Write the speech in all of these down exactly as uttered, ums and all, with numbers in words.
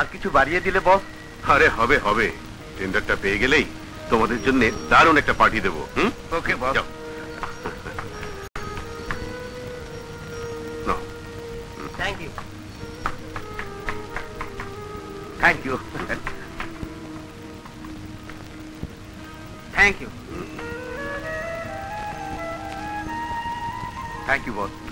আর কিছু বাড়িয়ে দিলে বস। আরে হবে হবে, টেন্ডারটা পেয়ে গেলেই তোমাদের জন্য দারুণ একটা পার্টি দেবো। Hmm, okay boss. Thank you thank you thank you thank you boss.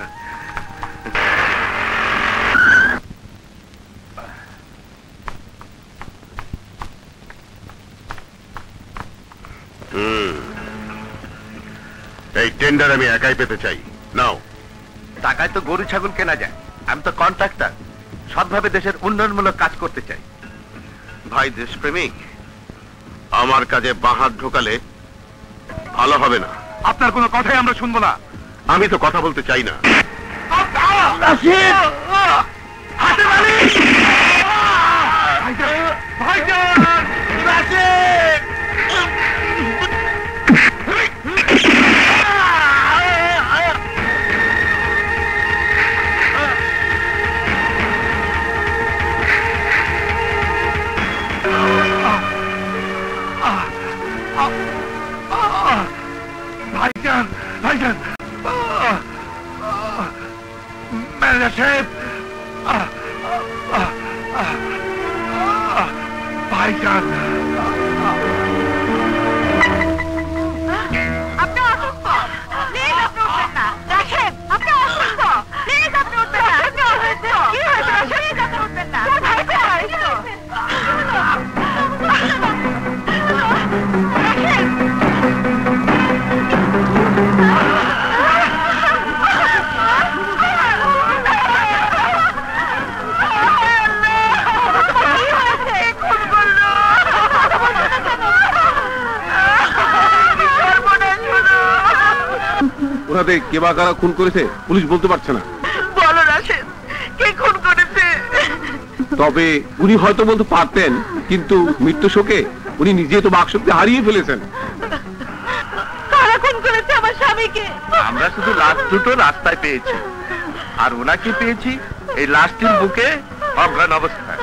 এই টেন্ডার আমি একাই পেতে চাই। নাও। টাকায় তো গরু ছাগল কেনা যায়, আমি তো কন্ট্রাক্টর, সৎভাবে দেশের উন্নয়নমূলক কাজ করতে চাই। ভাই দেশপ্রেমিক, আমার কাজে বাহাত ঢোকালে ভালো হবে না। আপনার কোনো কথাই আমরা শুনবো না। আমি তো কথা বলতে চাই না। ভাইজান ভাইজান ম্যানেজার সাহেব, ভাইজান আপনি অসুস্থ, প্লিজ আপনি উঠবেন না। রাশেদ, আপনি অসুস্থ, প্লিজ আপনি উঠবেন না। কি হয়েছে? কি হয়েছে? প্লিজ আপনি উঠবেন না। ওনাদের কে বা কারা খুন করেছে পুলিশ বলতে পারছে না। বলো রাশেদ, কে খুন করেছে? তবে উনি হয়তো বলতে পারতেন, কিন্তু মৃত্যু শোকে উনি নিজে তো বাকশক্তি হারিয়ে ফেলেছেন। কারা খুন করেছে আমার স্বামীকে? আমরা শুধু লাশ দুটো রাস্তায় পেয়েছি, আর ওনাকে পেয়েছি এই লাশটির বুকে অজ্ঞান অবস্থায়।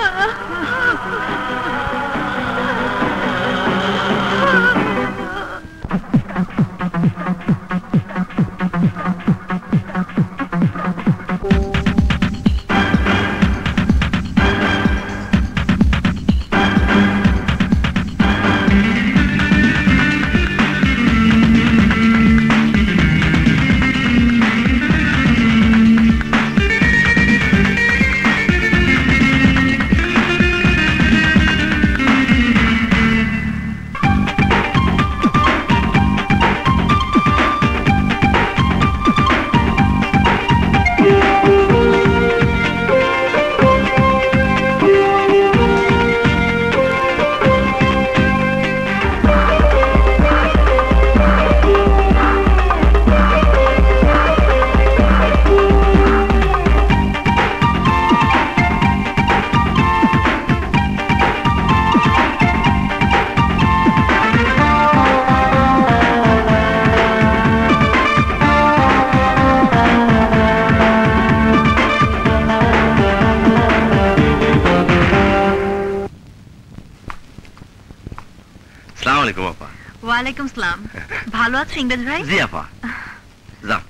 ওয়ালাইকুম সালাম। ভালো আছো ইংরেজ ভাই? জি আপা, যাও।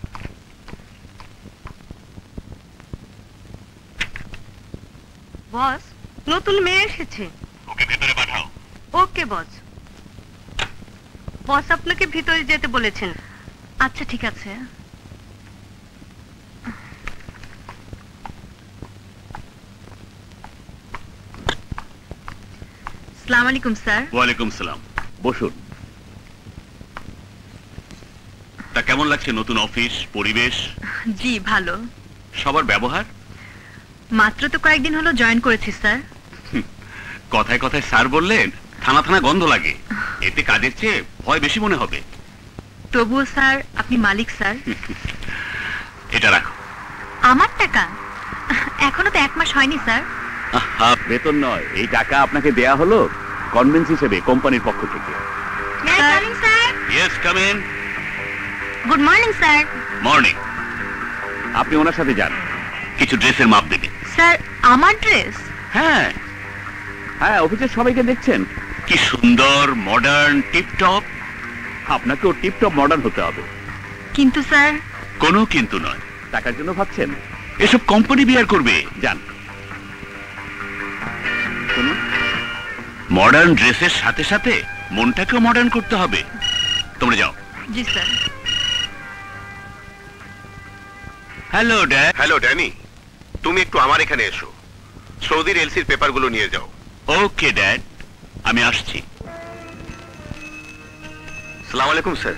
বস, নতুন মেয়ে এসেছে। ওকে ভেতরে পাঠাও। ওকে বস। বস আপনাকে ভিতরে যেতে বলেছেন। আচ্ছা ঠিক আছে। আসসালামু আলাইকুম স্যার। ওয়ালাইকুম সালাম, বসুন। তা কেমন লাগছে নতুন অফিস পরিবেশ? জি ভালো। সবার ব্যবহার? মাত্র তো কয়েকদিন হলো জয়েন করেছি স্যার। কথায় কথায় স্যার বললেন, থানা থানা গন্ধ লাগে, এতে কাজের চেয়ে ভয় বেশি মনে হবে। তবুও স্যার আপনি মালিক স্যার। এটা রাখো। আমার টাকা? এখনো তো এক মাস হয়নি স্যার। আহা, বেতন নয়, এই টাকা আপনাকে দেয়া হলো কনভেন্স হিসেবে কোম্পানির পক্ষ থেকে। Yes, come in. Good morning sir. Morning. আপনি ওনার সাথে যান, কিছু ড্রেসের মাপ দেবে। স্যার আমার ড্রেস? হ্যাঁ, হ্যাঁ, অফিসের সবাইকে দেখছেন কি সুন্দর মডার্ন টিপটপ। আপনাকেও টিপটপ মডার্ন হতে হবে। কিন্তু স্যার, কোনো কিন্তু নয়। টাকার জন্য ভাবছেন এসব কোম্পানি বিয়ার করবে? যান, শুনুন, মডার্ন ড্রেসের সাথে সাথে মনটাকেও মডার্ন করতে হবে। তোমরা যাও। জি sir. Hello dad. Hello Danny, তুমি একটু আমার এখানে এসো। সৌদির এলসির পেপারগুলো নিয়ে যাও। ওকে ড্যাড, আমি আসছি। সালাম আলাইকুম স্যার।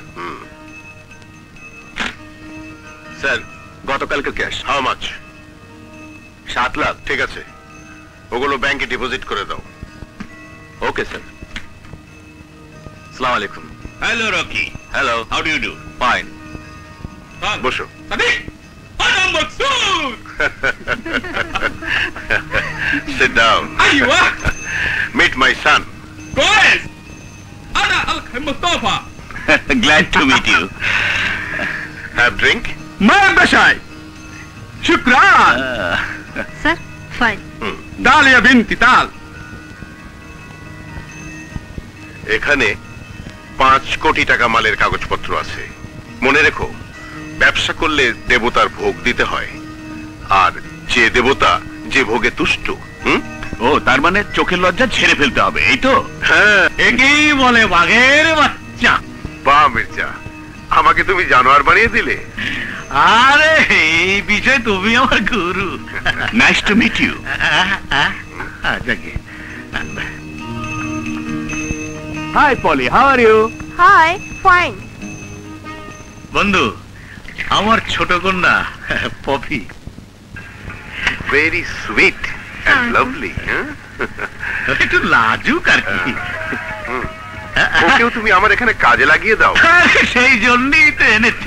স্যার, গতকালকে ক্যাশ হাউ মাচ? সাত লাখ। ঠিক আছে, ওগুলো ব্যাংকে ডিপোজিট করে দাও। Okay sir. সালাম আলাইকুম। Hello Rocky. Hello, how do you do? Fine. বসো। Sit down. ايوه Meet my son. كويس انا الاخ مصطفى Glad to meet you. Have drink? مرحبا شاي. شكرا. Sir, fine. تعال يا بنتي تعال. এখানে পাঁচ কোটি টাকা মালের কাগজপত্র আছে। মনে রেখো, ব্যবসা করলে দেবতার ভোগ দিতে হয়, আর যে দেবতা যে ভোগে তুষ্ট। হুম? ও, তার মানে চোখের লজ্জা ছেড়ে ফেলতে হবে, এই তো? হ্যাঁ। একেই বলে বাঘের বাচ্চা। বাহ মির্জা, আমাকে তুমি জানোয়ার বানিয়ে দিলে। আরে এই বিষয়ে তুমি আমার গুরু। Nice to meet you. Hi Polly, how are you? Hi, fine. বন্ধু, আমার ছোট কন্যা Poppy. Very sweet and lovely. একটু লাজুক আর কি। ওকেও তুমি আমার এখানে কাজে লাগিয়ে দাও। সেই জন্যই তো এনেছি।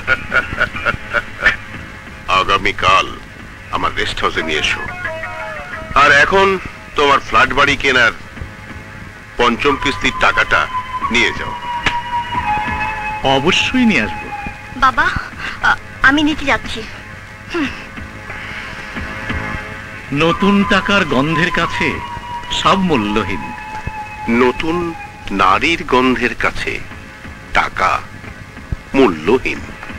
আগামীকাল আমার রেস্ট হাউসে নিয়ে এসো। আর এখন তোমার ফ্ল্যাট বাড়ি কেনার পঞ্চম কিস্তির টাকাটা নিয়ে যাও। অবশ্যই নিয়ে আসবো। বাবা, আমি নিচে যাচ্ছি। নতুন টাকার গন্ধের কাছে সব মূল্যহীন। নতুন নারীর গন্ধের কাছে টাকা মূল্যহীন।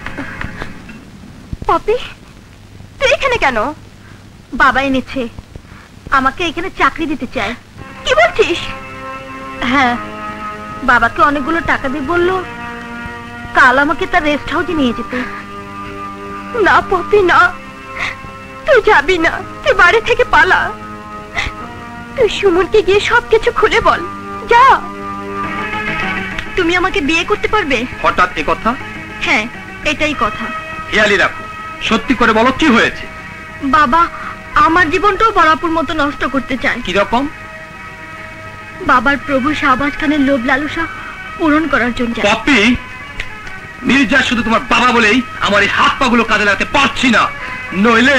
পপি, তুই এখানে কেন? বাবা এনেছে, আমাকে এখানে চাকরি দিতে চায়। কি বলছিস? হ্যাঁ, বাবাকে অনেকগুলো টাকা দিয়ে বললো কাল আমাকে তার রেস্ট হাউসে নিয়ে যেতে। না পপি না, তুই যাবি না, তুই বাড়ি থেকে পালা। তুই সুমনকে গিয়ে সবকিছু খুলে বল। যা। তুমি আমাকে বিয়ে করতে পারবে? হঠাৎ এ কথা? হ্যাঁ, এটাই কথা। খেয়ালি রাখো, সত্যি করে বলো কি হয়েছে? বাবা আমার জীবনটাও বরাপুর মতো নষ্ট করতে চায়। কি রকম? বাবার প্রভু শাহবাজ খানের লোভ লালসা পূরণ করার জন্য। পপি, মির্জা শুধু তোমার বাবা বলেই আমার এই হাত পা গুলো কাজে লাগাতে পারছি না, নইলে।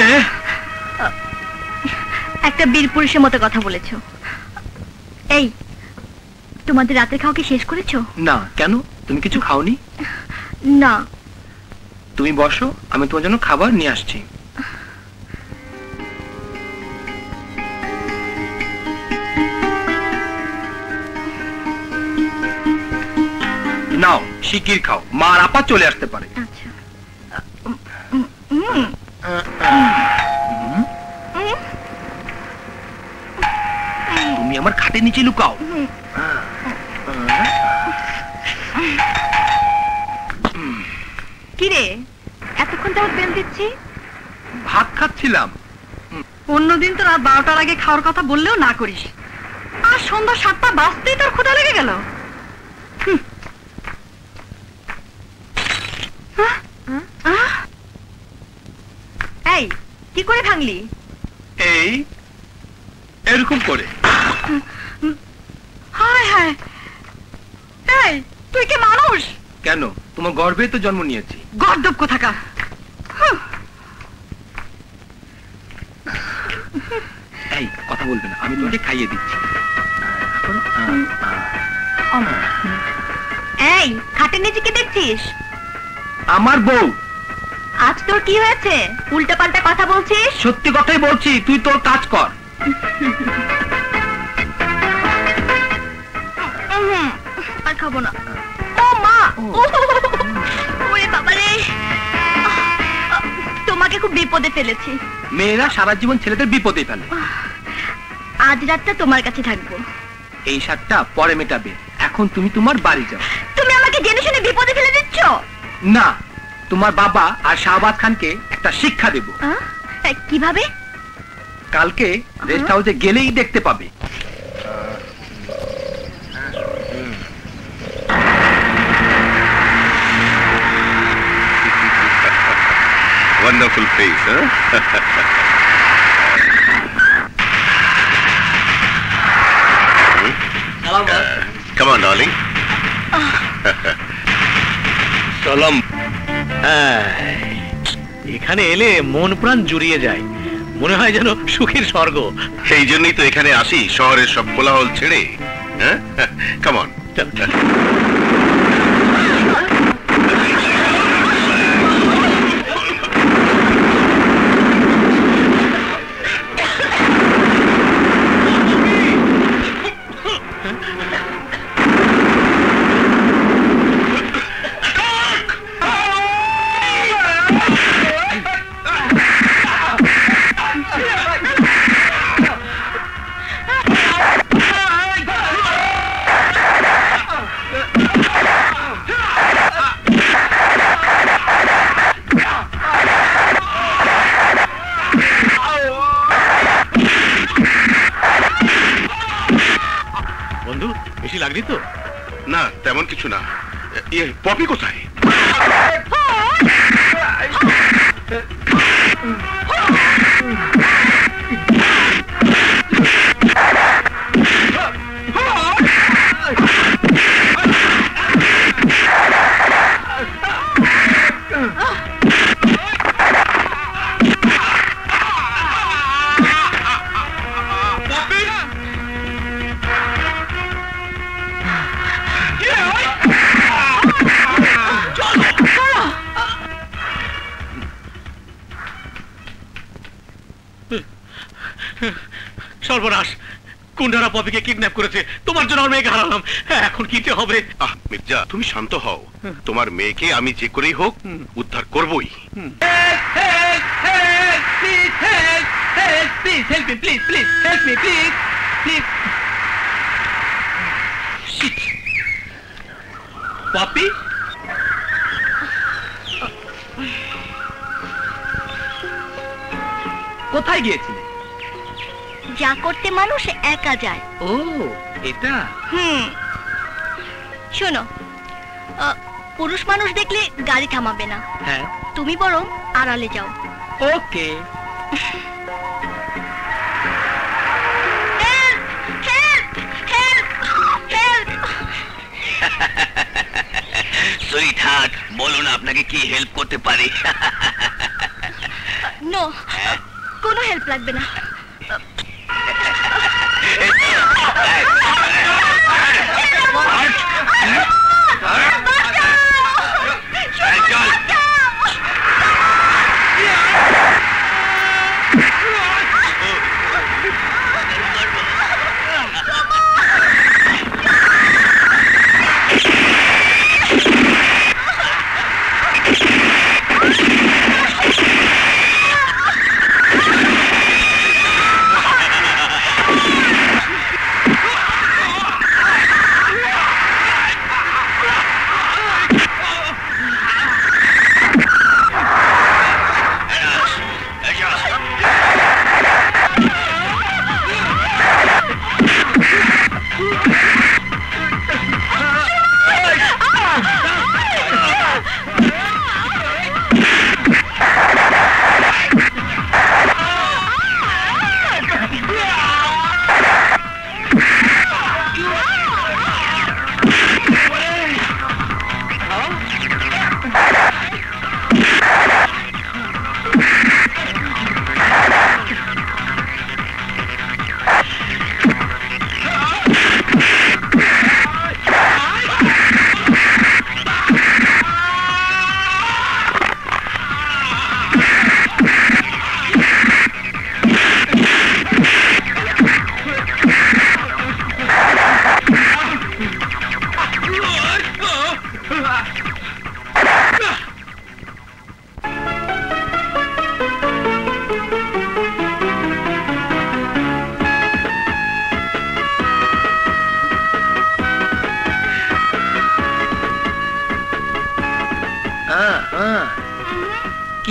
একটা বীর পুরুষের মতো কথা বলেছো। এই, তোমাদের রাতের খাওয়া কি শেষ করেছো? না। কেন, তুমি কিছু খাওনি? না। তুমি বসো, আমি তোমার জন্য খাবার নিয়ে আসছি। নাও, শিগগির খাও, মা আর আপা চলে আসতে পারে। আচ্ছা। হুম। তুমি আমার খাটের নিচে লুকাও। কিরে, এতক্ষণ যাবত বেল দিচ্ছি? ভাত খাচ্ছিলাম। অন্যদিন তো রাত বারোটার আগে খাওয়ার কথা বললেও না করিস, আর সন্ধ্যা সাতটা বাজতেই তোর ক্ষুধা লেগে গেল। এই, কি করে ভাঙলি? এই এরকম করে। হায় হায়, এই তুই কি মানুষ? কেন, তোমার গর্ভে তো জন্ম নিয়েছি। গর্দব কোথাকার। এই কথা বলবে না, আমি তোমাকে খাইয়ে দিচ্ছি। এই, খাটের নিচে কি দেখছিস? আমার বউ। আজ তোর কি হয়েছে? উল্টা পাল্টা কথা বলছিস। সত্যি কথাই বলছি, তুই তোর কাজ কর। খাবো না। ও মা, ওরে বাবা রে, তোমাকে খুব বিপদে ফেলেছি। মেয়েরা সারা জীবন ছেলেদের বিপদে ফেলে। আজ রাতটা তোমার কাছে থাকবো। এই সাতটা পরে মেটাবে, এখন তুমি তোমার বাড়ি যাও। তুমি আমাকে জেনে শুনে বিপদে ফেলে দিচ্ছ। না, তোমার বাবা আর শাহবাজ খানকে একটা শিক্ষা দেব। কিভাবে? কালকে রেস্ট হাউসে গেলেই দেখতে পাবে। Wonderful face, huh? Hello, boss. Uh, come on, darling. Salam. এখানে এলে মন প্রাণ জুড়িয়ে যায়, মনে হয় যেন সুখের স্বর্গ। এই জন্যই তো এখানে আসি, শহরের সব কোলাহল ছেড়ে। হ্যাঁ, come on. লাগলি তো? না, তেমন কিছু না। ইয়ে, পপি কোথায়? সর্বনাশ, কুন্ডারা পপিকে কিডন্যাপ করেছে। তোমার জন্য আমার মেয়েকে হারালাম, এখন কি হবে? আহ মির্জা, তুমি শান্ত হও। তোমার মেয়েকে আমি যে করেই হোক উদ্ধার করবই। পপি, কোথায় গিয়েছিলে? যা করতে মানুষ একা যায়। ও, এটা? হুম, শোনো, পুরুষ মানুষ দেখলে গাড়ি থামাবে না। হ্যাঁ, তুমি বরং আড়ালে যাও। ওকে। সুইটহার্ট, বলুন আপনাকে কি হেল্প করতে পারি? নো, কোনো হেল্প লাগবে না।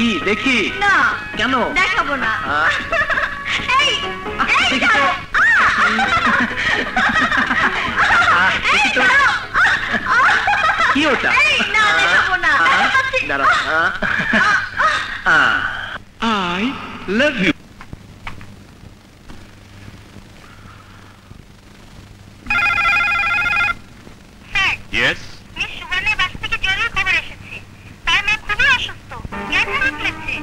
কি দেখি? না কেন? দেখাবো না। এই এই দেখি তো। ছাড়ো। এই ছাড়ো। কি ওটা? এই না দেখাবো না। দেখাচ্ছি। দাঁড়াও। I love you. Yes, miss সুবর্ণের বাসা থেকে জরুরি খবর এসেছে। তার মেয়ে খুবই অসুস্থ, জ্ঞান হারিয়ে ফেলেছে।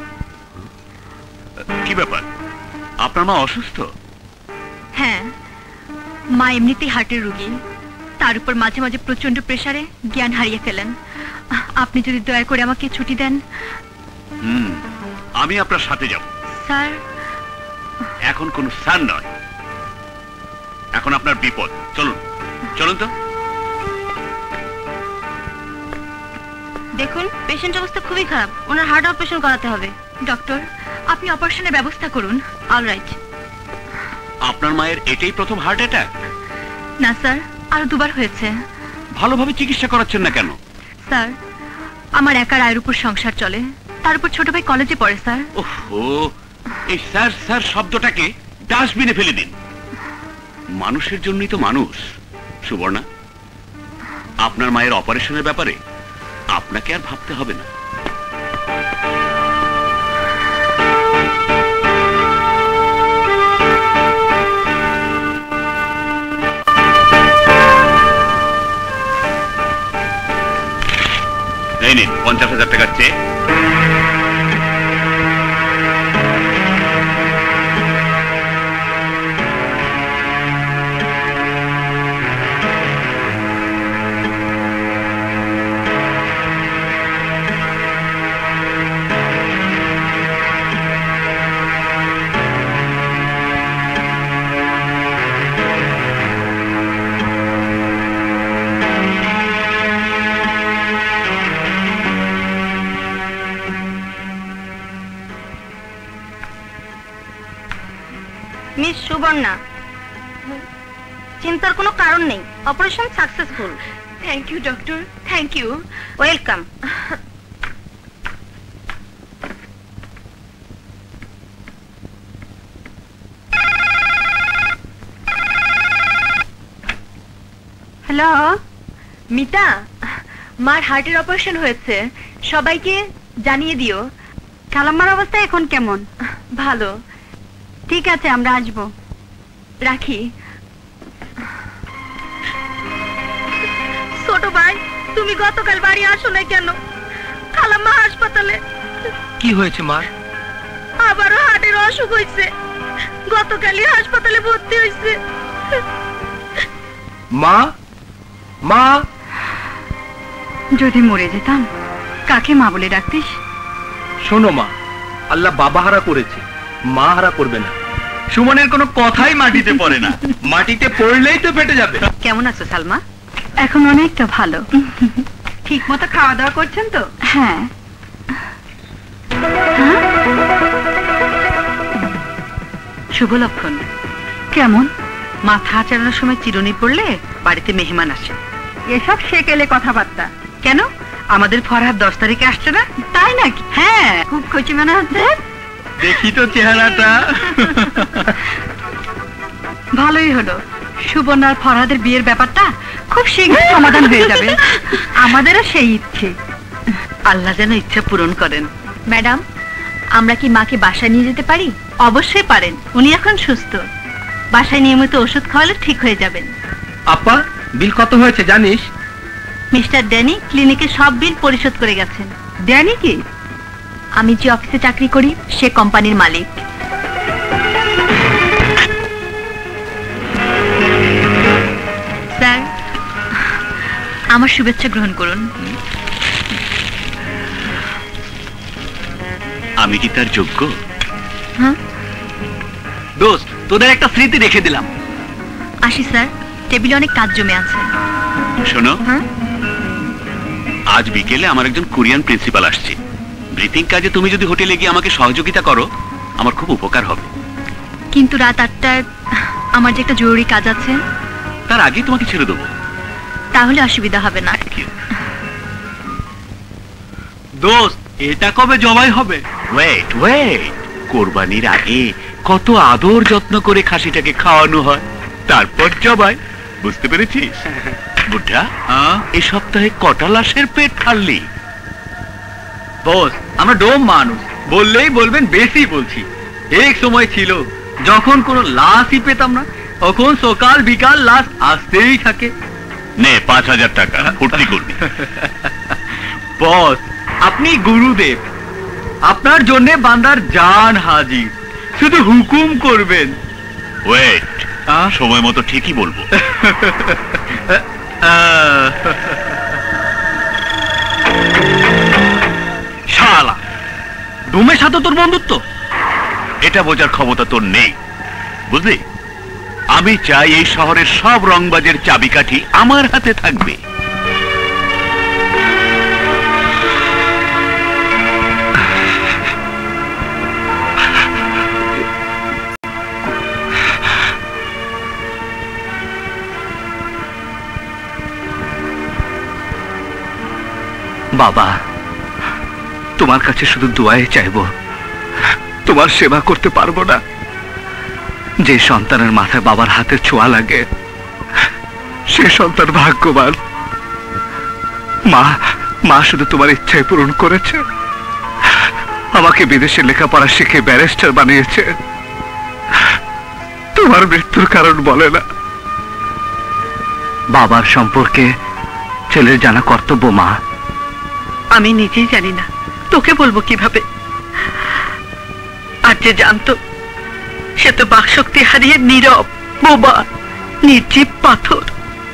কি ব্যাপার? আপনার মা অসুস্থ? হ্যাঁ, মা এমনিতেই হার্টের রোগী, তার উপর মাঝে মাঝে প্রচন্ড প্রেসারে জ্ঞান হারিয়ে ফেলেন। আপনি যদি দয়া করে আমাকে ছুটি দেন। হুম, আমি আপনার সাথে যাব। স্যার, এখন কোন স্যার নয়, এখন আপনার বিপদ। চলুন চলুন তো। দেখুন পেশেন্ট অবস্থা খুবই খারাপ, ওনার হার্ট অপারেশন করাতে হবে। ডক্টর, আপনি অপারেশনের ব্যবস্থা করুন। অলরাইট। আপনার মায়ের এটাই প্রথম হার্ট অ্যাটাক? না স্যার, আরো দুবার হয়েছে। ভালোভাবে চিকিৎসা করাচ্ছেন না কেন? স্যার, আমার একার আয়ের উপর সংসার চলে, তার উপর ছোট ভাই কলেজে পড়ে স্যার। ওহো, এই স্যার স্যার শব্দটাকে ডাস্টবিনে ফেলে দিন। মানুষের জন্যই তো মানুষ। সুবর্ণা, আপনার মায়ের অপারেশনের ব্যাপারে আপনাকে আর ভাবতে হবে না। এই নিন পঞ্চাশ হাজার টাকার চেক। মিস সুবর্ণা, চিন্তার কোনো কারণ নেই, operation successful. Thank you doctor, thank you. Welcome. Hello Mita, মার হার্টের অপারেশন হয়েছে, সবাইকে জানিয়ে দিও। খালাম্মার অবস্থা এখন কেমন? ভালো। ঠিক আছে, আমরা আসবো। রাখি। ছোট ভাই, তুমি গতকাল বাড়ি আসো না কেন? খালাম্মা হাসপাতালে। কি হয়েছে মা? আবারও হার্টের অসুখ হয়েছে, গতকালই হাসপাতালে ভর্তি হয়েছে। মা, মা, যদি মরে যেতাম কাকে মা বলে ডাকতিস? শোনো মা, আল্লাহ বাবা হারা করেছে, মা হারা করবে না। সুমনের কোনো কথাই মাটিতে পড়ে না, মাটিতে পড়লেই তো ফেটে যাবে। কেমন আছো সালমা? এখন অনেকটা ভালো। ঠিক মতো খাওয়া দাওয়া করছেন তো? হ্যাঁ। শুভ লক্ষণ। কেমন? মাথা আচাড়ানোর সময় চিরুনি পড়লে বাড়িতে মেহমান আসে। এসব সেকেলে কথাবার্তা। কেন, আমাদের ফরহাদ দশ তারিখে আসছে না? তাই নাকি? হ্যাঁ, খুব খুশি মনে হচ্ছে। দেখি তো চেহারাটা। ভালোই হলো, সুবর্ণার ফরহাদের বিয়ের ব্যাপারটা খুব শীঘ্রই সমাধান হয়ে যাবে। আমাদেরও সেই ইচ্ছে। আল্লাহ যেন ইচ্ছা পূরণ করেন। ম্যাডাম, আমরা কি মাকে বাসায় নিয়ে যেতে পারি? অবশ্যই পারেন, উনি এখন সুস্থ। বাসায় নিয়মিত ওষুধ খাওয়ালে ঠিক হয়ে যাবেন। আপা, বিল কত হয়েছে জানিস? মিস্টার ড্যানি ক্লিনিকে সব বিল পরিশোধ করে গেছেন। ড্যানি কি? আমি যে অফিসে চাকরি করি সে কোম্পানির মালিক। স্যার, আমার শুভেচ্ছা গ্রহণ করুন। আমি কি তার যোগ্য? হ্যাঁ, দোস্ত, তোদের একটা স্মৃতি রেখে দিলাম। আসি স্যার, টেবিলে অনেক কাজ জমে আছে। শোনো, হ্যাঁ, আজ বিকেলে আমার একজন কোরিয়ান প্রিন্সিপাল আসছে। ব্রিফিং কাজে তুমি যদি হোটেলে গিয়ে আমাকে সহযোগিতা করো, আমার খুব উপকার হবে। কিন্তু রাত আটটায় আমার যে একটা জরুরি কাজ আছে। তার আগেই তোমাকে ছেড়ে দেবো। তাহলে অসুবিধা হবে না। দোস্ত, এটা কবে জবাই হবে? ওয়েট ওয়েট কোরবানির আগে কত আদর যত্ন করে খাসিটাকে খাওয়ানো হয়, তারপর জবাই। বুঝতে পেরেছিস? বুদ্ধা, এই সপ্তাহে কটা লাশের পেট ফাড়লি? বস, আমরা ডোম মানুষ, বললেই বলবেন বেশি বলছি। এক সময় ছিল যখন কোনো লাশই পেতাম না, তখন সকাল বিকাল লাশ আসতেই থাকে। নে পাঁচ হাজার টাকা, ফুর্তি করবি। বস, আপনি গুরুদেব, আপনার জন্য বান্দার জান হাজির, শুধু হুকুম করবেন। ওয়েট, সময় মতো ঠিকই বলবো। শালা, ডোমের সাথে তোর বন্ধুত্ব? এটা বোঝার ক্ষমতা তোর নেই, বুঝলি? আমি চাই এই শহরের সব রংবাজের চাবিকাঠি আমার হাতে থাকবে। বাবা, তোমার কাছে শুধু দোয়াই চাইবো, তোমার সেবা করতে পারবো না। যে সন্তানের মাথায় বাবার হাতে ছোঁয়া লাগে সে সন্তান ভাগ্যবান। মা মা শুধু তোমার ইচ্ছাই পূরণ করেছে, আমাকে বিদেশে লেখাপড়া শিখে ব্যারিস্টার বানিয়েছে, তোমার মৃত্যুর কারণ বলে না। বাবার সম্পর্কে ছেলের জানা কর্তব্য মা। আমি নিজেই জানি না, তোকে বলবো কিভাবে। আর যে জানতো সে তো বাকশক্তি হারিয়ে নীরব, বোবা, নির্জীব পাথর।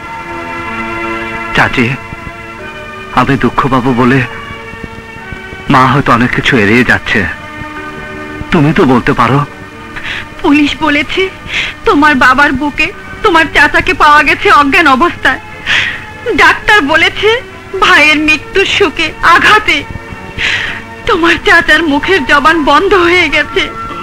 চাচি, আমি দুঃখ পাবো বলে মা হয়তো অনেক কিছু এড়িয়ে যাচ্ছে, তুমি তো বলতে পারো। পুলিশ বলেছে তোমার বাবার বুকে তোমার চাচাকে পাওয়া গেছে অজ্ঞান অবস্থায়। ডাক্তার বলেছে ভাইয়ের মৃত্যুর শোকে আঘাতে তোমার চাচার মুখের জবান বন্ধ হয়ে গেছে।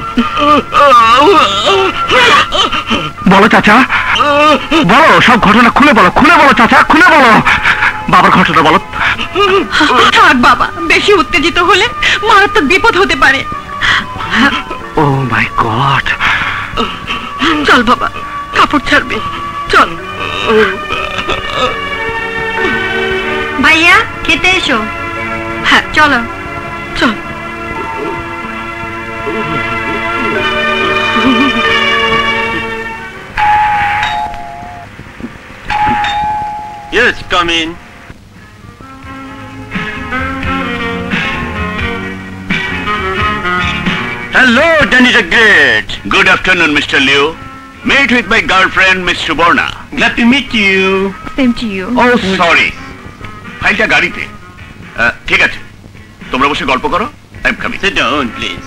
বলো চাচা, বলো, সব ঘটনা খুলে বলো, খুলে বলো চাচা, খুলে বলো। বাবার ঘটনা বলো। থাক বাবা, বেশি উত্তেজিত হলে মারাত্মক বিপদ হতে পারে। Oh my God. চল বাবা, কাপড় ছাড়বে, চল। ভাইয়া, খেতে এসো। হ্যাঁ চলো চল। Yes, come in. Hello, Danny the Great. Good afternoon, Mister Liu. Meet with my girlfriend, Miss Suborna. Glad to meet you. Same to you. Oh, sorry. ফাইলটা গাড়িতে। আহ, ঠিক আছে, তোমরা বসে গল্প করো। I'm coming. Sit down, please.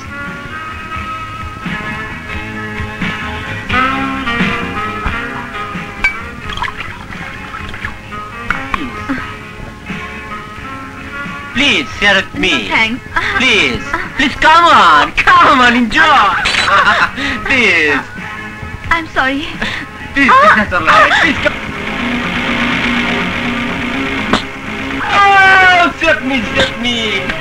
Please share with me. Thanks. Please, please come on, come on, enjoy. Please, I am sorry. please, that's all right. Please come. Oh, save me, save me.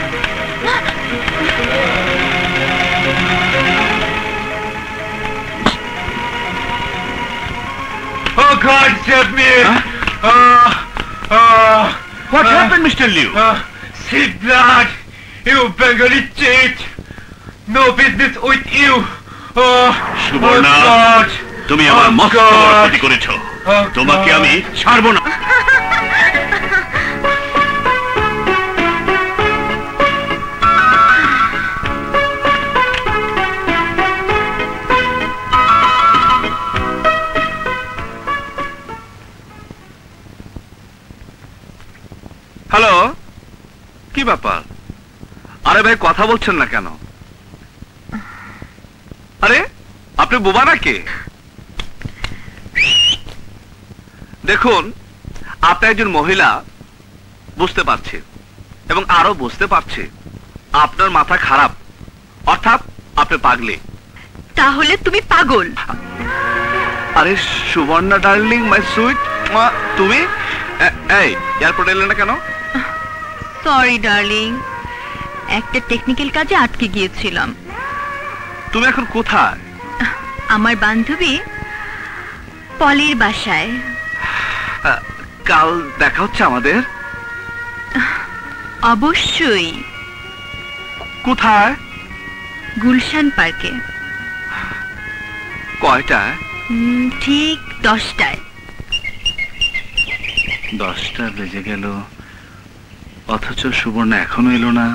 Oh God, save me. Huh? Uh, uh, What uh, happened, Mister Liu? Uh, see blood, you Bengali cheat. No business with you. Oh, Subarna, oh God. তুমি আমার Oh, মস্ত বড় God. ক্ষতি করেছো। Oh, তোমাকে God. আমি ছাড়বো না। হ্যালো, কি ব্যাপার? আরে ভাই, কথা বলছেন না কেন? আরে আপনি বোবা নাকি? দেখুন, আপনি একজন মহিলা, বুঝতে পারছি, এবং আরো বুঝতে পারছি আপনার মাথা খারাপ, অর্থাৎ আপনি পাগলি। তাহলে তুমি পাগল। আরে সুবর্ণা ডার্লিং, মাই সুইট, তুমি এ- এই এয়ারপোর্ট এলে না কেন? সরি ডার্লিং, একটা টেকনিক্যাল কাজে আটকে গিয়েছিলাম। তুমি এখন কোথায়? আমার বান্ধবী পলির বাসায়। কাল দেখা হচ্ছে আমাদের? অবশ্যই। কোথায়? গুলশান পার্কে। কয়টায়? ঠিক দশটায়। দশটা বেজে গেল, অথচ সুবর্ণা এখনো এলো না।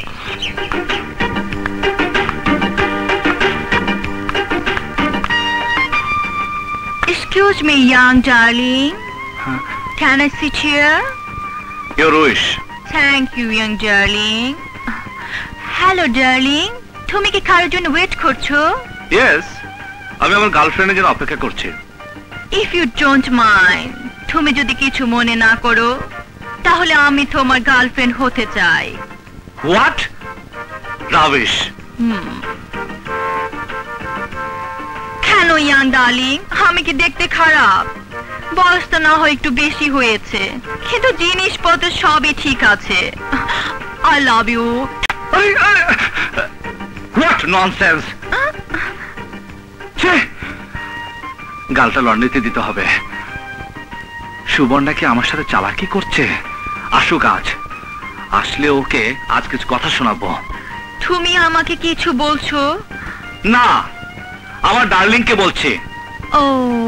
Excuse me, young darling. Huh? Can I sit here? Your wish. Thank you, young darling. Hello, darling. তুমি কি কারোর জন্য ওয়েট করছো? Yes. আমি আমার গার্লফ্রেন্ডের জন্য অপেক্ষা করছি। If you don't mind, তুমি যদি কিছু মনে না করো, তাহলে আমি তোমার গার্লফ্রেন্ড হতে চাই। What? Rubbish. হুম। কেন ইয়াং ডার্লিং? আমি কি দেখতে খারাপ? বয়সটা না হয় একটু বেশি হয়েছে, কিন্তু জিনিসপত্র সবই ঠিক আছে। I love you. What nonsense? গালটা লন্ড্রিতে দিতে হবে। সুবর্ণা কি আমার সাথে চালাকি করছে? আসুক আজ, আসলে ওকে আজ কিছু কথা শোনাবো। তুমি আমাকে কিছু বলছো? না, আমার ডার্লিংকে বলছি। ও,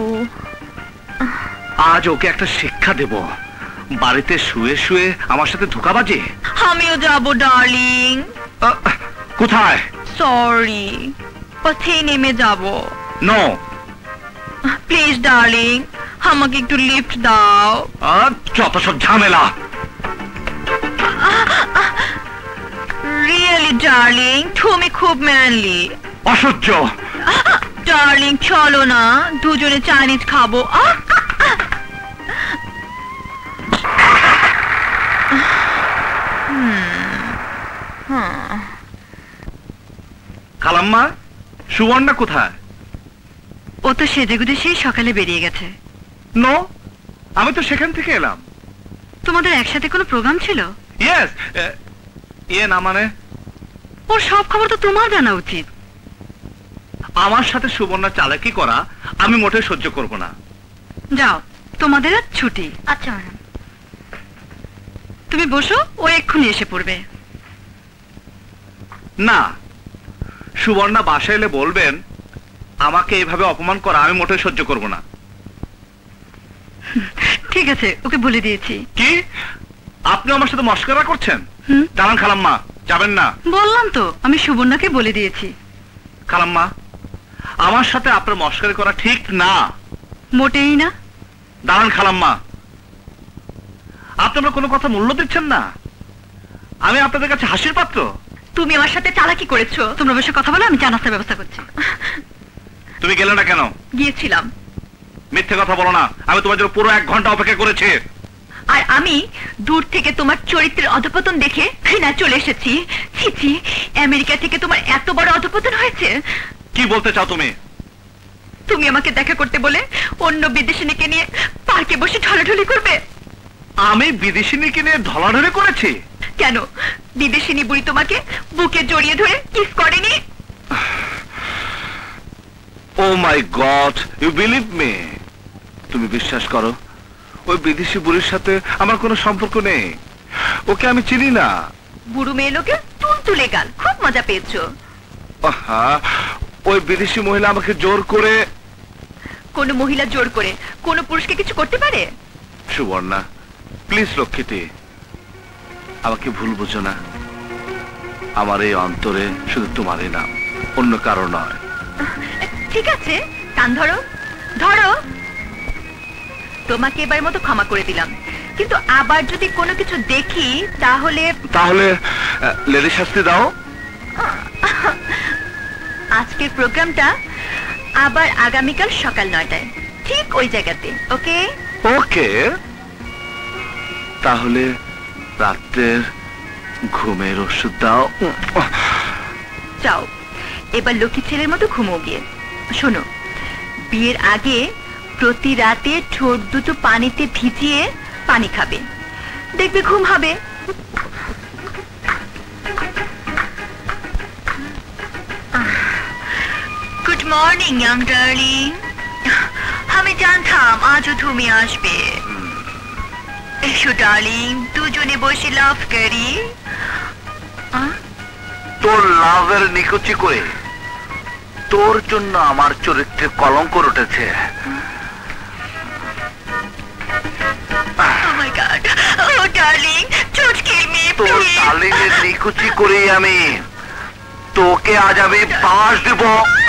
আজ ওকে একটা শিক্ষা দেব। বাড়িতে শুয়ে শুয়ে আমার সাথে ধোঁকাবাজি। আমিও যাব ডার্লিং। কোথায়? সরি, পথেই নেমে যাব। নো। প্লিজ ডার্লিং, আমাকে একটু লিফট দাও। যত সব ঝামেলা। রিয়েলি ডার্লিং, তুমি খুব ম্যানলি। অসহ্য। ডার্লিং চলো না, দুজনে চাইনিজ খাবো। খালাম্মা, সুবর্ণা কোথায়? ও তো সেজেগুজে সেই সকালে বেরিয়ে গেছে। নো, আমি তো সেখান থেকে এলাম। তোমাদের একসাথে কোনো প্রোগ্রাম ছিল? ইয়েস। ইয়ে না মানে? ওর সব খবর তো তোমার জানা উচিত। আমার সাথে সুবর্ণা চালাকি করা আমি মোটেও সহ্য করব না। যাও, তোমাদের আজ ছুটি। আচ্ছা ম্যাডাম। তুমি বসো, ও এক্ষুনি এসে পড়বে। না, সুবর্ণা বাসায় এলে বলবেন আমাকে এইভাবে অপমান করা আমি মোটেও সহ্য করব না। ঠিক আছে, ওকে বলে দিয়েছি। কি? আপনি আমার সাথে মস্করা করছেন? দাঁড়ান খালাম্মা, যাবেন না। বললাম তো, আমি সুবর্ণাকে বলে দিয়েছি। খালাম্মা, আমার সাথে আপনার মস্করা করা ঠিক না। মোটেই না। দাঁড়ান খালাম্মা, আপনি আমার কোনো কথা মূল্য দিচ্ছেন না। আমি আপনাদের কাছে হাসির পাত্র? তুমি আমার সাথে চালাকি করেছো। তোমরা বসে কথা বলো, আমি চা নাস্তার ব্যবস্থা করছি। তুমি গেলে না কেন? গিয়েছিলাম। মিথ্যে কথা বলো না, আমি তোমার জন্য পুরো এক ঘন্টা অপেক্ষা করেছি। আর আমি দূর থেকে তোমার চরিত্রের অধপতন দেখে ঘৃণা চলে এসেছি। ছি ছি, আমেরিকা থেকে তোমার এত বড় অধপতন হয়েছে। কি বলতে চাও তুমি? তুমি আমাকে দেখা করতে বলে অন্য বিদেশিনীকে নিয়ে পার্কে বসে ঢলাঢলি করবে। আমি বিদেশিনীকে নিয়ে ঢলাঢলি করেছি? কেন, বিদেশিনী বুড়ি তোমাকে বুকে জড়িয়ে ধরে কিস করেনি? Oh my God, you believe me? তুমি বিশ্বাস করো, ওই বিদেশি বুড়ির সাথে আমার কোনো সম্পর্ক নেই। ওকে আমি চিনি না। বুড়ো মেয়ে লোকে তুল তুলে গাল, খুব মজা পেয়েছো। ওই বিদেশি মহিলা আমাকে জোর করে। কোন মহিলা জোর করে কোন পুরুষকে কিছু করতে পারে? সুবর্ণা, প্লিজ লক্ষ্মীটি, আমাকে ভুল বুঝো না। আমার এই অন্তরে শুধু তোমারই নাম, অন্য কারো নয়। ঠিক আছে, কান ধরো ধরো। তোমাকে এবার মতো ক্ষমা করে দিলাম, কিন্তু আবার যদি কোনো কিছু দেখি তাহলে তাহলে লেডি শাস্তি দাও। আজকের প্রোগ্রামটা আবার আগামীকাল সকাল নয়টায় ঠিক ওই জায়গাতে। ওকে ওকে, তাহলে রাত্রের ঘুমের ওষুধ দাও। যাও, এবার লক্ষ্মী ছেলের মতো ঘুমো গিয়ে। শোনো, বিয়ের আগে প্রতি রাতে ঠোঁট দুটো পানিতে ভিজিয়ে পানি খাবে, দেখবে ঘুম হবে। Good morning young darling. আমি জানতাম আজও তুমি আসবে। এসো ডার্লিং, দুজনে বসে লাভ করি। তোর লাভের নিকুচি করে তোর জন্য আমার চরিত্রে কলঙ্ক উঠেছে। Oh my God! Oh darling, don't kill me, তোর please. ডার্লিং এর নিকুচি করে আমি তোকে আজ আমি বাস দেব।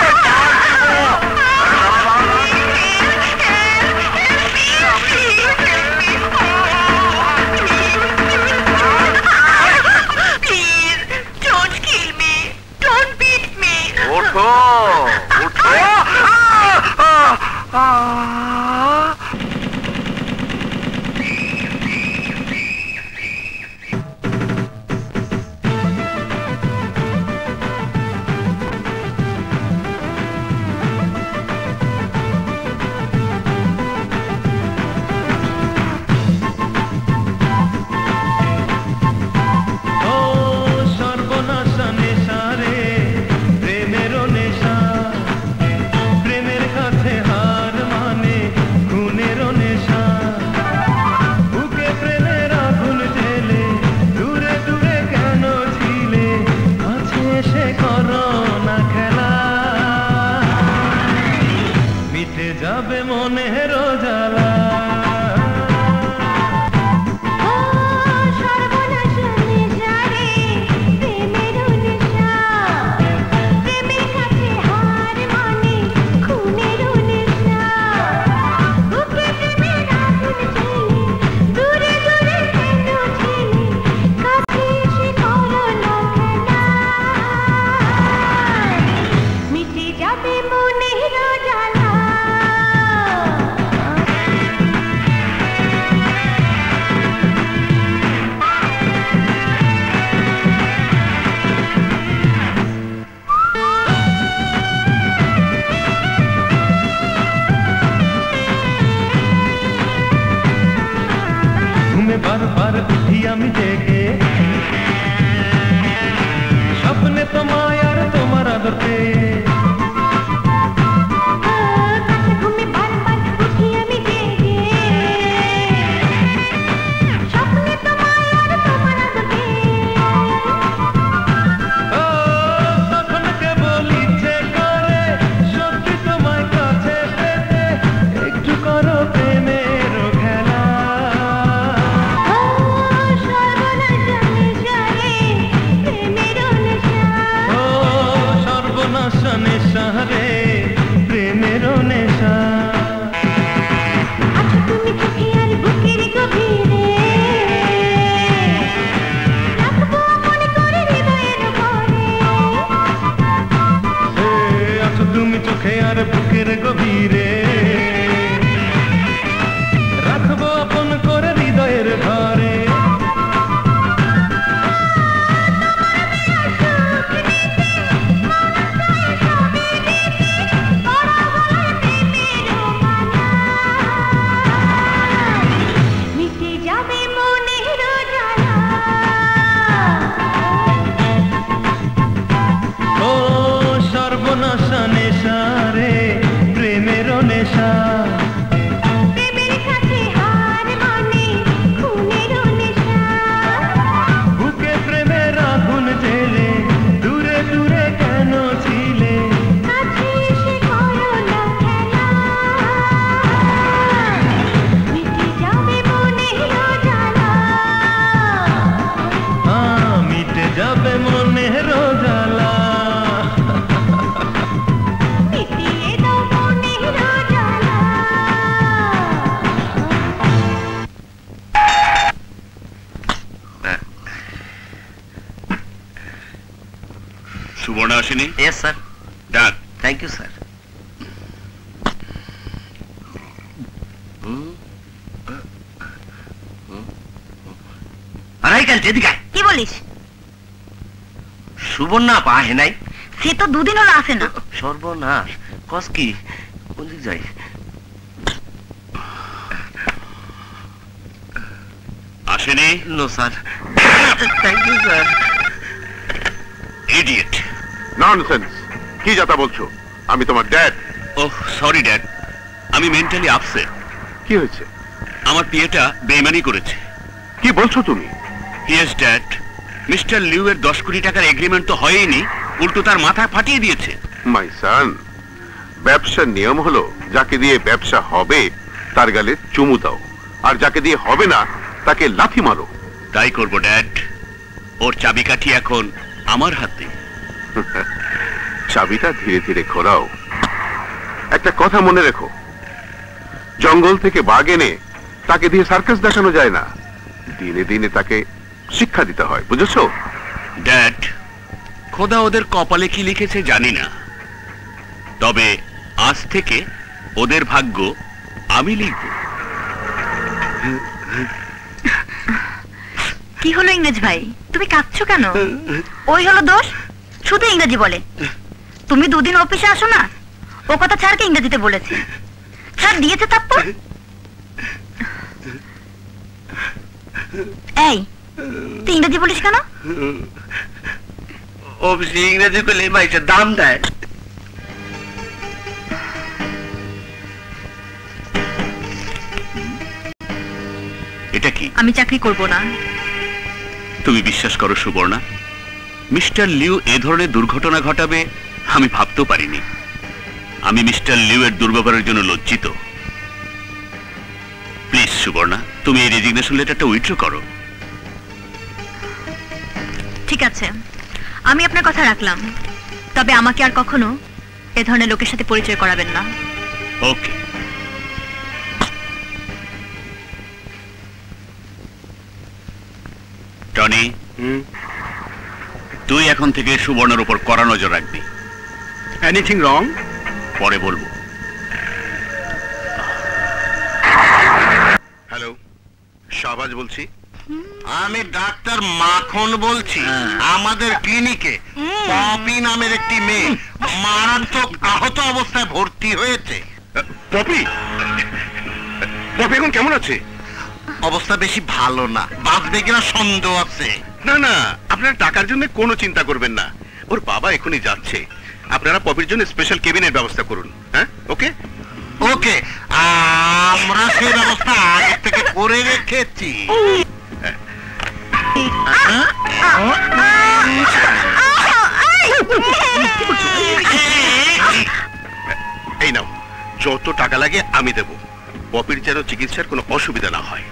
Please, don't kill me. Don't beat me. ওঠো ওঠো। সুবর্ণা আসেনি? Yes, sir. Done. Thank you, sir. আরাইকাল যেদিকে কি বলিস? সুবর্ণা পাহে নাই। সে তো দুদিন হলো আসে না। সর্বনাশ, কস কি? কোন দিক যাই? আসেনি? No sir. Thank you sir. Idiot. Nonsense, কি যাতা বলছো? আমি তোমার ড্যাড। ওহ সরি ড্যাড, আমি মেন্টালি আপসেট। কি হয়েছে? আমার পিয়েটা বেইমানি করেছে। কি বলছো তুমি? ইয়েস ড্যাড, মিস্টার লিউ এর দশ কোটি টাকার এগ্রিমেন্ট তো হয়নি, উল্টো তার মাথা ফাটিয়ে দিয়েছে। মাই সান, ব্যবসার নিয়ম হলো যাকে দিয়ে ব্যবসা হবে তার গালে চুমু দাও, আর যাকে দিয়ে হবে না তাকে লাথি মারো। তাই করবো ড্যাড, ওর চাবিকাঠি এখন আমার হাতে। চাবিটা ধীরে ধীরে ঘোরাও। একটা কথা মনে রেখো, জঙ্গল থেকে বাঘ এনে তাকে দিয়ে সার্কাস দেখানো যায় না, দিনে দিনে তাকে শিক্ষা দিতে হয়, বুঝেছো? ড্যাড, খোদা ওদের কপালে কি লিখেছে জানি না, তবে আজ থেকে ওদের ভাগ্য আমি লিখব। কি হলো ইংরেজ ভাই, তুমি কাঁদছো কেন? ওই হলো দোষ, শুধু ইংরেজি বলে। তুমি দুদিন অফিসে আসো না, ও কথা স্যারকে ইংরেজিতে বলেছে, স্যার দিয়েছে তারপর। এই তুই ইংরেজি বলিস কেন? অফিসে ইংরেজি করলে মাইসের দাম দেয়। এটা কি? আমি চাকরি করব না। তুমি বিশ্বাস করো সুবর্ণা, মিস্টার লিউ এ ধরনের দুর্ঘটনা ঘটাবে আমি ভাবতেও পারিনি। আমি মিস্টার লিউ এর দুর্ব্যবহারের জন্য লজ্জিত। প্লিজ সুবর্ণা, তুমি এই রেজিগনেশন লেটারটা উইথড্র করো। ঠিক আছে, আমি আপনার কথা রাখলাম, তবে আমাকে আর কখনো এ ধরনের লোকের সাথে পরিচয় করাবেন না। ওকে। টনি, তুই এখন থেকে সুবর্ণার উপর কড়া নজর রাখবি। Anything wrong? পরে বলবো। হ্যালো, শাহবাজ বলছি। আমি ডাক্তার মাখন বলছি। আমাদের ক্লিনিকে পপি নামের একটি মেয়ে মারাত্মক আহত অবস্থায় ভর্তি হয়েছে। পপি? পপি এখন কেমন আছে? অবস্থা বেশি ভালো না, বাঁচবে কিনা সন্দেহ আছে। না না, আপনারা টাকার জন্য কোনো চিন্তা করবেন না, ওর বাবা এখনই যাচ্ছে। আপনারা পপির জন্য স্পেশাল কেবিনের ব্যবস্থা করুন। হ্যাঁ, ওকে ওকে, আমরা সেই ব্যবস্থা আগে থেকে করে রেখেছি। এই নাও, যত টাকা লাগে আমি দেব, পপির যেন চিকিৎসার কোনো অসুবিধা না হয়।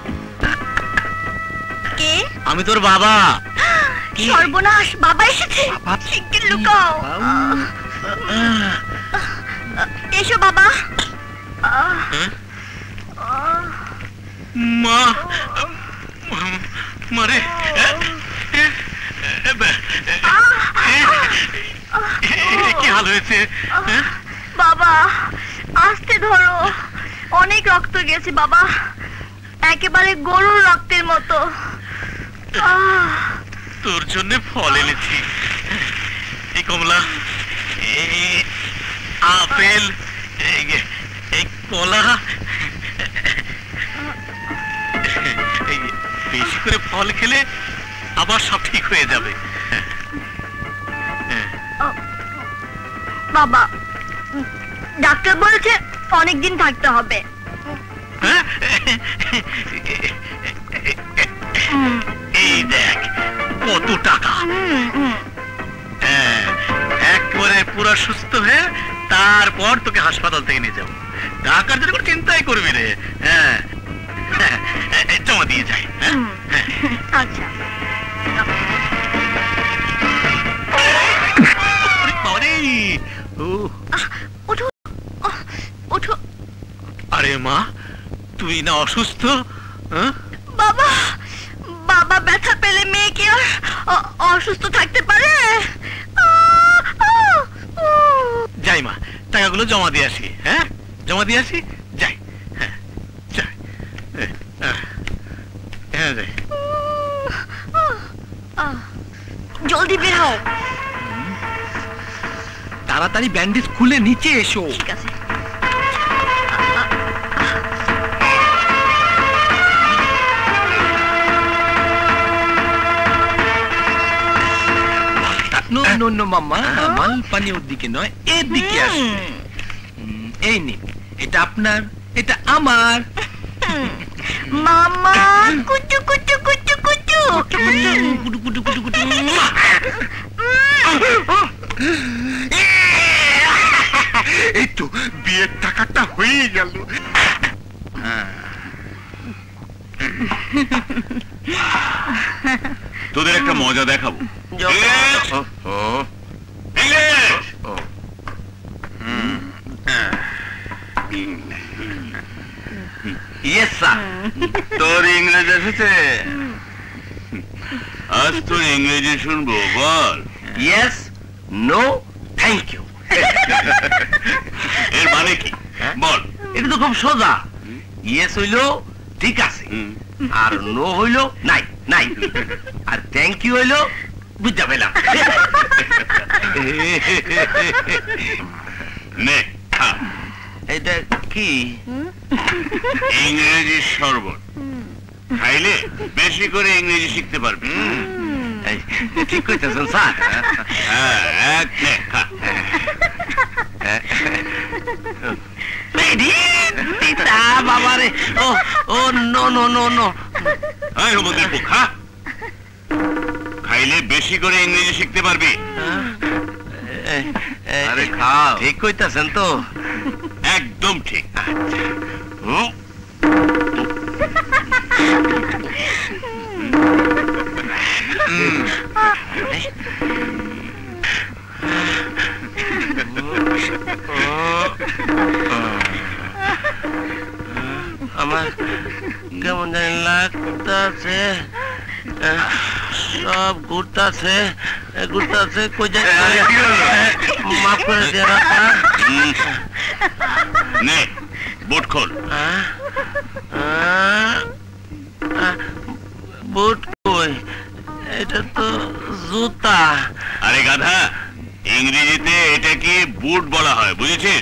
কে? আমি তোর বাবা। সর্বনাশ, বাবা এসেছে, শিগগির লুকাও। এসো বাবা। মা মারে, কি হাল হয়েছে? বাবা আস্তে ধরো, অনেক রক্ত গেছে বাবা, একেবারে গরুর রক্তের মতো। তোর জন্য ফল এনেছি, এই কমলা, এই আপেল, এই কলা, বেশি করে ফল খেলে আবার সব ঠিক হয়ে যাবে। বাবা ডাক্তার বলেছে অনেকদিন থাকতে হবে। এই দেখ কত টাকা, একবারে পুরো সুস্থ হয়ে তারপর তোকে হাসপাতাল থেকে নিয়ে যাবো। টাকার জন্য কোনো চিন্তাই করবি রে। হ্যাঁ, জমা দিয়ে যাই। আচ্ছা ওঠো ওঠো। আরে মা, তুই না অসুস্থ? বাবা বাবা ব্যথা পেলে মেয়ে কি আর অসুস্থ থাকতে পারে? যাই মা, টাকাগুলো জমা দিয়ে আসি। হ্যাঁ, জমা দিয়ে আসি, যাই। হ্যাঁ যাই, হ্যাঁ যাই। জলদি বের হও। তাড়াতাড়ি ব্যান্ডেজ খুলে নিচে এসো। ঠিক আছে। No no no no mamma, মালপানি ওর দিকে নয়, এর দিকে আসবে। এই নিন, এটা আপনার, এটা আমার। মামা কুটু কুটু কুটু কুটু কুটু কুটু কুটু কুটু। এই তো বিয়ের টাকাটা হয়ে গেল। তোদের একটা মজা দেখাবো। Yes sir. তোর ইংরেজি এসেছে? আজ তোর ইংরেজি শুনবো, বল। Yes, no, thank you. এর মানে কি বল? এটা তো খুব সোজা। ইয়েস হইলো ঠিক আছে, আর নো হইলো নাই নাই, আর থ্যাংক ইউ হইলো বুঝতে পেলাম। নে খা। এটা কি? ইংরেজি শরবত। খাইলে বেশি করে ইংরেজি শিখতে পারবি। ঠিক কইতেছেন স্যার। হ্যাঁ, এক নে খা। বাবারে, oh oh no no no no. খা, খাইলে বেশি করে ইংরেজি শিখতে পারবি। আরে খাও। ঠিক কইতেছেন তো? একদম ঠিক। আমার কেমন জানি লাগতাছে, সব ঘুরতাছে ঘুরতাছে। কই যায়? মাফ করে দিয়ে রাখা। নে বুট খোল। বুট কই? এটা তো জুতা। আরে গাধা, ইংরেজিতে এটাকে বুট বলা হয়, বুঝেছিস?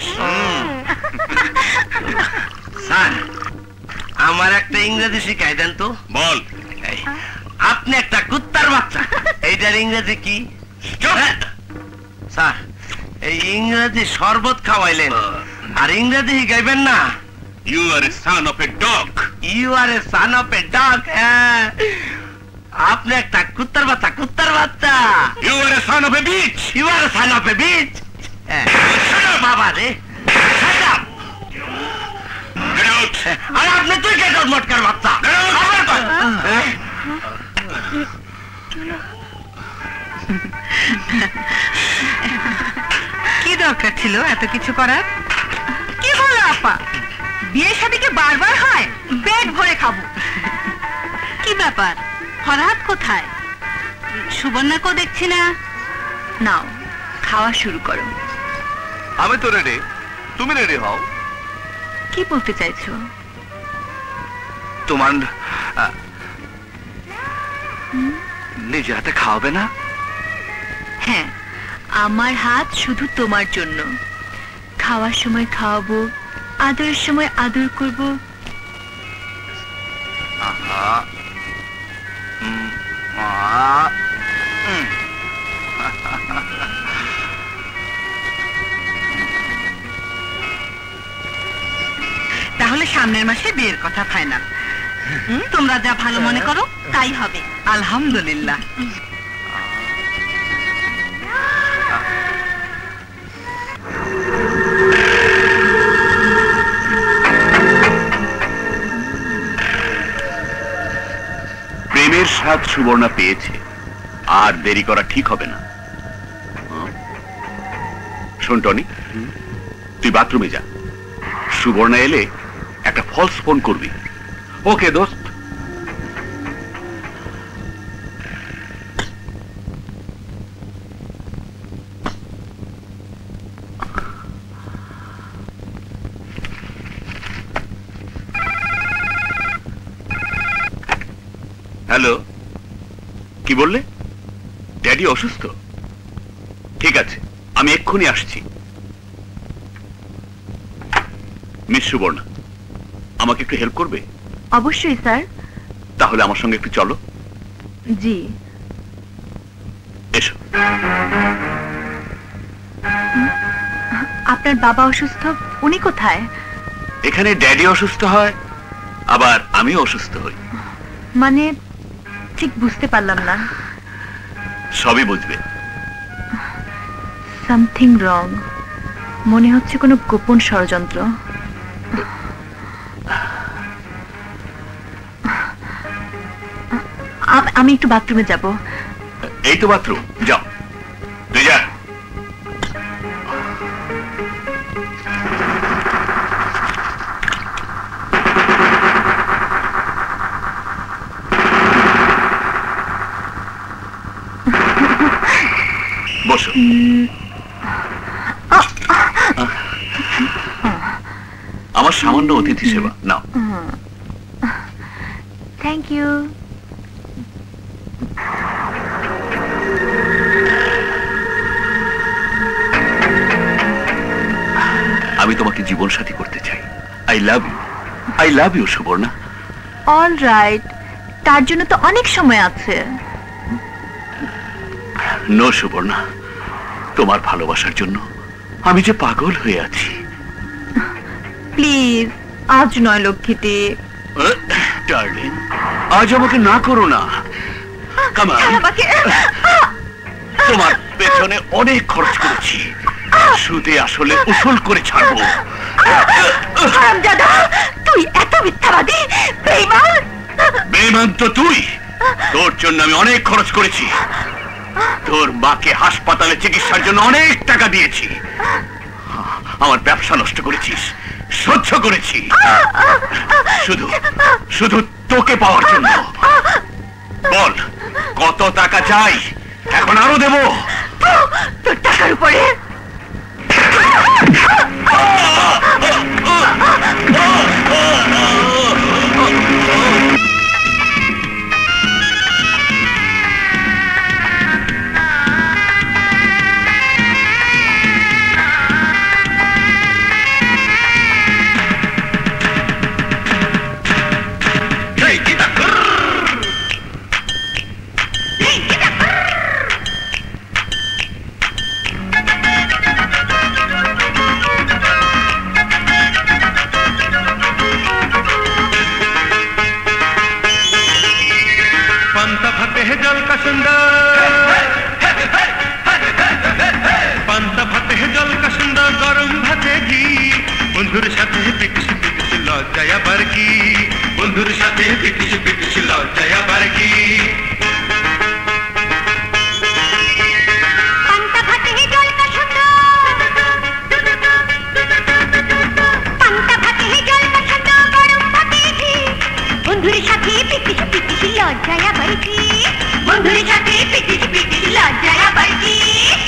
স্যার, আমার একটা ইংরেজি শিখাই দেন তো। বল। আপনি একটা কুত্তার বাচ্চা, এইটার ইংরেজি কি? স্যার, এই ইংরেজি শরবত খাওয়াইলেন, আর ইংরেজি শিখাইবেন না? You are a son of a dog. You are a son of a dog. আপনি একটা কুত্তার বাচ্চা, কুত্তার বাচ্চা। You are a son of a bitch. You are a son of a bitch. বাবা রে, আর আপনি তুই কে মটকার বাচ্চা? কি দরকার ছিল এত কিছু করার? কি বলো আপা, বিয়ের সাথে কি বারবার হয়? পেট ভরে খাবো। কি ব্যাপার, ফরহাদ কোথায়? সুবর্ণাকেও দেখছি না। নাও, খাওয়া শুরু করো। আমি তো রেডি, তুমি রেডি হও। কি বলতে চাইছো? তোমার নিজে হাতে খাওয়াবে না? হ্যাঁ, আমার হাত শুধু তোমার জন্য। খাওয়ার সময় খাওয়াবো, আদরের সময় আদর করব। আহা, উম, আ, উম। তাহলে সামনের মাসে বিয়ের কথা ফাইনাল। তোমরা যা ভালো মনে করো তাই হবে। আলহামদুলিল্লাহ। প্রেমের স্বাদ সুবর্ণা পেয়েছে, আর দেরি করা ঠিক হবে না। শোন টনি, তুই বাথরুমে যা। সুবর্ণা এলে একটা ফলস ফোন করবি। ওকে দোস্ত। হ্যালো, কি বললে? ড্যাডি অসুস্থ? ঠিক আছে, আমি এক্ষুনি আসছি। মিস সুবর্ণা, আমাকে একটু হেল্প করবে? অবশ্যই স্যার। তাহলে আমার সঙ্গে একটু চলো। জি। এসো। আপনার বাবা অসুস্থ, উনি কোথায়? এখানে ড্যাডি অসুস্থ হয়, আবার আমিও অসুস্থ হই। মানে ঠিক বুঝতে পারলাম না। সবই বুঝবে। সামথিং রং, মনে হচ্ছে কোনো গোপন ষড়যন্ত্র। আমি একটু বাথরুমে যাব। এই তো বাথরুম, যাও তুই যা। বসো। আমার সামান্য অতিথি সেবা নাও। Thank you. আমি তোমাকে জীবন সাথী করতে চাই। I love you, I love you Subarna. All right, তার জন্য তো অনেক সময় আছে। নো সুবর্ণা, তোমার ভালোবাসার জন্য আমি যে পাগল হয়ে আছি। প্লিজ আজ নয় লক্ষ্মীটি। ডার্লিং, আজ আমাকে না করো না। Come on. তোমার পেছনে অনেক খরচ করেছি, সুদে আসলে উসুল করে ছাড়বো। হারামজাদা, তুই এত মিথ্যাবাদী, বেঈমান। বেঈমান তো তুই, তোর জন্য আমি অনেক খরচ করেছি। তোর মাকে হাসপাতালে চিকিৎসার জন্য অনেক টাকা দিয়েছি। আমার ব্যবসা নষ্ট করেছিস, সহ্য করেছি, শুধু শুধু তোকে পাওয়ার জন্য। বল কত টাকা চাই, এখন আরো দেবো। তোর টাকার উপরে বন্ধুর সাথে পিটিস পিটিস লজ্জায় আবার কি, বন্ধুর সাথে পিটিস পিটিস লজ্জায় আবার কি। পান্তা ভাতে জল পছন্দ, পান্তা ভাতে জল পছন্দ, গরম ভাতে ঘি। বন্ধুর সাথে পিটিস পিটিস লজ্জায় আবার কি, বন্ধুর সাথে পিটিস পিটিস লজ্জায় আবার কি।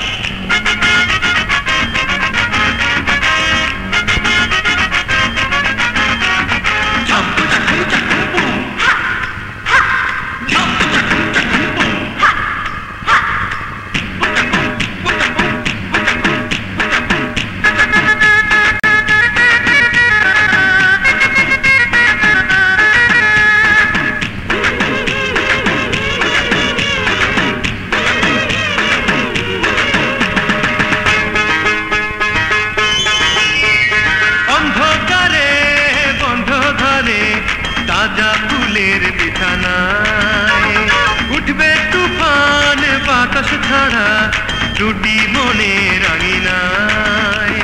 টুটি মনে রাঙিনায়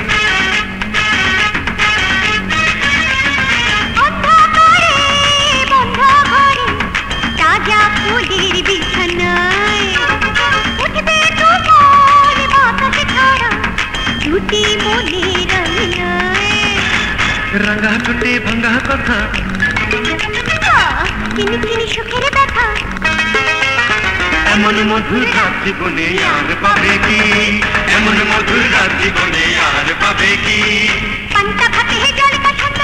অন্ধকারে বন্ধ ঘরে তাজা ফুলের বিছানায় উঠবে তুফান বাতাস ছাড়া টুটি মনে রাঙিনায়। রাঙা টুটে ভাঙা কথা, চিনি চিনি সুখের ব্যথা, এমন মধুর রাত জীবনে আর পাবে কি, এমন মধুর রাত জীবনে আর পাবে কি। পান্তা ভাতে জল পছন্দ,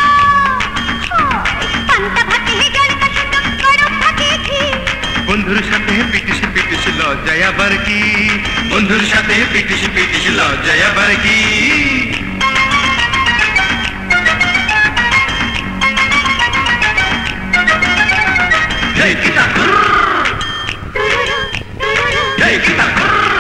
পান্তা ভাতে জল পছন্দ, গরম ভাতে ঘি। বন্ধুর সাথে পিটিস পিটিস লজ্জায় আবার কি, বন্ধুর সাথে পিটিস পিটিস লজ্জায় আবার কি। Hey, kita, hey, kita.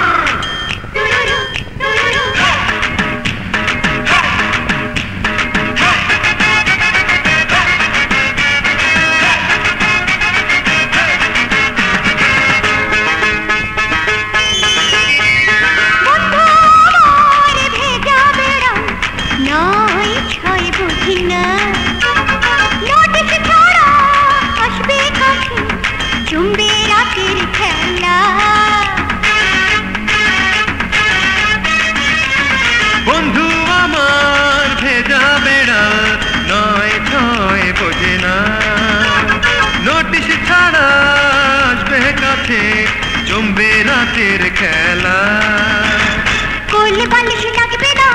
ছাড়া আসবে কাছে জমবে রাতের খেলা কোলে বালিশ লাগবে না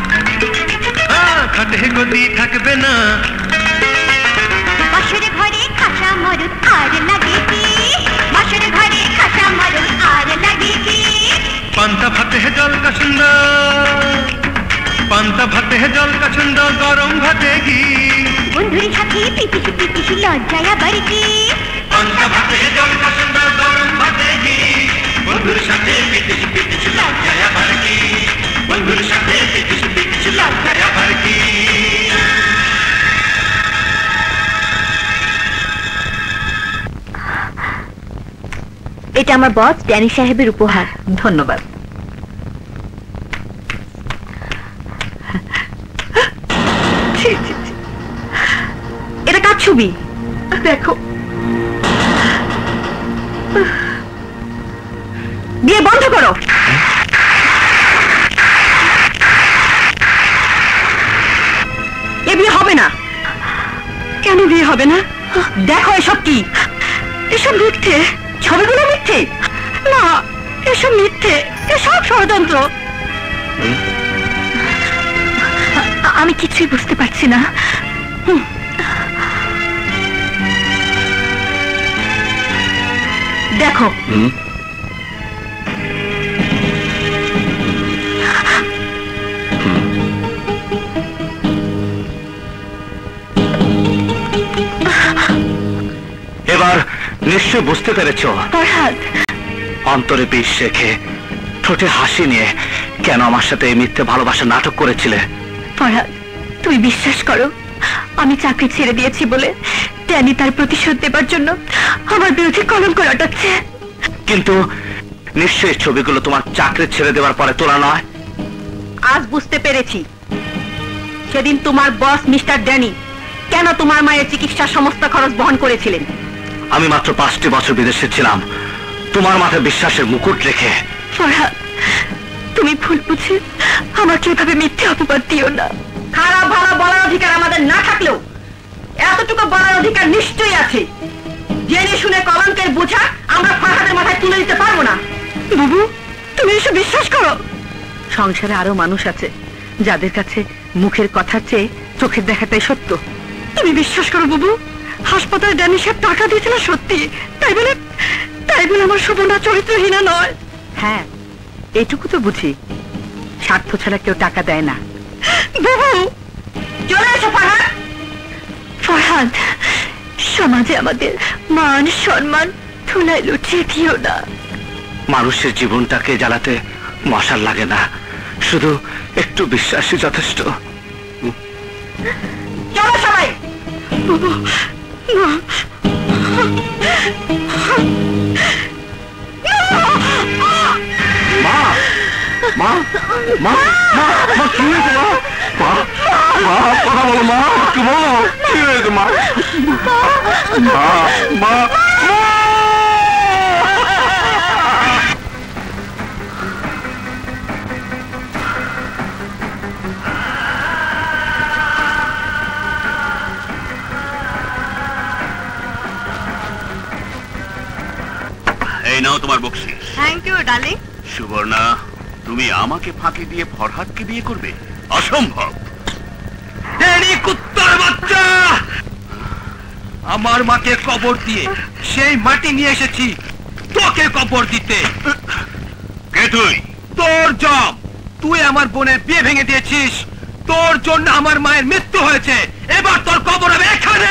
খাটে গদি থাকবে না বাসর ঘরে খাসা মরুদ আর লাগে কি বাসর ঘরে খাসা মরুদ আর লাগে কি পান্তা ভাতে জল কাসুন্দ পান্তা ভাতে জল কাসুন্দ গরম ভাতে ঘি বন্ধুর সাথে পিটিস পিটিস লজ্জায় আবার কি পান্তা ভাতে জল কাসুন্দ গরম ভাতে ঘি বন্ধুর সাথে পিটিস পিটিস লজ্জায় আবার কি বন্ধুর সাথে পিটিস পিটিস লজ্জায় আবার কি এটা আমার বস ড্যানি সাহেবের উপহার। ধন্যবাদ। এটা কার ছবি? দেখো, বিয়ে বন্ধ করো। এ বিয়ে হবে না। কেন বিয়ে হবে না? দেখো এসব কি? এসব মিথ্যে, ছবিগুলো মিথ্যে। না, এসব মিথ্যে, এসব ষড়যন্ত্র। আমি কিছুই বুঝতে পারছি না। দেখো, এবার নিশ্চয় বুঝতে পেরেছ ফরহাদ, অন্তরে বিষ রেখে ঠোঁটে হাসি নিয়ে কেন আমার সাথে এই মিথ্যে ভালোবাসা নাটক করেছিলে। ফরহাদ, তুমি বিশ্বাস করো, আমি চাকরি ছেড়ে দিয়েছি বলে ড্যানি তার প্রতিশোধ দেবার জন্য আমার বিরুদ্ধে কলঙ্ক রটাচ্ছে। কিন্তু নিশ্চয়ই ছবিগুলো তোমার চাকরি ছেড়ে দেওয়ার পরে তোলা নয়। আজ বুঝতে পেরেছি সেদিন তোমার বস মিস্টার ড্যানি কেন তোমার মায়ের চিকিৎসার সমস্ত খরচ বহন করেছিলেন। আমি মাত্র পাঁচটি বছর বিদেশে ছিলাম তোমার মাথায় বিশ্বাসের মুকুট রেখে। ফরহাদ, তুমি ভুল বুঝে আমাকে এভাবে মিথ্যে অপবাদ দিও না। খারাপ ভালো বলার অধিকার আমাদের না থাকলেও এতটুকু বলার অধিকার নিশ্চয়ই আছে, জেনে শুনে কলঙ্কের বোঝা আমরা ফরহাদের মাথায় তুলে দিতে পারবো না। বাবু, তুমি এসব বিশ্বাস করো? সংসারে আরো মানুষ আছে যাদের কাছে মুখের কথার চেয়ে চোখের দেখাটাই সত্য। তুমি বিশ্বাস করো বাবু, হাসপাতালে ড্যানি সাহেব টাকা দিয়েছিল সত্যি, তাই বলে তাই বলে আমার শোভনা চরিত্রহীনা নয়। হ্যাঁ, এইটুকু তো বুঝি, স্বার্থ ছাড়া কেউ টাকা দেয় না। বাবু, চলে এসো ফরহাদ। ফরহাদ, সমাজে আমাদের মান সম্মান ধুলায় লুটিয়ে দিও না। মানুষের জীবনটাকে জ্বালাতে মশাল লাগে না, শুধু একটু বিশ্বাসই যথেষ্ট। চলো সবাই। বাবু, না। মা মা মা মা মা কি হয়েছে মা? মা মা কথা বলো মা, কি বলো কি হয়েছে মা? মা মা এই নাও তোমার বকশিস। Thank you darling. সুবর্ণা, তুমি আমাকে ফাঁকি দিয়ে ফরহাদকে বিয়ে করবে? অসম্ভব। কুত্তার বাচ্চা, আমার মাকে কবর দিয়ে সেই মাটি নিয়ে এসেছি তোকে কবর দিতে। কে তুই? তোর জব। তুই আমার বোনের বিয়ে ভেঙে দিয়েছিস, তোর জন্য আমার মায়ের মৃত্যু হয়েছে, এবার তোর কবর হবে এখানে।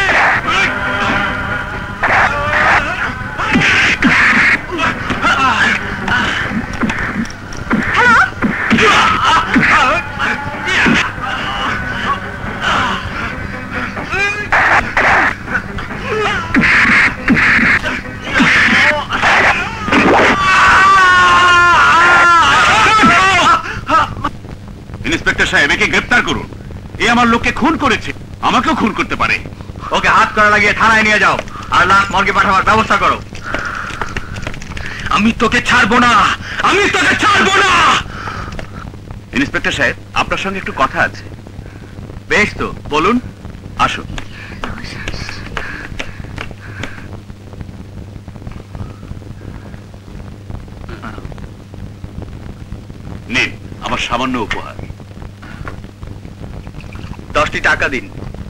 ইন্সপেক্টর সাহেব, একে গ্রেফতার করুন। এ আমার লোককে খুন করেছে, আমাকেও খুন করতে পারে। ওকে হাত করা লাগিয়ে থানায় নিয়ে যাও আর লাশ মর্গে পাঠাবার ব্যবস্থা করো। আমি তোকে ছাড়বো না, আমি তোকে ছাড়বো না। ইন্সপেক্টর সাহেব, আপনার সঙ্গে একটু কথা আছে। বেশ তো, বলুন। আসুন। সামান্য উপহার। দশটি টাকা দিন।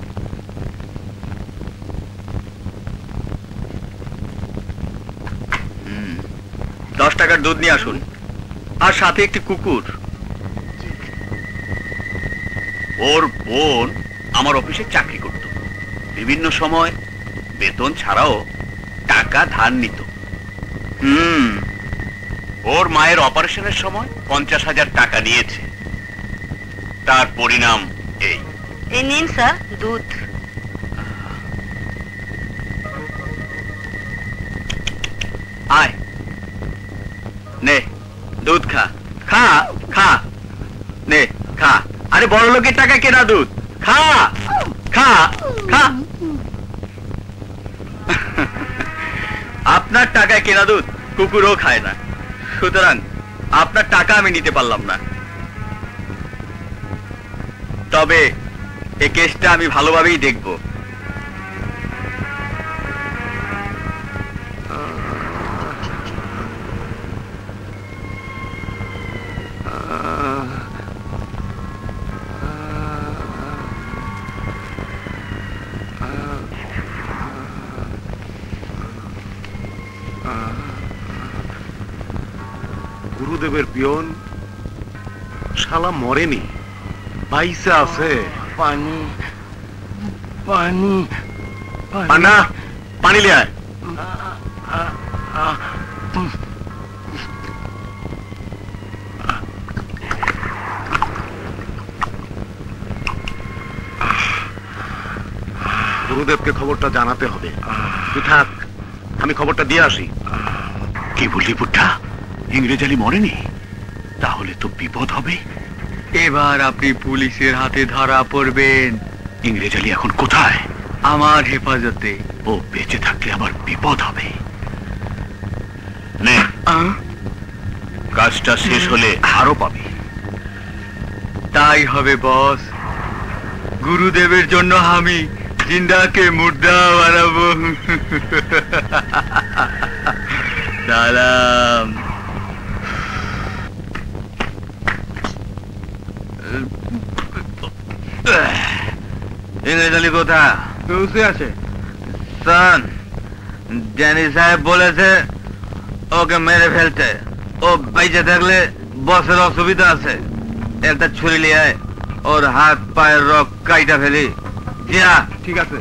দশ টাকার দুধ নিয়ে আসুন, আর সাথে একটি কুকুর। ওর বোন আমার অফিসে চাকরি করত, বিভিন্ন সময় বেতন ছাড়াও টাকা ধার নিত। হুম ওর মায়ের অপারেশনের সময় পঞ্চাশ হাজার টাকা নিয়েছে, তার পরিণাম এই। এই নিন স্যার দুধ। আয় নে দুধ খা, খা খা, নে খা। আরে বড় লোকের টাকা কেনা দুধ, খা খা খা। আপনার টাকায় কেনা দুধ কুকুরও খায় না, সুতরাং আপনার টাকা আমি নিতে পারলাম না। তবে এই কেসটা আমি ভালোভাবেই দেখব। গুরুদেবের পিয়ন শালা মরেনি, বাইসে আছে। পানি পানি পান্ডা পানি লিয়ে আয়। গুরুদেবকে খবরটা জানাতে হবে। তুই থাক, আমি খবরটা দিয়ে আসি। কি বললি বুদ্ধা? ইংরেজ আলী মরেনি? তাহলে তো বিপদ হবে। এবার আপনি পুলিশের হাতে ধরা পড়বেন। ইংরেজ আলী এখন কোথায়? আমার হেফাজতে। ও বেঁচে থাকলে আবার বিপদ হবে। নে, কাজটা শেষ হলে আরো পাবি। তাই হবে বস। গুরুদেবের জন্য আমি জিন্দাকে মুর্দা বানাবো। সালাম। ইংরেজ আলী কোথা? বসে আছে। সান, ড্যানি সাহেব বলেছে ওকে মেরে ফেলতে। ও বেঁচে থাকলে বসের অসুবিধা আছে। একটা ছুরি নিয়ে আয়, ওর হাত পায়ের রক কাইটা ফেলি। যা। ঠিক আছে।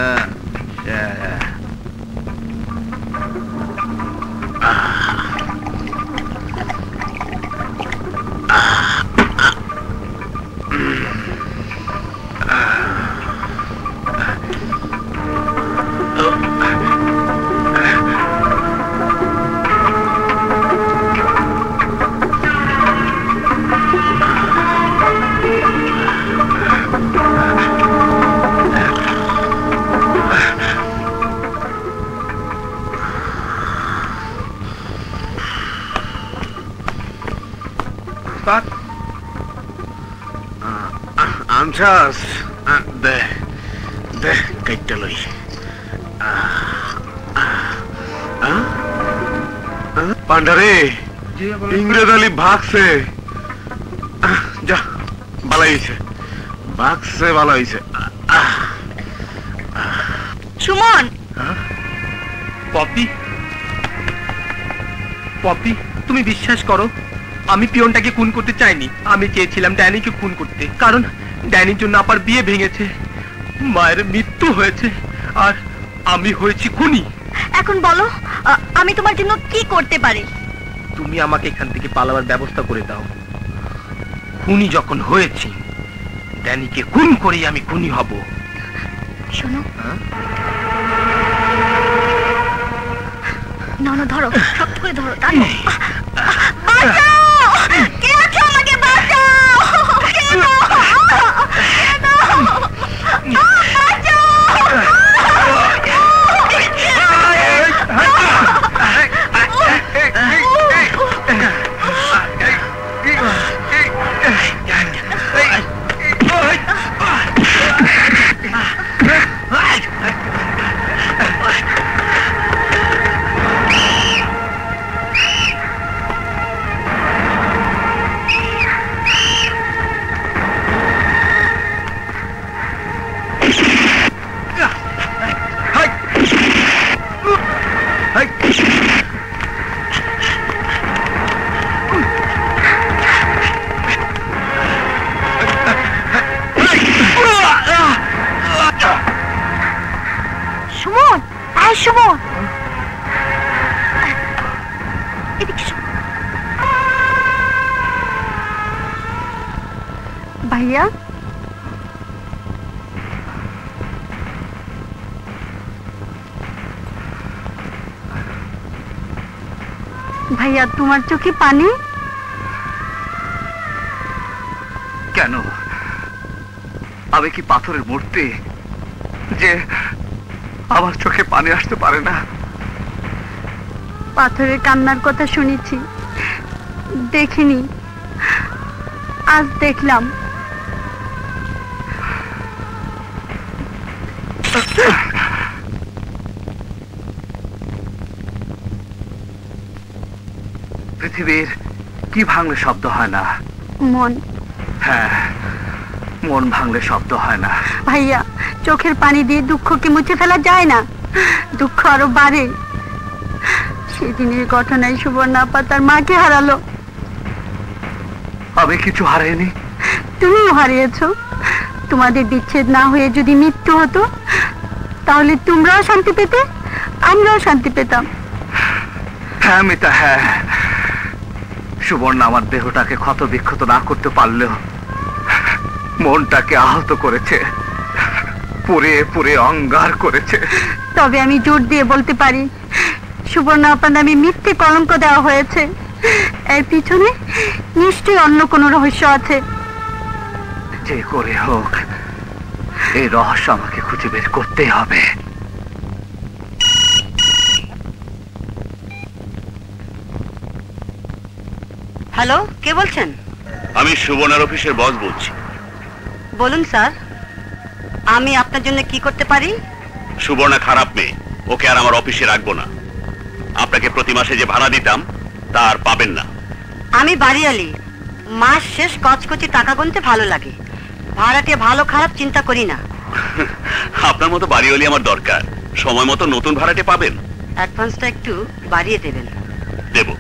আনছাস দে দে কাইটা লই। পান্ডারে, ইংরেজ আলী ভাগছে। যা, ভালো হয়েছে, ভাগছে ভালো হয়েছে। সুমন। পপি, পপি তুমি বিশ্বাস করো, আমি পিয়নটাকে খুন করতে চাইনি। আমি চেয়েছিলাম ড্যানিকে খুন করতে, কারণ ড্যানির জন্য আপার বিয়ে ভেঙেছে, মায়ের মৃত্যু হয়েছে, আর আমি হয়েছি খুনি। এখন বলো আমি তোমার জন্য কি করতে পারি? তুমি আমাকে এখান থেকে পালাবার ব্যবস্থা করে দাও। খুনি যখন হয়েছি, ড্যানিকে খুন করেই আমি খুনি হব। শোনো, না না ধরো, শক্ত করে ধরো। বাঁচাও! কে আছো? আমাকে বাঁচাও! কে দাও? কে দাও? বাঁচাও! এই সুমন, এদিকে এসো। ভাইয়া, ভাইয়া তোমার চোখে পানি কেন? আমি কি পাথরের মূর্তি যে আমার চোখে পানি আসতে পারে না? পাথরের কান্নার কথা শুনেছি, দেখিনি, আজ দেখলাম। পৃথিবীর কি ভাঙলে শব্দ হয় না? মন। হ্যাঁ, মন ভাঙলে শব্দ হয় না। ভাইয়া, চোখের পানি দিয়ে দুঃখকে মুছে ফেলা যায় না, দুঃখ আরো বাড়ে। সেদিনের ঘটনায় সুবর্ণা আপা তার মাকে হারালো। আমি কিছু হারাইনি। তুমিও হারিয়েছ। তোমাদের বিচ্ছেদ না হয়ে যদি মৃত্যু হতো, তাহলে তোমরাও শান্তি পেতে, আমরাও শান্তি পেতাম। হ্যাঁ মিতা, হ্যাঁ। সুবর্ণা আমার দেহটাকে ক্ষত বিক্ষত না করতে পারলেও মনটাকে আহত করেছে, পুড়ে পুড়ে অঙ্গার করেছে। তবে আমি জোর দিয়ে বলতে পারি, সুবর্ণা আপা নামে মিথ্যে কলঙ্ক দেওয়া হয়েছে। এর পিছনে নিশ্চয়ই অন্য কোনো রহস্য আছে। যে করে হোক এই রহস্য আমাকে খুঁজে বের করতেই হবে। হ্যালো, কে বলছেন? আমি সুবর্ণার অফিসের বস বলছি। বলুন স্যার, আমি আপনার জন্য কি করতে পারি? সুবর্ণা খারাপ মেয়ে, ওকে আর আমার অফিসে রাখবো না। আপনাকে প্রতি মাসে যে ভাড়া দিতাম তা আর পাবেন না। আমি বাড়িয়ালি, মাস শেষ কচকচি টাকা গুনতে ভালো লাগে। ভাড়াটে ভালো খারাপ চিন্তা করি না। আপনার মতো বাড়িওয়ালি আমার দরকার। সময় মতো নতুন ভাড়াটে পাবেন। অ্যাডভান্সটা একটু বাড়িয়ে দেবেন। দেব।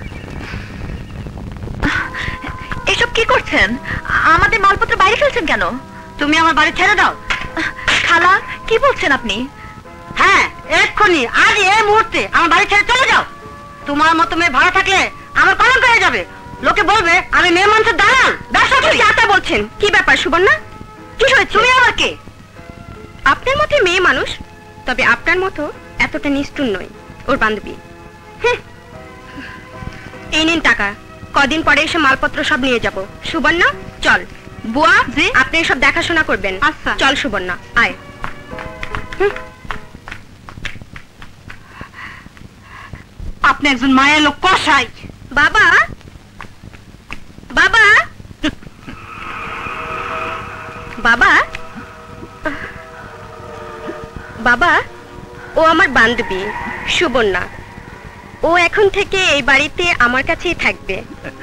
এসব কি করছেন? আমাদের মালপত্র বাইরে ফেলছেন কেন? তুমি আমার বাড়ি ছেড়ে দাও। খালা, কি বলছেন আপনি? হ্যাঁ, এক্ষুনি, আজ এই মুহূর্তে আমার বাড়ি ছেড়ে চলে যাও। তোমার মতো মেয়ে ভাড়া থাকলে আমার কলঙ্ক হয়ে যাবে। লোকে বলবে আমি মেয়ে মানুষের দালাল, ব্যবসা করি। যা তা বলছেন, কি ব্যাপার সুবর্ণা? কি হয়েছে? তুমি আমার কে? আপনার মতো মেয়ে মানুষ, তবে আপনার মতো এতটা নিষ্ঠুর নয়। ওর বান্ধবী। এই নিন টাকা, কদিন পরে এসে মালপত্র সব নিয়ে যাব। সুবর্ণা চল। বুয়া, আপনি সব দেখাশোনা করবেন। আচ্ছা। চল সুবর্ণা, আয়। আপনি একজন মায়ের লোক, কষাই। বাবা, বাবা, বাবা, বাবা, ও আমার বান্ধবী সুবর্ণা। ও এখন থেকে এই বাড়িতে আমার কাছেই থাকবে।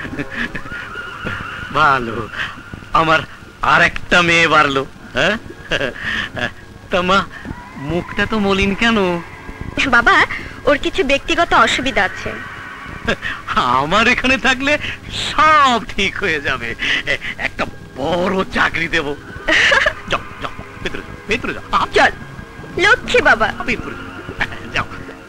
ভালো, আমার আর একটা মেয়ে বাড়লো। হ্যাঁ, তা মা, মুখটা তো মলিন কেন? বাবা, ওর কিছু ব্যক্তিগত অসুবিধা আছে। আমার এখানে থাকলে সব ঠিক হয়ে যাবে। একটা বড় চাকরি দেব। যাও যাও, ভেতরে যাও, ভেতরে যাও। চল লক্ষ্মী বাবা। ভেতরে যাও।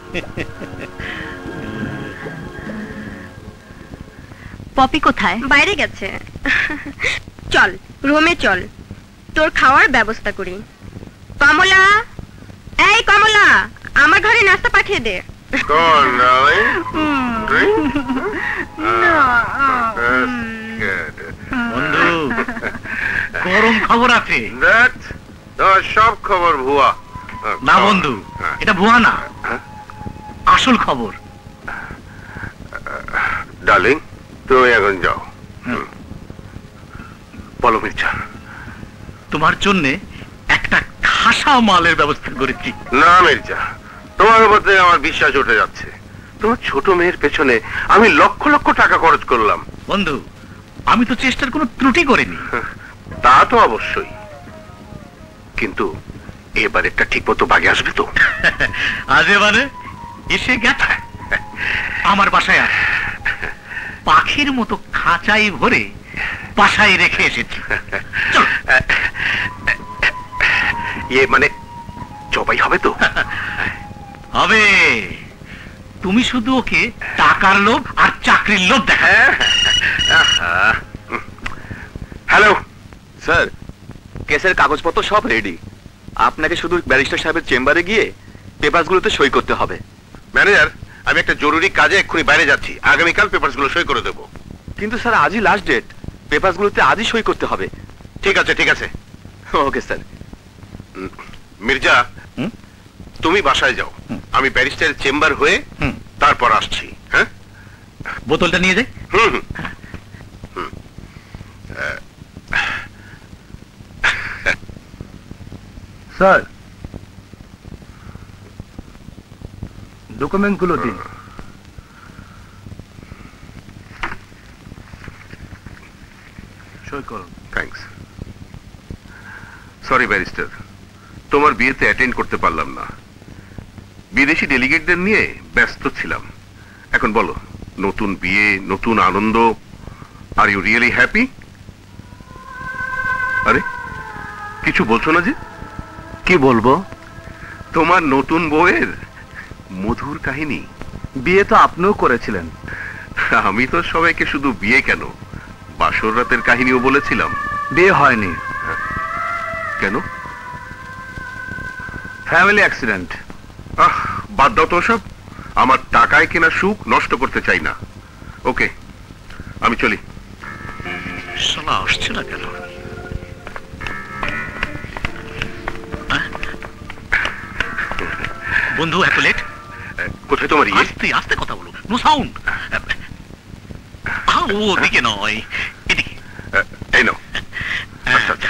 পপি কোথায়? বাইরে গেছে। চল রুমে চল, তোর খাওয়ার ব্যবস্থা করি। কমলা, এই কমলা, আমার ঘরে নাস্তা পাঠিয়ে দে। বন্ধু, গরম খবর আছে। সব খবর ভুয়া। না বন্ধু, এটা ভুয়া না, আসল খবর। ডার্লিং, তুমি এখন যাও। বলো মির্জা। তোমার জন্য একটা খাসা মালের ব্যবস্থা করেছি। না মির্জা, তোমার উপরে আমার বিশ্বাস উঠে যাচ্ছে। তোমার ছোট মেয়ের পেছনে আমি লক্ষ লক্ষ টাকা খরচ করলাম। বন্ধু, আমি তো চেষ্টার কোনো ত্রুটি করিনি। তা তো অবশ্যই, কিন্তু এবারেরটা ঠিক মতো বাগে আসবে তো? আজ এবারে এসে গেছে। আমার বাসায় আস, পাখির মতো খাঁচাই ভরে বাসায় রেখে এসেছি। ইয়ে মানে জবাই হবে তো? হবে। তুমি শুধু ওকে টাকার লোভ আর চাকরির লোভ দেখা। হ্যালো স্যার, কেসের কাগজপত্র সব রেডি। আপনাকে শুধু ব্যারিস্টার সাহেবের চেম্বারে গিয়ে পেপারসগুলোতে সই করতে হবে। ম্যানেজার, আমি একটা জরুরি কাজে এক্ষুনি বাইরে যাচ্ছি, আগামীকাল পেপারসগুলো সই করে দেবো। কিন্তু স্যার আজই লাস্ট ডেট, পেপারসগুলোতে আজই সই করতে হবে। ঠিক আছে ঠিক আছে ওকে স্যার। মির্জা, তুমি বাসায় যাও, আমি ব্যারিস্টারের চেম্বার হয়ে তারপর আসছি। হ্যাঁ, বোতলটা নিয়ে যাই। হুম হুম। স্যার, ডকুমেন্টগুলো দিন। সই করুন। থ্যাঙ্কস। সরি ব্যারিস্টার, তোমার বিয়েতে অ্যাটেন্ড করতে পারলাম না, বিদেশি ডেলিগেটদের নিয়ে ব্যস্ত ছিলাম। এখন বলো, নতুন বিয়ে, নতুন আনন্দ, আর ইউ রিয়েলি হ্যাপি? আরে কিছু বলছো না যে? কি বলবো? তোমার নতুন বউয়ের মধুর কাহিনী। বিয়ে তো আপনিও করেছিলেন। আমি তো সবাইকে শুধু বিয়ে কেন, বাসর রাতের কাহিনীও বলেছিলাম। বিয়ে হয়নি। কেন? Family accident. আহ, বাদ দাও তো সব, আমার টাকায় কেনা সুখ নষ্ট করতে চাই না। ওকে, আমি চলি। শালা আসছে না কেন? বন্ধু এত লেট? কোথায় তোমার ইয়ে? আস্তে আস্তে কথা বলো, নো সাউন্ড। ও দিকে নয়, এদিকে। এই নাও। আচ্ছা আচ্ছা।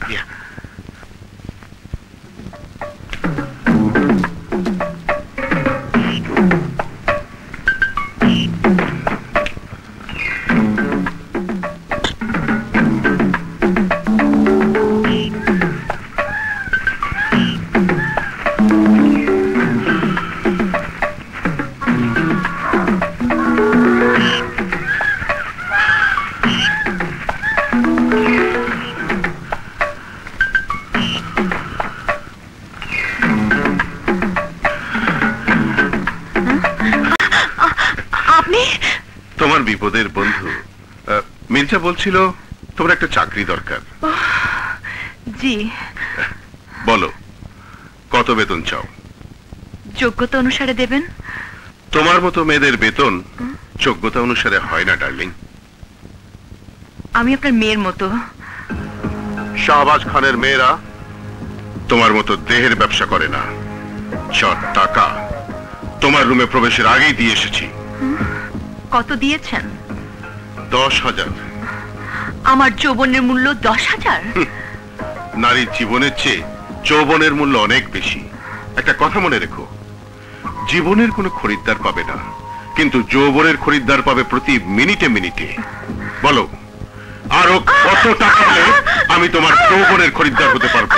তোমার বিপদের বন্ধু মির্জা বলছিল তোমার একটা চাকরি দরকার। জি। বলো, কত বেতন চাও? যোগ্যতা অনুসারে দেবেন। তোমার মতো মেয়েদের বেতন যোগ্যতা অনুসারে হয় না ডার্লিং। আমি আপনার মেয়ের মতো। শাহবাজ খানের মেয়েরা তোমার মতো দেহের ব্যবসা করে না। যত টাকা তোমার রুমে প্রবেশের আগেই দিয়ে এসেছি। কত দিয়েছেন? দশ হাজার। আমার যৌবনের মূল্য দশ হাজার? নারীর জীবনের চেয়ে যৌবনের মূল্য অনেক বেশি। একটা কথা মনে রেখো, জীবনের কোনো খরিদ্দার পাবে না, কিন্তু যৌবনের খরিদ্দার পাবে প্রতি মিনিটে মিনিটে। বলো, আরো কত টাকা হলে আমি তোমার যৌবনের খরিদ্দার হতে পারবো?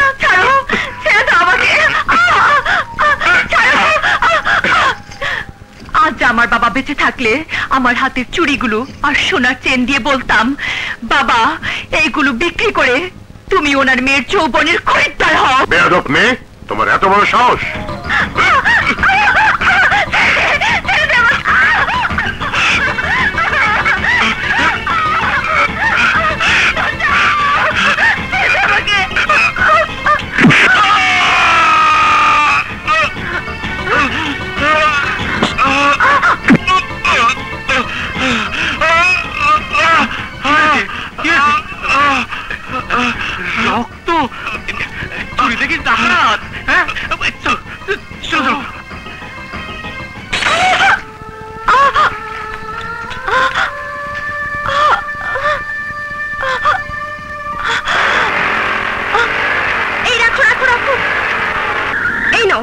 আজ আমার বাবা বেঁচে থাকলে আমার হাতের চুড়িগুলো আর সোনার চেন দিয়ে বলতাম, বাবা এইগুলো বিক্রি করে তুমি ওনার মেয়ের যৌবনের খরিদ্দার হও। বেয়াদব মেয়ে, তোমার এত বড় সাহস! রক্ত চুরি দেখি ডাকাত। হ্যাঁ, চলো চলো। এই রাখো রাখো রাখো, এই নাও।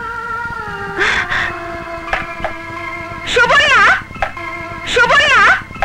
সুবর্ণা, সুবর্ণা,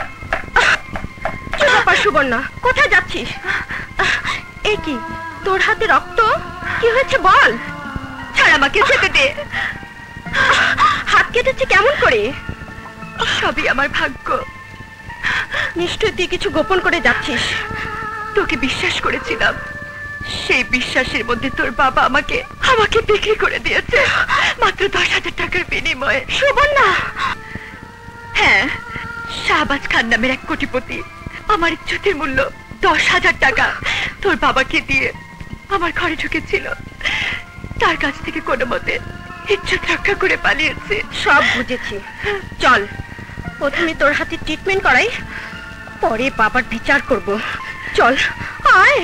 কি ব্যাপার সুবর্ণা, কোথায় যাচ্ছিস? এই কি, তোর হাতে রক্ত? কি হয়েছে বল। ছাড় আমাকে, যেতে দে। হাত কেটেছে কেমন করে? সবই আমার ভাগ্য। নিশ্চয় তুই কিছু গোপন করে যাচ্ছিস। তোকে বিশ্বাস করেছিলাম, সেই বিশ্বাসের মধ্যে তোর বাবা আমাকে আমাকে বিক্রি করে দিয়েছে। মাত্র দশ হাজার টাকার বিনিময়ে। সুবর্ণা? হ্যাঁ, শাহবাজ খান নামের এক কোটিপতি আমার ইজ্জতের মূল্য দশ হাজার টাকা তোর বাবাকে দিয়ে আমার ঘরে ঢুকেছিল। তার কাছ থেকে কোনো মতে ইজ্জত রক্ষা করে পালিয়েছে। সব বুঝেছি, চল প্রথমে তোর হাতে ট্রিটমেন্ট করাই, পরে বাবার বিচার করব। চল আয়।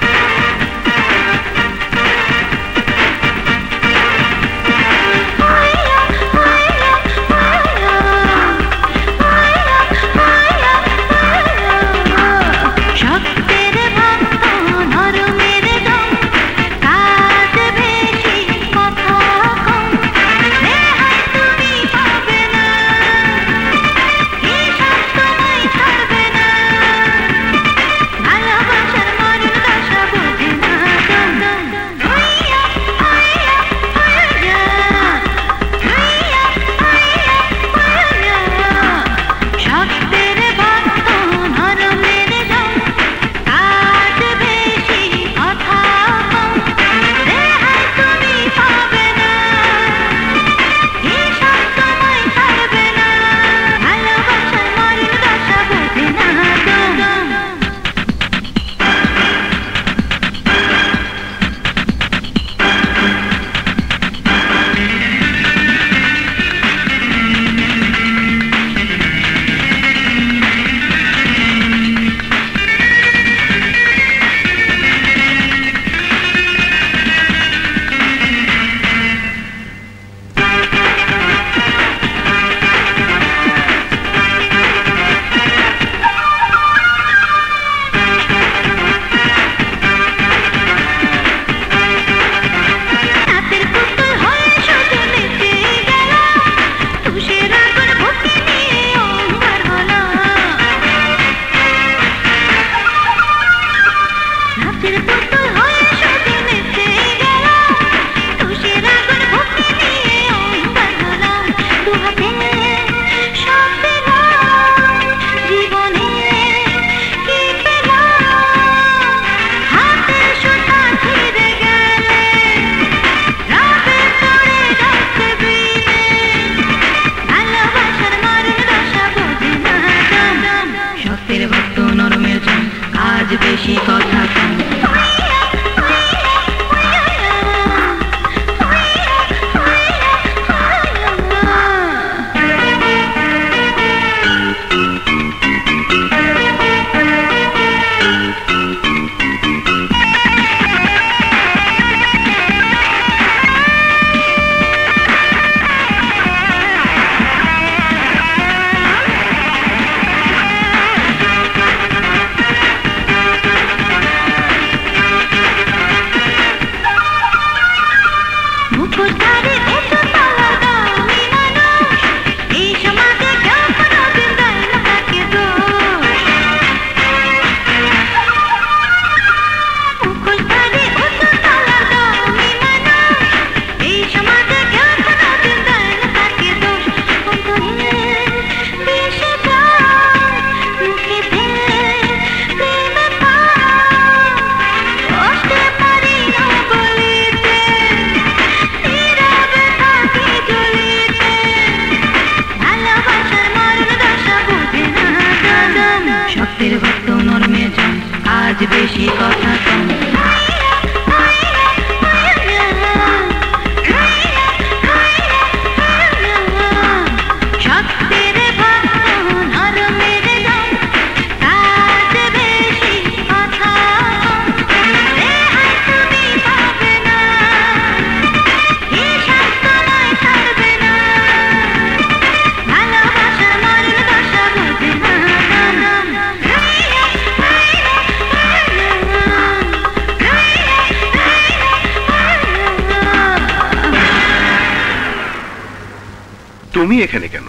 তুমি এখানে কেন?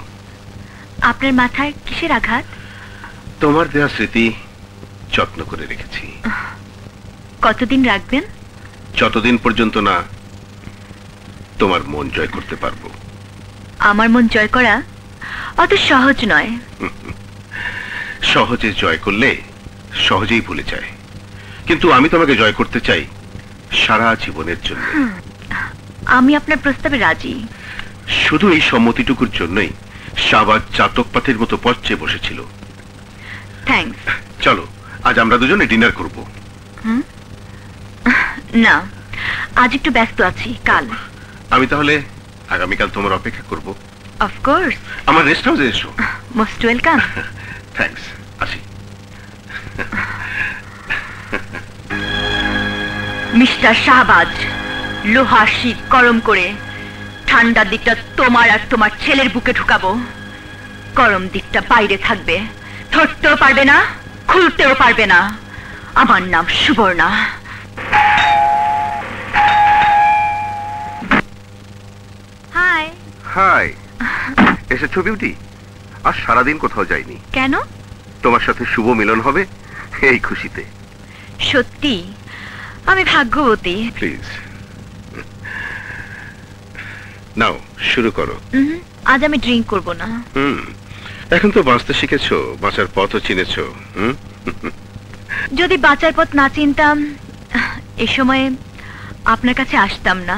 আপনার মাথায় কিসের আঘাত? তোমার দেয়া স্মৃতি যত্ন করে রেখেছি। কতদিন রাখবেন? যতদিন পর্যন্ত না তোমার মন জয় করতে পারবো। আমার মন জয় করা অত সহজ নয়। সহজে জয় করলে সহজেই ভুলে যায়, কিন্তু আমি তোমাকে জয় করতে চাই সারা জীবনের জন্য। আমি আপনার প্রস্তাবে রাজি। শুধু এই সম্মতিটুকুর জন্যই শাহবাজ চাতক পাথের মতো পথ চেয়ে বসেছিল। থ্যাঙ্কস। চলো আজ আমরা দুজনে ডিনার করব। না, আজ একটু ব্যস্ত আছি, কাল। আমি তাহলে আগামীকাল তোমার অপেক্ষা করব। Of course. আমার রেস্ট হাউসে এসো। Most welcome. থ্যাঙ্কস, আসি। মিস্টার শাহবাজ, লোহার শীত গরম করে ঠান্ডার দিকটা তোমার আর তোমার ছেলের বুকে ঢুকাবো। গরম দিকটা বাইরে থাকবে, ধরতেও পারবে না, খুলতেও পারবে না। আমার নাম সুবর্ণা। হাই। হাই। এসেছো বিউটি? আর সারাদিন কোথাও যাইনি। কেন? তোমার সাথে শুভ মিলন হবে এই খুশিতে। সত্যি আমি ভাগ্যবতী। প্লিজ নাও শুরু করো। আজ আমি ড্রিঙ্ক করব না। হুম, এখন তো বাঁচতে শিখেছো, বাঁচার পথও চিনেছো। হুম, যদি বাঁচার পথ না চিনতাম এ সময়ে আপনার কাছে আসতাম না।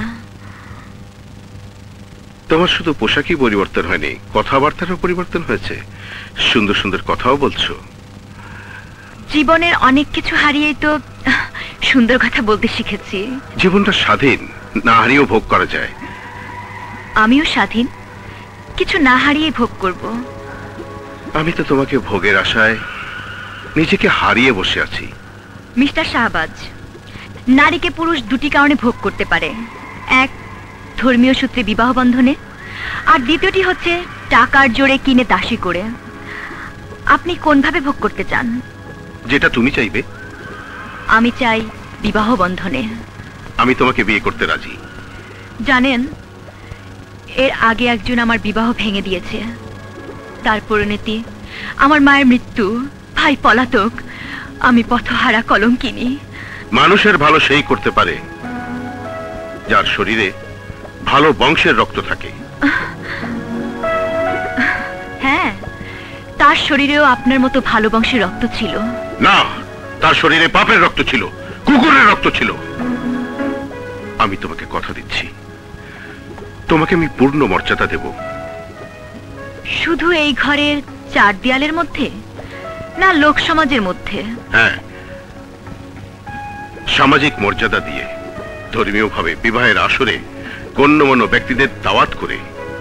তোমার শুধু পোশাকই পরিবর্তন হয়নি, কথাবার্তারও পরিবর্তন হয়েছে। সুন্দর সুন্দর কথাও বলছো। জীবনের অনেক কিছু হারিয়েই তো সুন্দর কথা বলতে শিখেছি। জীবনটা স্বাধীন, না হারিয়েও ভোগ করা যায়। আমিও স্বাধীন, কিছু না হারিয়ে ভোগ করব। আমি তো তোমাকে ভোগের আশায় নিজেকে হারিয়ে বসে আছি। মিস্টার শাহবাজ, নারীকে পুরুষ দুটি কারণে ভোগ করতে পারে। এক, ধর্মীয় সূত্রে বিবাহ বন্ধনে, আর দ্বিতীয়টি হচ্ছে টাকার জোরে কিনে দাসী করে। আপনি কোনভাবে ভোগ করতে চান? যেটা তুমি চাইবে। আমি চাই বিবাহ বন্ধনে। আমি তোমাকে বিয়ে করতে রাজি। জানেন, এর আগে একজন আমার বিবাহ ভেঙে দিয়েছে। তার পরিণতি আমার মায়ের মৃত্যু, ভাই পলাতক, আমি পথহারা কলঙ্কিনী। মানুষের ভালো সেই করতে পারে যার শরীরে ভালো বংশের রক্ত থাকে। হ্যাঁ, তার শরীরেও আপনার মতো ভালো বংশের রক্ত ছিল। না, তার শরীরে পাপের রক্ত ছিল, কুকুরের রক্ত ছিল। আমি তোমাকে কথা দিচ্ছি, তোমাকে আমি পূর্ণ মর্যাদা দেব। শুধু এই ঘরের চার দেয়ালের মধ্যে, না লোক সমাজের মধ্যে? হ্যাঁ, সামাজিক মর্যাদা দিয়ে, ধর্মীয় ভাবে বিবাহের আসরে গণ্যমান্য ব্যক্তিদের দাওয়াত করে।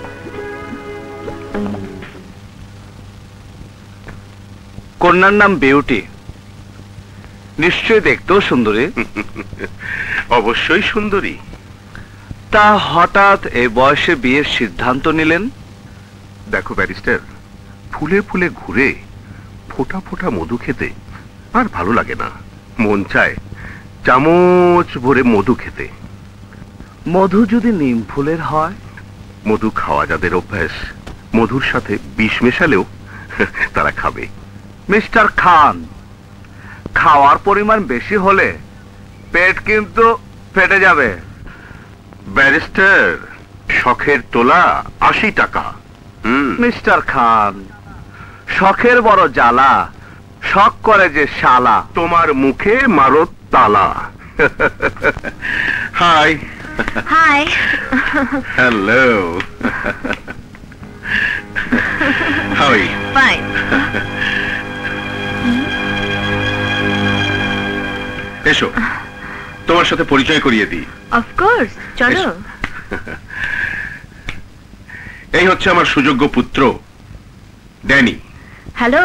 কন্যার নাম বিউটি, নিশ্চয়ই দেখতেও সুন্দরী। অবশ্যই সুন্দরী। তা হঠাৎ এই বয়সে বিয়ের সিদ্ধান্ত নিলেন? দেখো ব্যারিস্টার, ফুলে ফুলে ঘুরে ফোটা ফোটা মধু খেতে আর ভালো লাগে না। মন চায় চামচ ভরে মধু খেতে। মধু যদি নিম ফুলের হয়? মধু খাওয়া যাদের অভ্যাস, মধুর সাথে বিষ মেশালেও তারা খাবে। মিস্টার খান, খাওয়ার পরিমাণ বেশি হলে পেট কিন্তু ফেটে যাবে। ব্যারিস্টার, শখের তোলা আশি টাকা। মিস্টার খান, শখের বড় জ্বালা, শখ করে যে শালা। তোমার মুখে মারো তালা। Hi. Hi. Hello. How are you? Fine. এসো, তোমার সাথে পরিচয় করিয়ে দিই। অফ কোর্স, চলো। এই হচ্ছে আমার সুযোগ্য পুত্র Danny. Hello.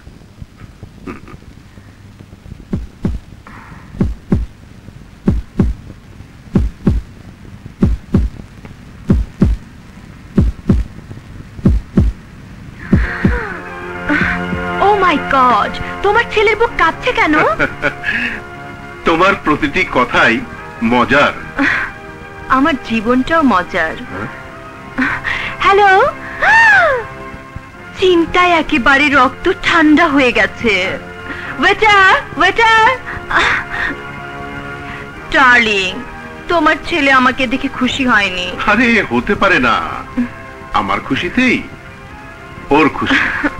Oh my God, তোমার ছেলের বুক কাঁপছে কেন? তোমার প্রতিটি কথাই মজার। আমার জীবনটাও মজার। হ্যালো। চিন্তায় একেবারে রক্ত ঠান্ডা হয়ে গেছে। Waiter, waiter. ডার্লিং, তোমার ছেলে আমাকে দেখে খুশি হয়নি। আরে হতে পারে না, আমার খুশিতেই ওর খুশি।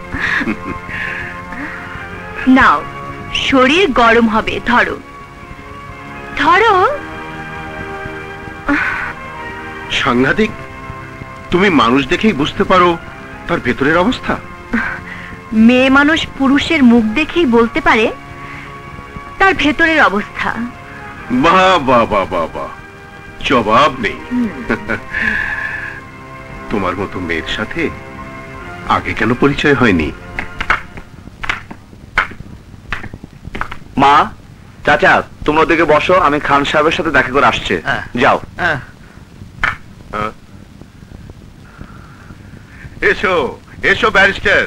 নাও, শরীর গরম হবে, ধরো ধরো। সাংঘাতিক, তুমি মানুষ দেখেই বুঝতে পারো তার ভেতরের অবস্থা। মেয়ে মানুষ পুরুষের মুখ দেখেই বলতে পারে তার ভেতরের অবস্থা। বাহ বাহ বাহ বাহ বাহ, জবাব নেই। তোমার মতো মেয়ের সাথে আগে কেন পরিচয় হয়নি? মা, চাচা, তোমরা ওদিকে বসো, আমি খান সাহেবের সাথে দেখা করে আসছে। যাও। এসো এসো ব্যারিস্টার।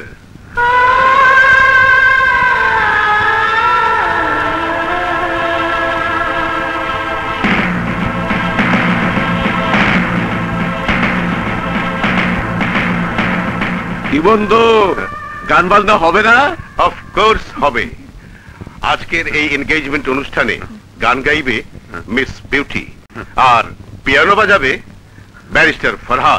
কি বন্ধু, গান বাজনা হবে না? অফকোর্স হবে। আজকের এই এনগেজমেন্ট অনুষ্ঠানে গান গাইবে মিস বিউটি, আর পিয়ানো বাজাবে ব্যারিস্টার ফরহাদ।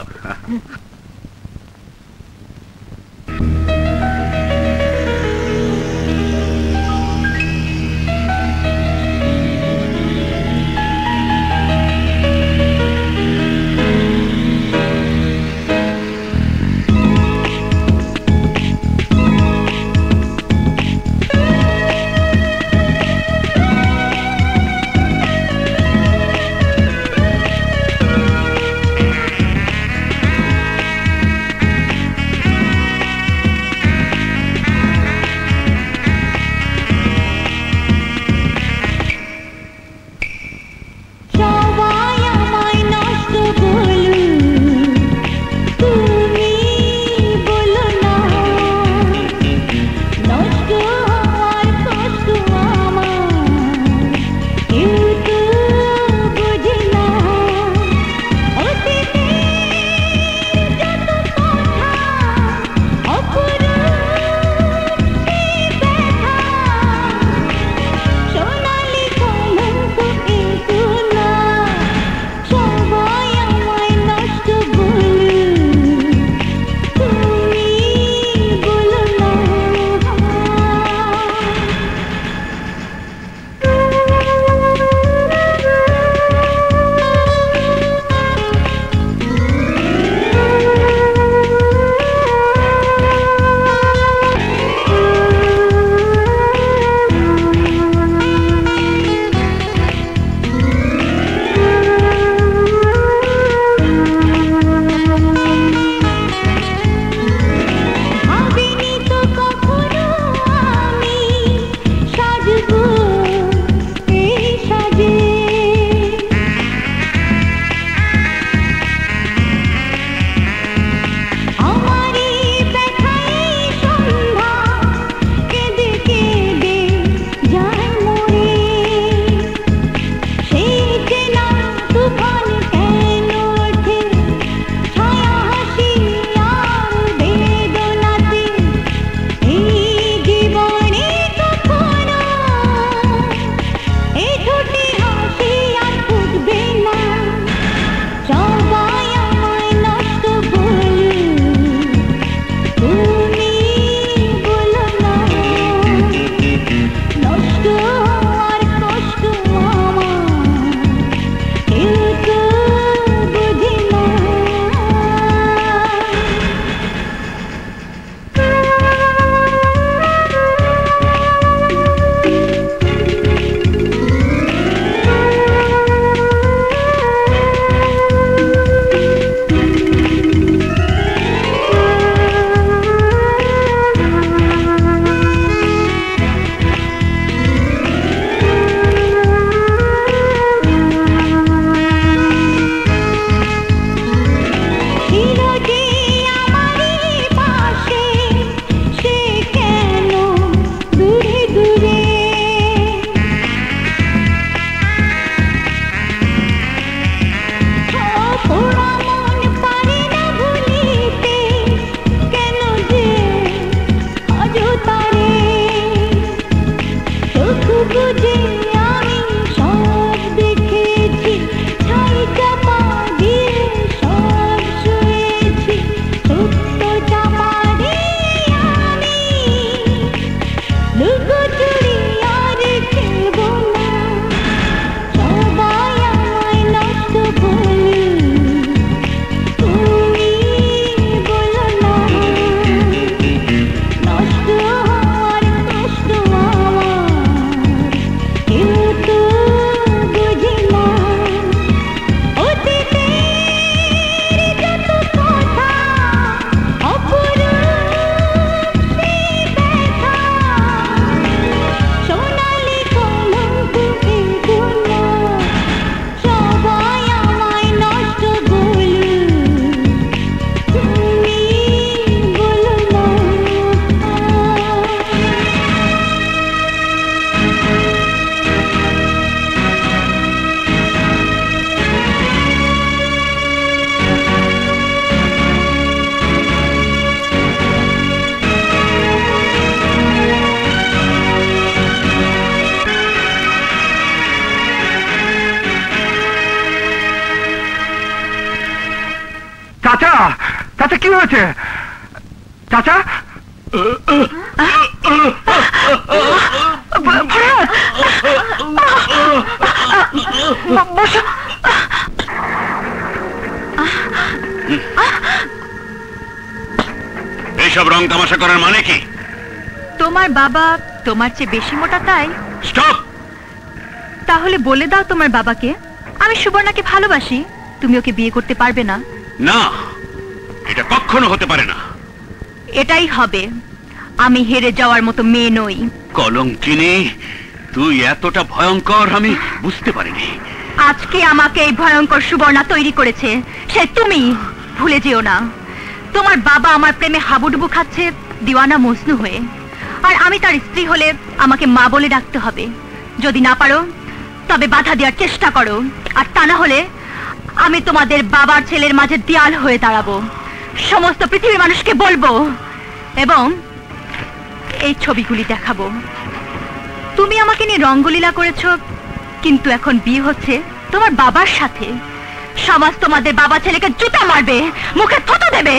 চাচা কি হয়েছে? চাচা এইসব রং তামাশা করার মানে কি? তোমার বাবা তোমার চেয়ে বেশি মোটা তাই? স্টপ! তাহলে বলে দাও তোমার বাবাকে আমি সুবর্ণাকে ভালোবাসি, তুমি ওকে বিয়ে করতে পারবে না। না, এটা কখনো হতে পারে না। এটাই হবে। আমি হেরে যাওয়ার মতো মেয়ে নই। কলঙ্কিনী, তুই এতটা ভয়ঙ্কর আমি বুঝতে পারিনি। আজকে আমাকে এই ভয়ঙ্কর সুবর্ণা তৈরি করেছে সে তুমি, ভুলে যেও না। তোমার বাবা আমার প্রেমে হাবুডুবু খাচ্ছে দিওয়ানা মজনু হয়ে, আর আমি তার স্ত্রী হলে আমাকে মা বলে ডাকতে হবে। যদি না পারো তবে বাধা দেওয়ার চেষ্টা করো, আর তা না হলে আমি তোমাদের বাবার ছেলের মাঝে দেয়াল হয়ে দাঁড়াবো, সমস্ত পৃথিবীর মানুষকে বলবো এবং এই ছবিগুলি দেখাবো। তুমি আমাকে নিয়ে রঙ্গলীলা করেছো, কিন্তু এখন বিয়ে হচ্ছে তোমার বাবার সাথে। সমাজ তোমাদের বাবা ছেলেকে জুতা মারবে, মুখে থুতু দেবে।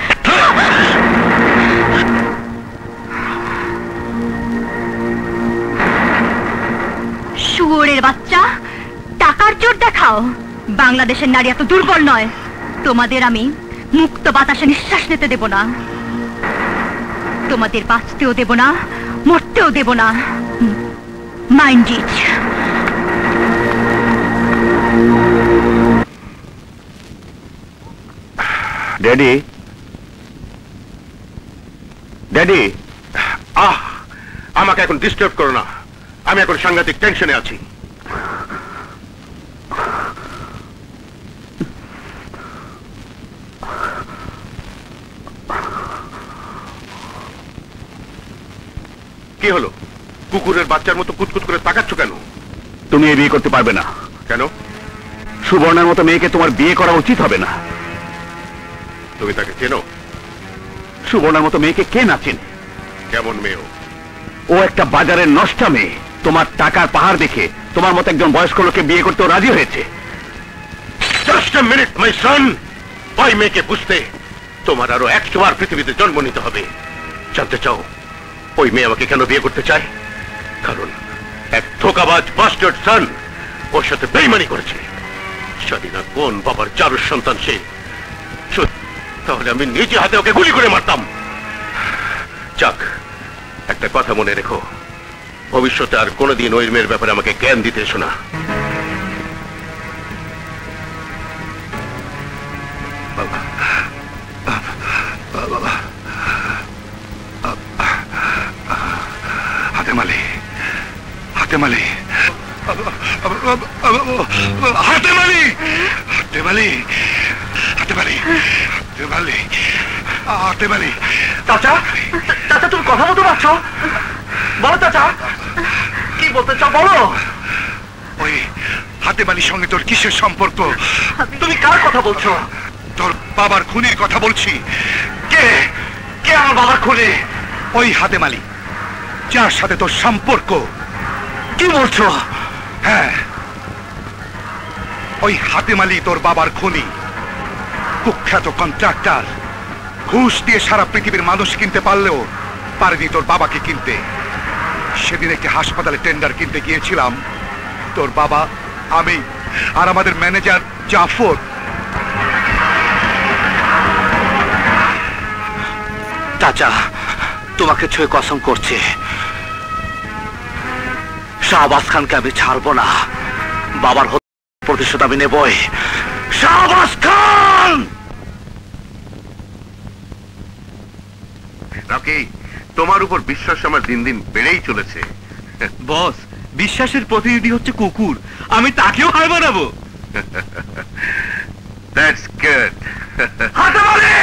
শুয়োরের বাচ্চা, টাকার জোর দেখাও। বাংলাদেশের নারী এত দুর্বল নয়। তোমাদের আমি মুক্ত বাতাসে নিঃশ্বাস নিতে দেব না, তোমাদের বাঁচতেও দেব না, মরতেও দেব না। Mind it. Daddy, daddy, ah আমাকে এখন ডিস্টার্ব করো না, আমি এখন সাংঘাতিক টেনশনে আছি। কি হলো? কুকুরের বাচ্চার মতো কুতকুত করে তাকাচ্ছ কেন? তুমি এই বিয়ে করতে পারবে না। কেন? সুবর্ণার মতো মেয়েকে তোমার বিয়ে করা উচিত হবে না। তুমি তাকে চেনো? সুবর্ণার মতো মেয়েকে কে না চেনে? কেমন মেয়ে? ও একটা বাজারের নষ্টা মেয়ে। তোমার টাকার পাহাড় দেখে তোমার মতো একজন বয়স্ক লোককে বিয়ে করতে রাজি হয়েছে। Just a minute my son. ওই মেয়েকে বুঝতে তোমার আরো একশো বার পৃথিবীতে জন্ম নিতে হবে। জানতে চাও ওই মেয়ে আমাকে কেন বিয়ে করতে চায়? কারণ এক ধোঁকাবাজ বাস্টার্ড সন ওর সাথে বেইমানি করেছে। জানি না কোন বাবার চারুর সন্তান সে, তাহলে আমি নিজে হাতে ওকে গুলি করে মারতাম। যাক, একটা কথা মনে রেখো, ভবিষ্যতে আর কোনোদিন ওই মেয়ের ব্যাপারে আমাকে জ্ঞান দিতে এসো না। হাতেমালি, হাতেমালি, হাতেমালি, হাতেমালি, হাতেমালি, হাতেমালি, হাতেমালি। চাচা, চাচা তুমি কথা মতো পাচ্ছ? বলো চাচা, কি বলতে চাও বলো। ওই হাতেমালির সঙ্গে তোর কিসের সম্পর্ক? তুমি কার কথা বলছো? তোর বাবার খুনির কথা বলছি। কে কে আমার বাবার খুনি? ওই হাতেমালি যার সাথে তোর সম্পর্ক। কি বলছো? হ্যাঁ, ওই হাতেমালি তোর বাবার খুনি, কুখ্যাত কন্ট্রাক্টর। ঘুষ দিয়ে সারা পৃথিবীর মানুষ কিনতে পারলেও পারেনি তোর বাবাকে কিনতে। সেদিন একটি হাসপাতালে টেন্ডার কিনতে গিয়েছিলাম, তোর বাবা, আমি আর আমাদের ম্যানেজার জাফর। চাচা তোমাকে ছুঁয়ে কসম করছে, শাহবাজ খানকে আমি ছাড়বো না। বাবার প্রতিশোধ আমি নেবই। শাহবাজ খান! রকি, তোমার উপর বিশ্বাস আমার দিন দিন বেড়েই চলেছে। বস, বিশ্বাসের প্রতিনিধি হচ্ছে কুকুর, আমি তাকেও হার বানাবো। That's good. হাতেমালি!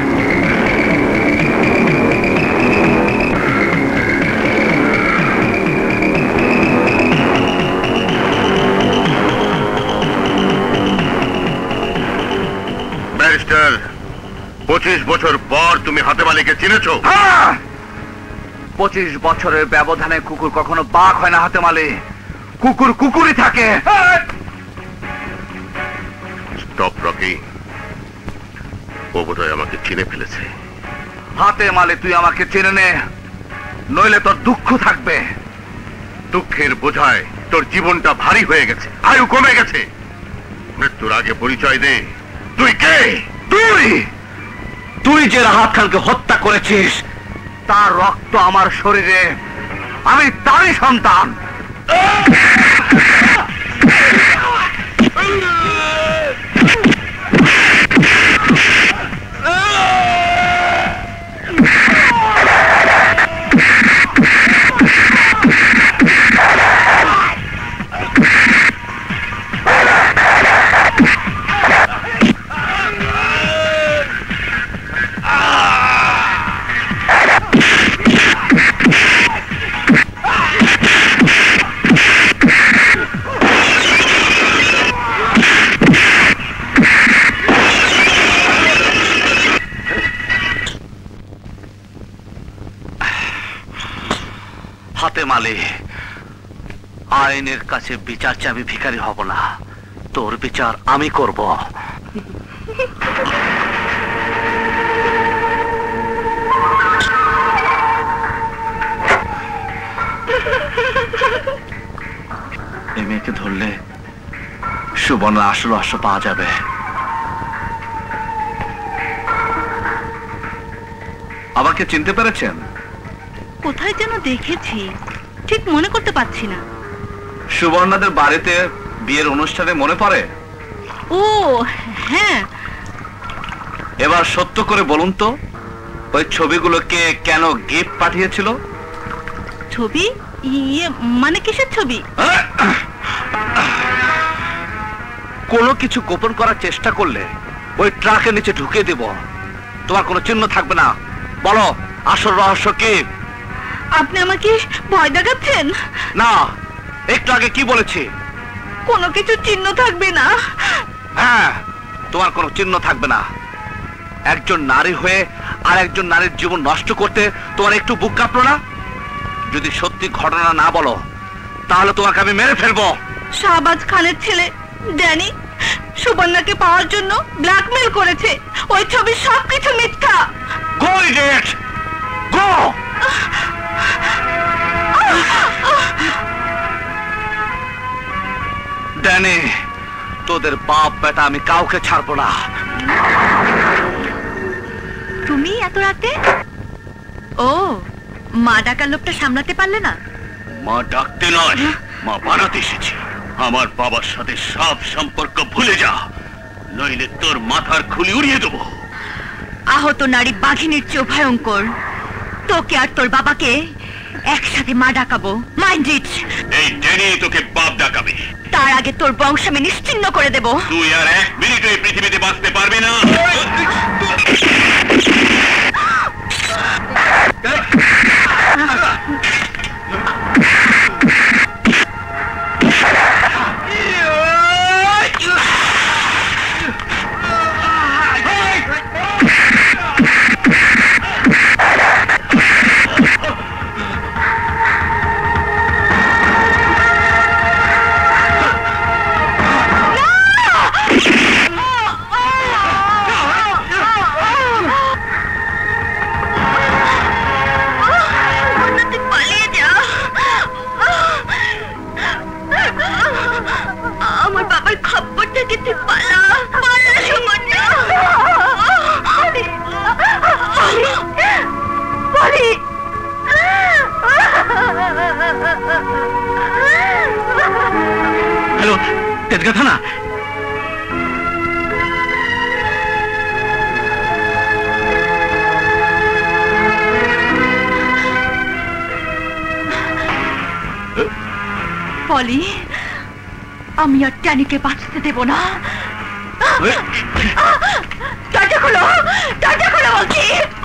ব্যারিস্টার, পঁচিশ বছর পর তুমি হাতেমালিকে চিনেছো? পঁচিশ বছরের ব্যবধানে কুকুর কখনো বাঘ হয় না হাতেমালি। কুকুর কুকুরই থাকে। Stop Rocky. ও বোধহয় আমাকে চিনে ফেলেছে। হাতে মালে তুই আমাকে চেনে নে, নইলে তোর দুঃখ থাকবে। দুঃখের বোঝায় তোর জীবনটা ভারী হয়ে গেছে, আয়ু কমে গেছে। মৃত্যুর আগে পরিচয় দে, তুই কে? তুই তুই যে রাহাত খানকে হত্যা করেছিস, তার রক্ত আমার শরীরে, আমি তারই সন্তান। হাতে মালে, আইনের কাছে বিচার চেয়ে আমি ভিখারি হব না, তোর বিচার আমি করব। এই মেয়েকে ধরলে সুবর্ণার আসল রহস্য পাওয়া যাবে। আমাকে চিনতে পেরেছেন? কোথায় যেন দেখেছি, ঠিক মনে করতে পারছি না। সুবর্ণাদের বাড়িতে বিয়ের অনুষ্ঠানে মনে পড়ে? ও হ্যাঁ। এবার সত্য করে বলুন তো, ওই ছবিগুলোকে কেন গিফট পাঠিয়েছিল? ছবি? ইয়ে মানে কিসের ছবি? কোনো কিছু গোপন করার চেষ্টা করলে ওই ট্রাকের নিচে ঢুকে দেব, তোমার কোনো চিহ্ন থাকবে না। বলো আসল রহস্য কি? আপনি আমাকে ভয় দেখাচ্ছেন? না, একটু আগে কি বলেছি? কোনো কিছু চিহ্ন থাকবে না। হ্যাঁ, তোমার কোনো চিহ্ন থাকবে না। একজন নারী হয়ে আর একজন নারীর জীবন নষ্ট করতে তোমার একটু বুক কাঁপলো না? যদি সত্যি ঘটনা না বলো তাহলে তোমাকে আমি মেরে ফেলবো। শাহবাজ খানের ছেলে ড্যানি সুবর্ণাকে পাওয়ার জন্য ব্ল্যাকমেল করেছে। ওই ছবির সবকিছু মিথ্যা। গো ইডিয়েট, গো! ড্যানি, তোদের বাপ বেটা আমি কাউকে ছাড়বো না। তুমি এত রাতে? ও, মা ডাকার লোকটা সামলাতে পারলে না? মা ডাকতে নয়, মা বানাতে এসেছি। আমার বাবার সাথে সব সম্পর্ক ভুলে যা, নইলে তোর মাথার খুলি উড়িয়ে দেবো। আহত নারী বাঘিনীর চেয়েও ভয়ঙ্কর। তোকে আর তোর বাবাকে একসাথে মা ডাকাবো। Mind it. এই ড্যানি তোকে বাপ ডাকাবে। তার আগে তোর বংশ আমি নিশ্চিহ্ন করে দেব। তুই আর এক মিনিট এই পৃথিবীতে বাঁচতে পারবি না। হ্যালো, তেজগাঁ থানা। পলি, আমি আর ট্যানিকে বাঁচতে দেব না। দরজা খোলো, দরজা খোলো বলছি।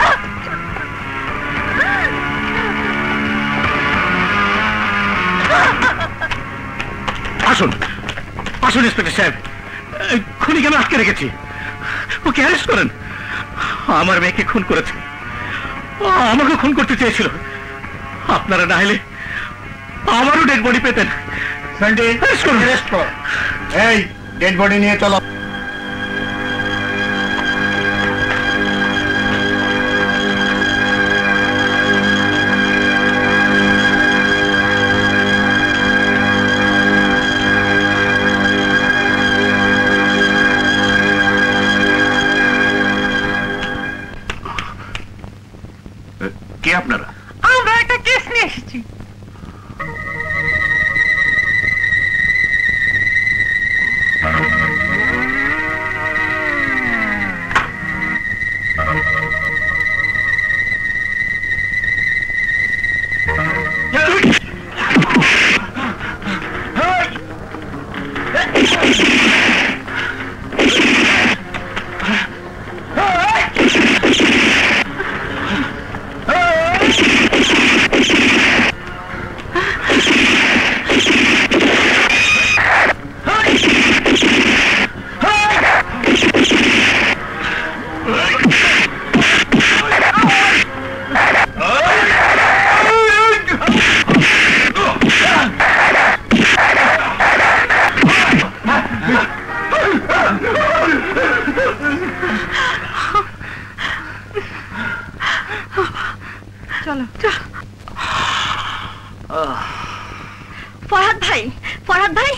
আসুন আসুন ইন্সপেক্টর সাহেব, খুনিকে আমি আটকে রেখেছি, ওকে অ্যারেস্ট করেন। আমার মেয়েকে খুন করেছে, আমাকে খুন করতে চেয়েছিল। আপনারা না হলে আমারও ডেড বডি পেতেন। সানডে অ্যারেস্ট করুন, অ্যারেস্ট করুন। এই ডেড বডি নিয়ে চলো। কে আপনারা? আমরা একটা কেস নিয়ে এসেছি। চলো ফরহাদ ভাই, ফরহাদ ভাই,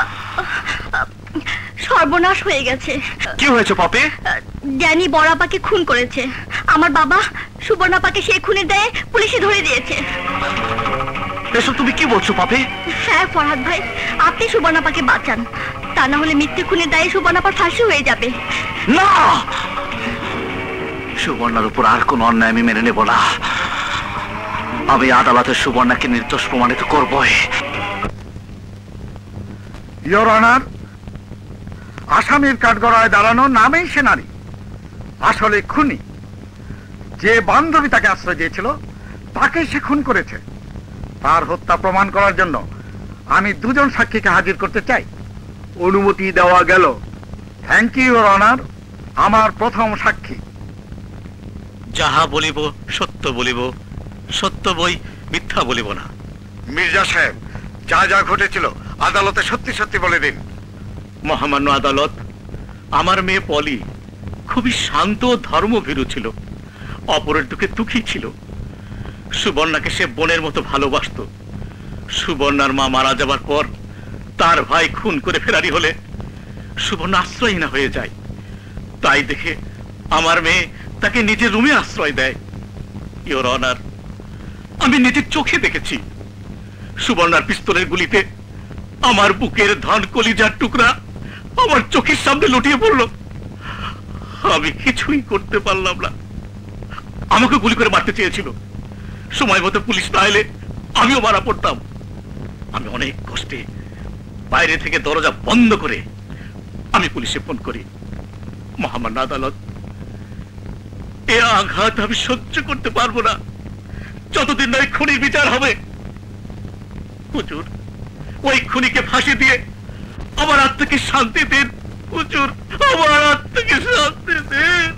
সর্বনাশ হয়ে গেছে। কি হয়েছে পপি? ড্যানি বড়াপাকে খুন করেছে। আমার বাবা সুবর্ণাপাকে সেই খুনের দায়ে পুলিশে ধরে দিয়েছে। এসব তুমি কি বলছো পপি? হ্যাঁ ফরহাদ ভাই, আপনি সুবর্ণাপাকে বাঁচান, তা না হলে মৃত্যু খুনের দায়ে সুবর্ণাপার ফাঁসি হয়ে যাবে। না, সুবর্ণার উপর আর কোন অন্যায় আমি মেনে নেব না। আমি আদালতে সুবর্ণাকে নির্দোষ প্রমাণিত করবই। ইয়োর অনার, আসামির কাঠগড়ায় দাঁড়ানো নামেই সে নারী, আসলে খুনি। যে বান্ধবী তাকে আশ্রয় দিয়েছিল তাকে সে খুন করেছে। তার হত্যা প্রমাণ করার জন্য আমি দুজন সাক্ষীকে হাজির করতে চাই। অনুমতি দেওয়া গেল। Thank you your honour. আমার প্রথম সাক্ষী। যাহা বলিব সত্য বলিব, সত্য বই মিথ্যা বলিব না। মির্জা সাহেব, যা যা ঘটেছিল আদালতে সত্যি সত্যি বলে দিন। মহামান্য আদালত, আমার মেয়ে পলি খুবই শান্ত ও ধর্মভীরু ছিল, অপরের দুঃখে দুঃখী ছিল। সুবর্ণাকে সে বোনের মতো ভালোবাসত। সুবর্ণার মা মারা যাবার পর তার ভাই খুন করে ফেরারি হলে সুবর্ণা আশ্রয়হীনা হয়ে যায়। তাই দেখে আমার মেয়ে তাকে নিজের রুমে আশ্রয় দেয়। ইয়োর অনার, আমি নিজের চোখে দেখেছি সুবর্ণার পিস্তলের গুলিতে আমার বুকের ধন কলিজার টুকরা আমার চোখের সামনে লুটিয়ে পড়ল। আমি কিছুই করতে পারলাম না। আমাকে গুলি করে মারতে চেয়েছিল। সময় মতো পুলিশ না এলে আমিও মারা পড়তাম। আমি অনেক কষ্টে বাইরে থেকে দরজা বন্ধ করে আমি পুলিশে ফোন করি। মহামান্য আদালত, এ আঘাত আমি সহ্য করতে পারবো না যতদিন না খুনির বিচার হবে। হুজুর, ওই খুনিকে ফাঁসি দিয়ে আমার আত্মাকে শান্তি দিন। হুজুর, আমার আত্মাকে শান্তি দিন।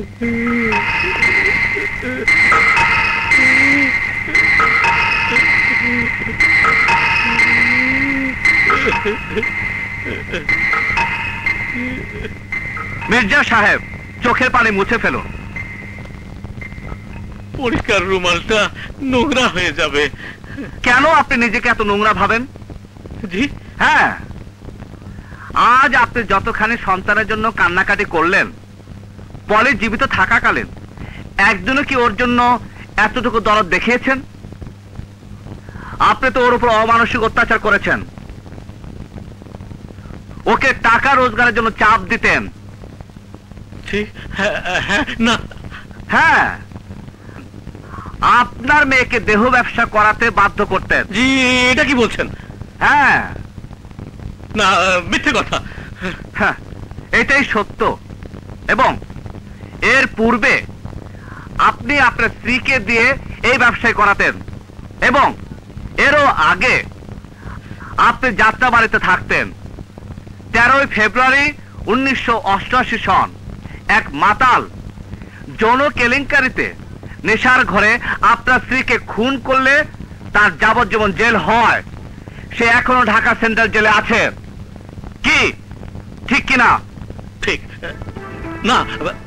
মির্জা সাহেব, চোখের পানি মুছে ফেলুন। পরিষ্কার রুমালটা নোংরা হয়ে যাবে। কেন আপনি নিজেকে এত নোংরা ভাবেন? জি হ্যাঁ, আজ আপনি যতখানি সন্তানের জন্য কান্নাকাটি করলেন, পরে জীবিত থাকাকালীন একজনও কি ওর জন্য এতটুকু দরদ দেখিয়েছেন? আপনি তো ওর উপর অমানসিক অত্যাচার করেছেন। ওকে টাকা রোজগারের জন্য চাপ দিতেন। না, হ্যাঁ, আপনার মেয়েকে দেহ ব্যবসা করাতে বাধ্য করতেন। জি, এটা কি বলছেন? হ্যাঁ। না, মিথ্যে কথা। হ্যাঁ, এটাই সত্য। এবং এর পূর্বে আপনি আপনার স্ত্রীকে দিয়ে এই ব্যবসায় করাতেন, এবং এরও আগে আপনি যাত্রা বাড়িতে থাকতেন। তেরোই ফেব্রুয়ারি উনিশশো অষ্টআশি সন এক মাতাল যৌন কেলেঙ্কারিতে নেশার ঘরে আপনার স্ত্রীকে খুন করলে তার যাবজ্জীবন জেল হয়। সে এখনো ঢাকা সেন্ট্রাল জেলে আছে। কি ঠিক কিনা? ঠিক না।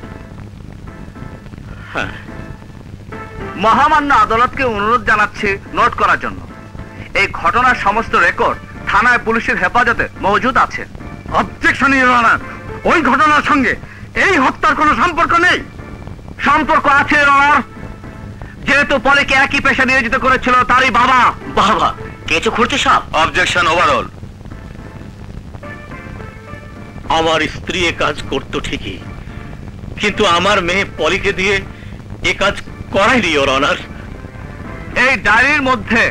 হ্যাঁ। মহামান্য আদালতকে অনুরোধ জানাচ্ছি নোট করার জন্য। এই ঘটনার সমস্ত রেকর্ড থানায় পুলিশের হেফাজতে মজুদ আছে। অবজেকশন ইয়োর অনার, ওই ঘটনার সঙ্গে এই হত্যার কোনো সম্পর্ক নেই। সম্পর্ক আছে ইয়োর অনার। যে যেহেতু পলিকে একই পেশা নিয়োজিত করেছিল তারই বাবা। বাবা কেঁচো খুঁড়ছে সব। Objection overall. আমার স্ত্রী এ কাজ করতো ঠিকই, কিন্তু আমার মেয়ে পলিকে দিয়ে এ কাজ করাইনি ইওর অনার। এই ডায়েরির মধ্যে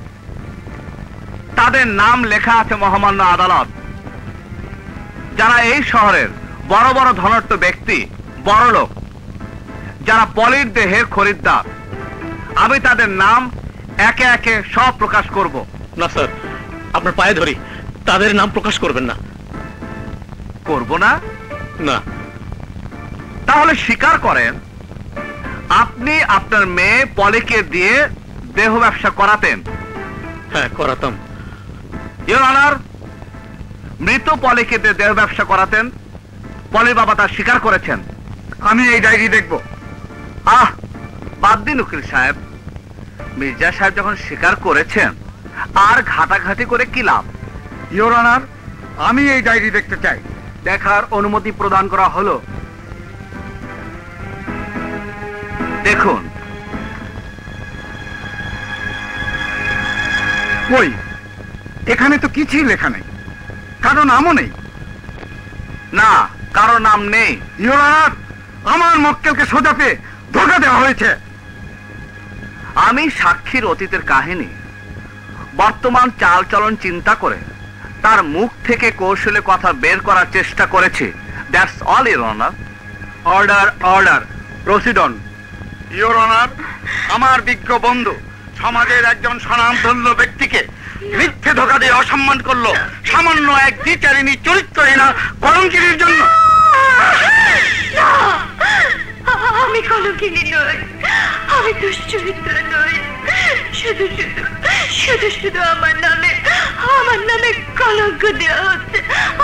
তাদের নাম লেখা আছে মহামান্য আদালত। যারা এই শহরের বড় বড় ধনাঢ্য ব্যক্তি, বড় লোক, যারা পলির দেহের খরিদ্দার, আমি তাদের নাম একে একে সব প্রকাশ করব। না স্যার, আপনার পায়ে ধরি, তাদের নাম প্রকাশ করবেন না। করব না? না। তাহলে স্বীকার করেন আপনি আপনার মেয়ে পলিকে দিয়ে দেহ ব্যবসা করাতেন। হ্যাঁ, করাতাম। ইওর অনার, মৃত পলিকে দিয়ে দেহ ব্যবসা করাতেন, পলির বাবা তার স্বীকার করেছেন। আমি এই ডায়েরি দেখব। আহ, বাদ দিন উকিল সাহেব, মির্জা সাহেব যখন স্বীকার করেছেন আর ঘাটাঘাটি করে কি লাভ? ইওর অনার, আমি এই ডায়েরি দেখতে চাই। দেখার অনুমতি প্রদান করা হলো। দেখুন। কই, এখানে তো কিছুই লেখা নেই, কারো নামও নেই। না, কারো নাম নেই। ইওর অনার, আমার মক্কেলকে সোজা পেয়ে ধোঁকা দেওয়া হয়েছে। আমি সাক্ষীর অতীতের কাহিনী, বর্তমান চালচলন চিন্তা করে তার মুখ থেকে কৌশলে কথা বের করার চেষ্টা করেছি। That's all your honour. Order, order, proceed on. Your honour, আমার বিজ্ঞ বন্ধু সমাজের একজন স্বনামধন্য ব্যক্তিকে মিথ্যে ধোঁকা দিয়ে অসম্মান করলো সামান্য এক দ্বিচারিণী চরিত্রহীনা কলঙ্কিনীর জন্য। আমি কলঙ্কিনী নই, আমি দুশ্চরিত্র নই। শুধু শুধু শুধু শুধু আমার নামে আমার নামে কলঙ্ক দেওয়া হচ্ছে।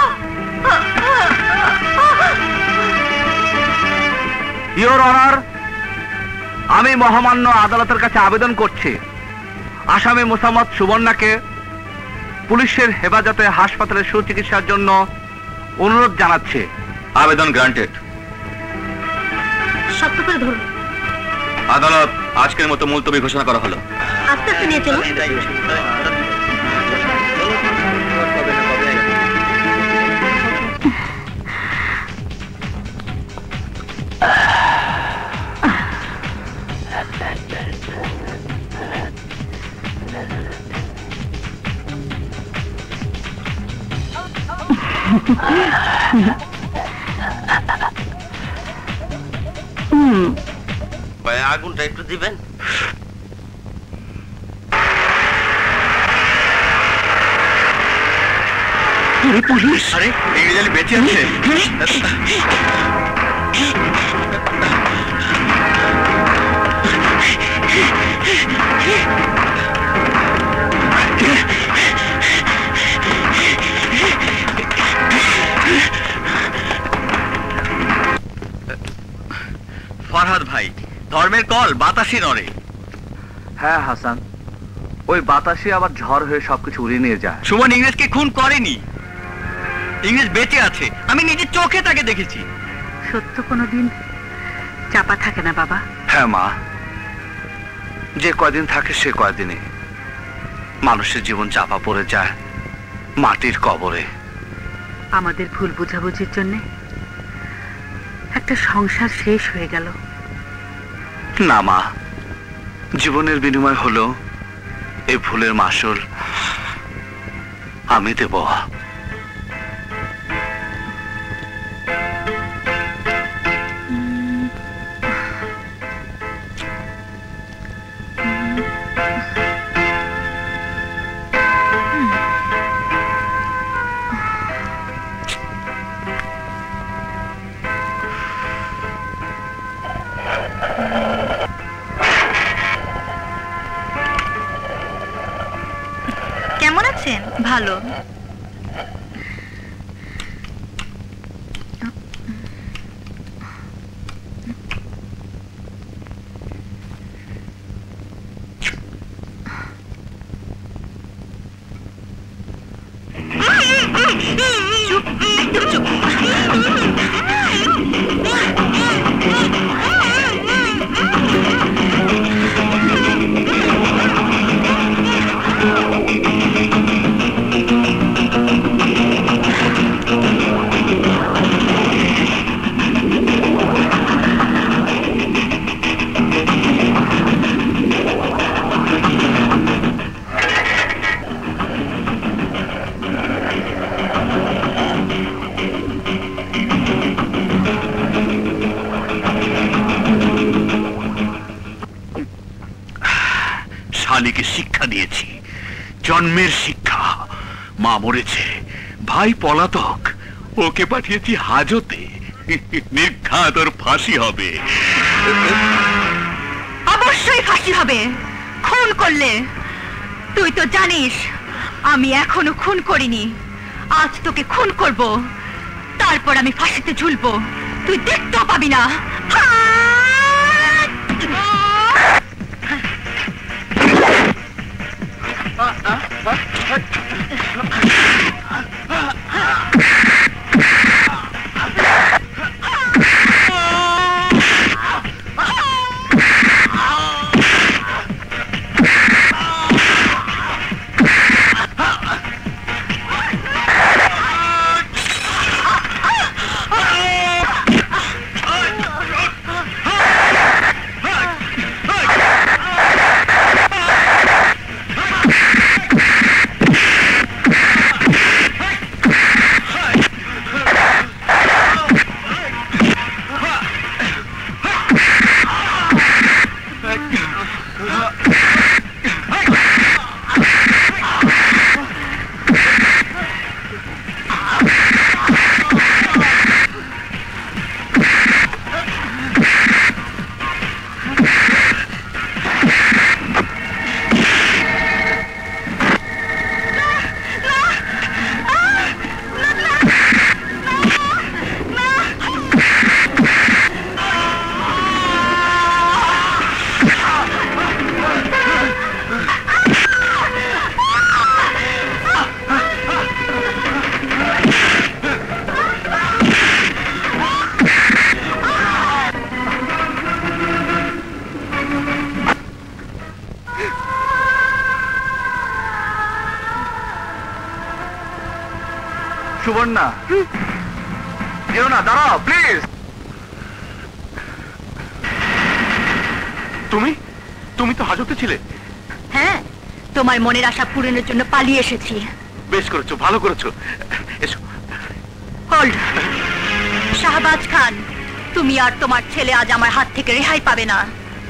ইওর অনার, আমি মহামান্য আদালতের কাছে আবেদন করছি আসামি মোসাম্মদ সুবর্ণাকে পুলিশের হেফাজতে হাসপাতালে সুচিকিৎসার জন্য অনুরোধ জানাচ্ছি। আবেদন গ্রান্টেড। শক্ত করে ধরুন। আদালত আজকের মতো মুলতবি ঘোষণা করা হলো। আস্তে আস্তে নিয়ে চলো। আগুনটা একটু দিবেন। পুলিশ! আরে ইংরেজি বেঁচে আছে। ফরহাদ ভাই, ধর্মের কল বাতাসই নড়ে। হ্যাঁ হাসান, ওই বাতাসে আবার ঝড় হয়ে সবকিছু উড়িয়ে নিয়ে যায়। সুমন ইংরেজকে খুন করেনি, ইংরেজ বেঁচে আছে, আমি নিজের চোখে তাকে দেখেছি। সত্য কোনোদিন চাপা থাকে না বাবা। হ্যাঁ মা, যে কয়দিন থাকে সে কয়দিনে মানুষের জীবন চাপা পড়ে যায় মাটির কবরে। আমাদের ভুল বোঝাবুঝির জন্য একটা সংসার শেষ হয়ে গেল। না মা, জীবনের বিনিময় হলো এই ভুলের মাসুল আমি দেব। কেমন আছেন? ভালো। চুপ, একদম চুপ। আলীকে শিক্ষা দিয়েছি, জন্মের শিক্ষা। মা মরেছে, ভাই পলাতক, ওকে পাঠিয়েছি হাজতে। নির্ঘাত ওর ফাঁসি হবে। অবশ্যই ফাঁসি হবে। খুন করলে তুই তো জানিস আমি এখনো খুন করিনি। আজ তোকে খুন করব, তারপর আমি ফাঁসিতে ঝুলবো, তুই দেখতেও পাবি না। সুবর্ণা, যেও না, দাঁড়াও প্লিজ। তুমি তুমি তো হাজতে ছিলে। হ্যাঁ, তোমার মনের আশা পূরণের জন্য পালিয়ে এসেছি। বেশ করেছো, ভালো করেছো। এসো। হোল্ড। শাহবাজ খান, তুমি আর তোমার ছেলে আজ আমার হাত থেকে রেহাই পাবে না।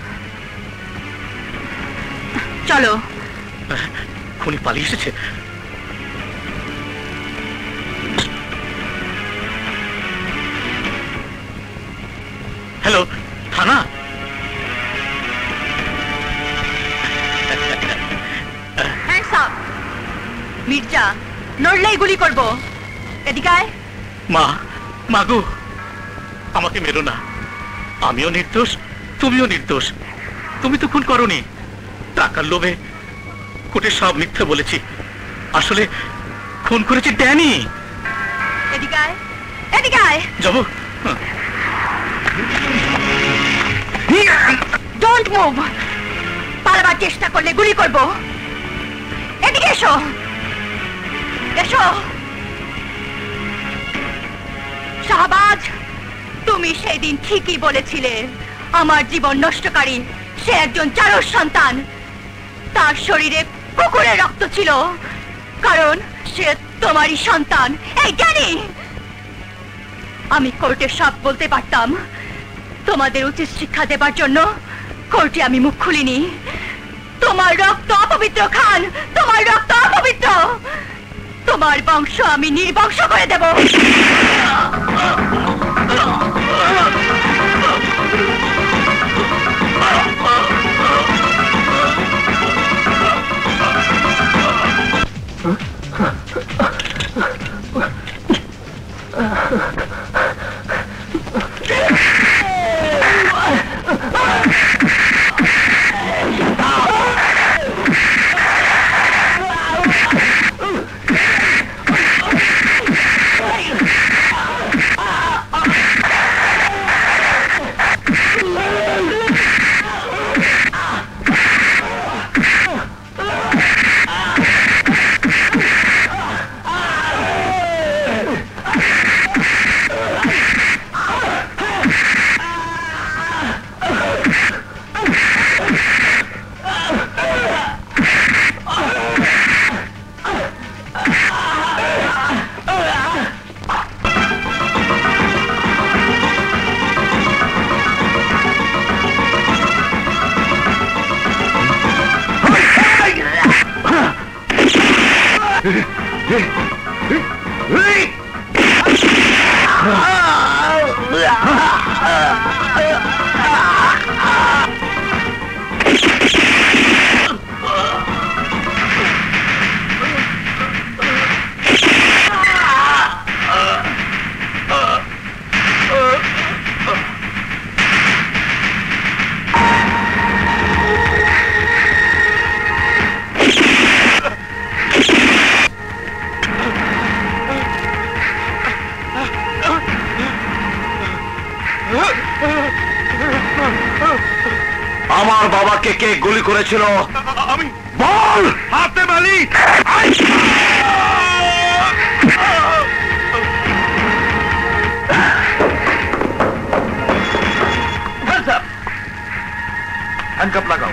চলো। খুনি পালিয়ে এসেছে। হ্যালো, থানা? Hands up. মির্জা, নড়লেই গুলি করব। এদিকে আয়। মা, মাগো, আমাকে মেরো না। আমিও নির্দোষ, তুমিও নির্দোষ। তুমি তো খুন করনি। টাকার লোভে কোটে সব মিথ্যে বলেছি। আসলে খুন করেছি ড্যানি। এদিকে আয়, এদিকে আয়। যাবো। Don't move. পালাবার চেষ্টা করলে গুলি করব। এদিকে এসো, এসো। শাহবাজ, তুমি সেই দিন ঠিকই বলেছিলে আমার জীবন নষ্টকারী সে একজন চারুর সন্তান। তার শরীরে কুকুরের রক্ত ছিল, কারণ সে তোমারই সন্তান। এই ড্যানি, আমি কোর্টে সব বলতে পারতাম। তোমাদের উচিত শিক্ষা দেবার জন্য কোর্টে আমি মুখ খুলিনি। তোমার রক্ত অপবিত্র খান, তোমার রক্ত অপবিত্র। তোমার বংশ আমি নির্বংশ করে দেব। আমার বাবাকে কে গুলি করেছিল? আমি। বল। হাতে মালিক। হ্যান্ডকাপ লাগাও।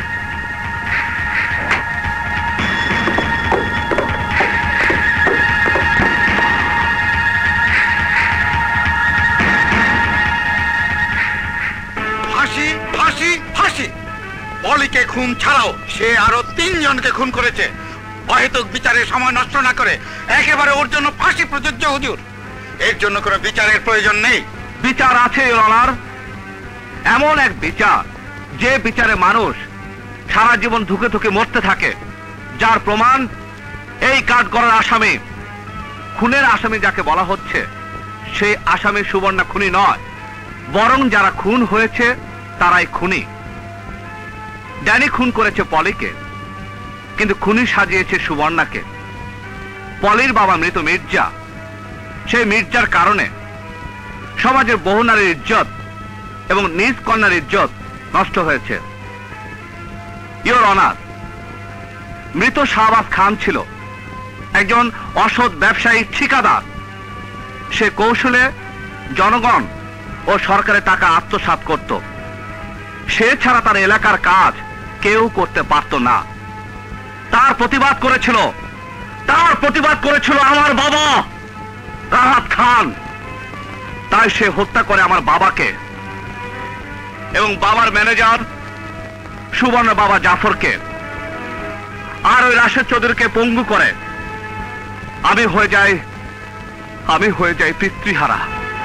ফাঁসি ফাঁসি ফাঁসি। পলিকে খুন ছাড়াও সে আরো তিনজনকে খুন করেছে। অহেতুক বিচারের সময় নষ্ট না করে একেবারে ওর জন্য ফাঁসি প্রযোজ্য হুজুর। এর জন্য কোনো বিচারের প্রয়োজন নেই। বিচার আছে ইওর অনার। এমন এক বিচার যে বিচারে মানুষ সারা জীবন ধুকে ধুকে মরতে থাকে, যার প্রমাণ এই কাঠগড়ার আসামি। খুনের আসামি যাকে বলা হচ্ছে সেই আসামি সুবর্ণা খুনি নয়, বরং যারা খুন হয়েছে তারাই খুনি। ড্যানি খুন করেছে পলিকে, কিন্তু খুনি সাজিয়েছে সুবর্ণাকে। পলির বাবা মৃত মির্জা, সেই মির্জার কারণে সমাজের বহু নারীর ইজ্জত এবং নিজ কন্যার ইজ্জত নষ্ট হয়েছে। ইওর অনার, মৃত শাহবাজ খান ছিল একজন অসৎ ব্যবসায়ী ঠিকাদার। সে কৌশলে জনগণ ও সরকারের টাকা আত্মসাৎ করত। সে ছাড়া তার এলাকার কাজ কেউ করতে পারত না। তার প্রতিবাদ করেছিল তার প্রতিবাদ করেছিল আমার বাবা রাহাত খান। তাই সে হত্যা করে আমার বাবাকে এবং বাবার ম্যানেজার সুবর্ণ বাবা জাফরকে, আর ওই রাশেদ চৌধুরীকে পঙ্গু করে। আমি হয়ে যাই আমি হয়ে যাই পিতৃহারা।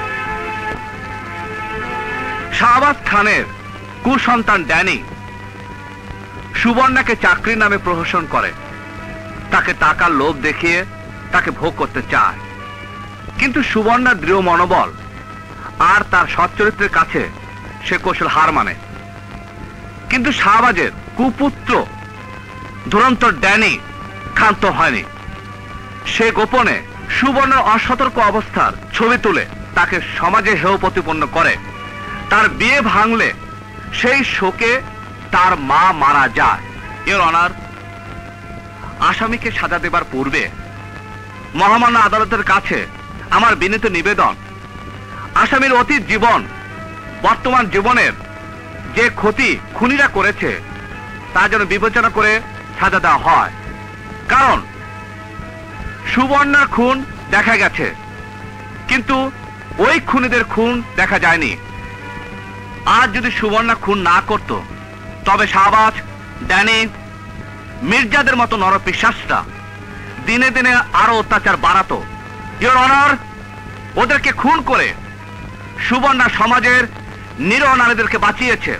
শাহবাজ খানের কুসন্তান ড্যানি সুবর্ণাকে চাকরির নামে প্রহসন করে, তাকে টাকার লোভ দেখিয়ে তাকে ভোগ করতে চায়। কিন্তু সুবর্ণার দৃঢ় মনোবল আর তার সচ্চরিত্রের কাছে সে কৌশল হার মানে। কিন্তু শাহবাজের কুপুত্র দুরন্তর ড্যানি ক্ষান্ত হয়নি। সে গোপনে সুবর্ণের অসতর্ক অবস্থার ছবি তুলে তাকে সমাজে হেয় প্রতিপন্ন করে। তার বিয়ে ভাঙলে সেই শোকে তার মা মারা যায়। ইওর অনার, আসামিকে সাজা দেবার পূর্বে মহামান্য আদালতের কাছে আমার বিনীত নিবেদন, আসামির অতীত জীবন বর্তমান জীবনের যে ক্ষতি খুনিরা করেছে তা যেন বিবেচনা করে সাজা দেওয়া হয়। কারণ সুবর্ণার খুন দেখা গেছে, কিন্তু ওই খুনিদের খুন দেখা যায়নি। আজ যদি সুবর্ণা খুন না করত, তবে শাহবাজ, ড্যানি, মির্জাদের মতো নরপিশাচরা দিনে দিনে আরো অত্যাচার বাড়াতো। ইওর অনার, ওদেরকে খুন করে সুবর্ণা সমাজের নিরহ নারীদেরকে বাঁচিয়েছে।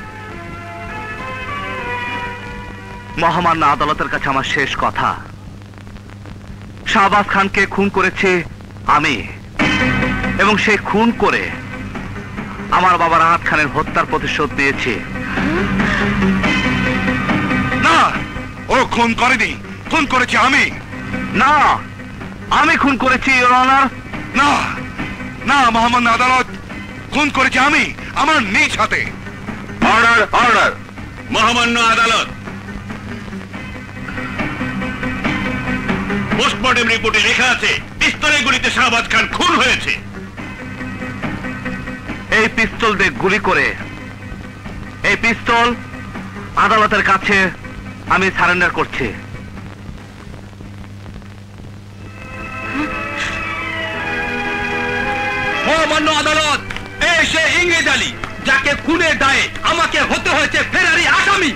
মহামান্য আদালতের কাছে আমার শেষ কথা, শাহবাজ খানকে খুন করেছে আমি, এবং সেই খুন করে আমার বাবা রাহাত খানের হত্যার প্রতিশোধ নিয়েছে। না, ও খুন করেনি, খুন করেছে আমি। না, আমি খুন করেছি ইওর অনার। না না, মহামান্য আদালত, খুন করেছে আমি আমার নিজ হাতে। অর্ডার অর্ডার মহামান্য আদালত, পোস্টমর্টেম রিপোর্টে লেখা আছে পিস্তলের গুলিতে শাহবাজ খান খুন হয়েছে। এই পিস্তল দিয়ে গুলি করে এই পিস্তল আদালতের কাছে আমি সারেন্ডার করছি। মহামান্য আদালত, এই সে ইংরেজ আলী যাকে খুনের দায়ে আমাকে হতে হয়েছে ফেরারি আসামি।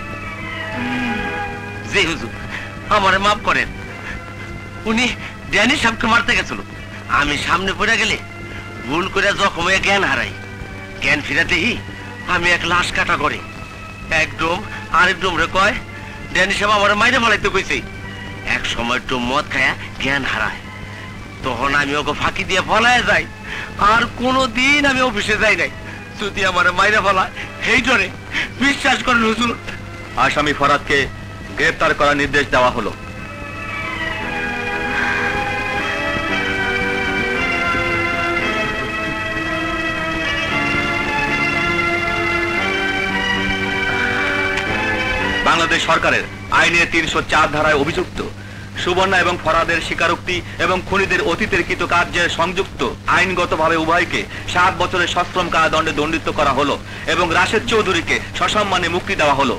জি হুজুর, আমারে মাফ করেন। উনি ড্যানি সাহেবকে মারতে গেছিল। আমি সামনে পড়ে গেলে ভুল করে জখম হয়ে জ্ঞান হারাই। জ্ঞান ফিরাতেই আমি এক লাশ কাটা করে এক ডোম আরেক ডোম রে কয় ড্যানি সাহেব আমার মাইরে ফেলাইতে কইছে। এক সময় ডোম মদ খায়া জ্ঞান হারায়, তখন আমি ওকে ফাঁকি দিয়ে ফলায় যাই। আর কোনোদিন আমি অফিসে যাই নাই। যদি আমার মাইরে ফেলায় সেই জন্য বিশ্বাস করেন হুজুর। আসামি ফরাদকে গ্রেফতার করার নির্দেশ দেওয়া হলো। বাংলাদেশ সরকারের আইনের তিনশো চার ধারায় অভিযুক্ত সুবর্ণা এবং ফরহাদের স্বীকারোক্তি এবং খুনিদের অতীতের কৃতকার্যের সংযুক্ত আইনগতভাবে উভয়কে সাত বছরের সশ্রম কারাদণ্ডে দণ্ডিত করা হলো এবং রাশেদ চৌধুরীকে সসম্মানে মুক্তি দেওয়া হলো।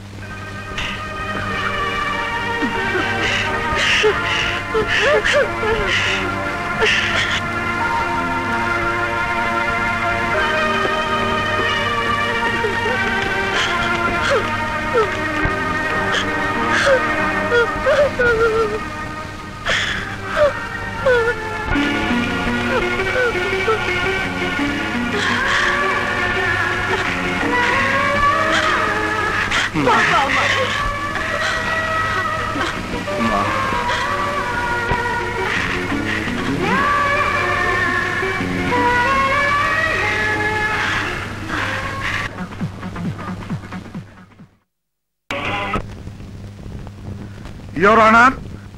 ইয়োর অনার,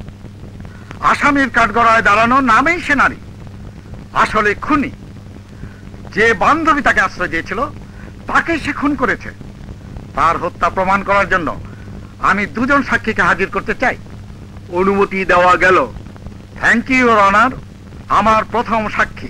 আসামির কাঠগড়ায় দাঁড়ানো নামেই সে নারী, আসলে খুনি। যে বান্ধবী তাকে আশ্রয় দিয়েছিল তাকে সে খুন করেছে। তার হত্যা প্রমাণ করার জন্য আমি দুজন সাক্ষীকে হাজির করতে চাই। অনুমতি দেওয়া গেল। Thank you your honour. আমার প্রথম সাক্ষী।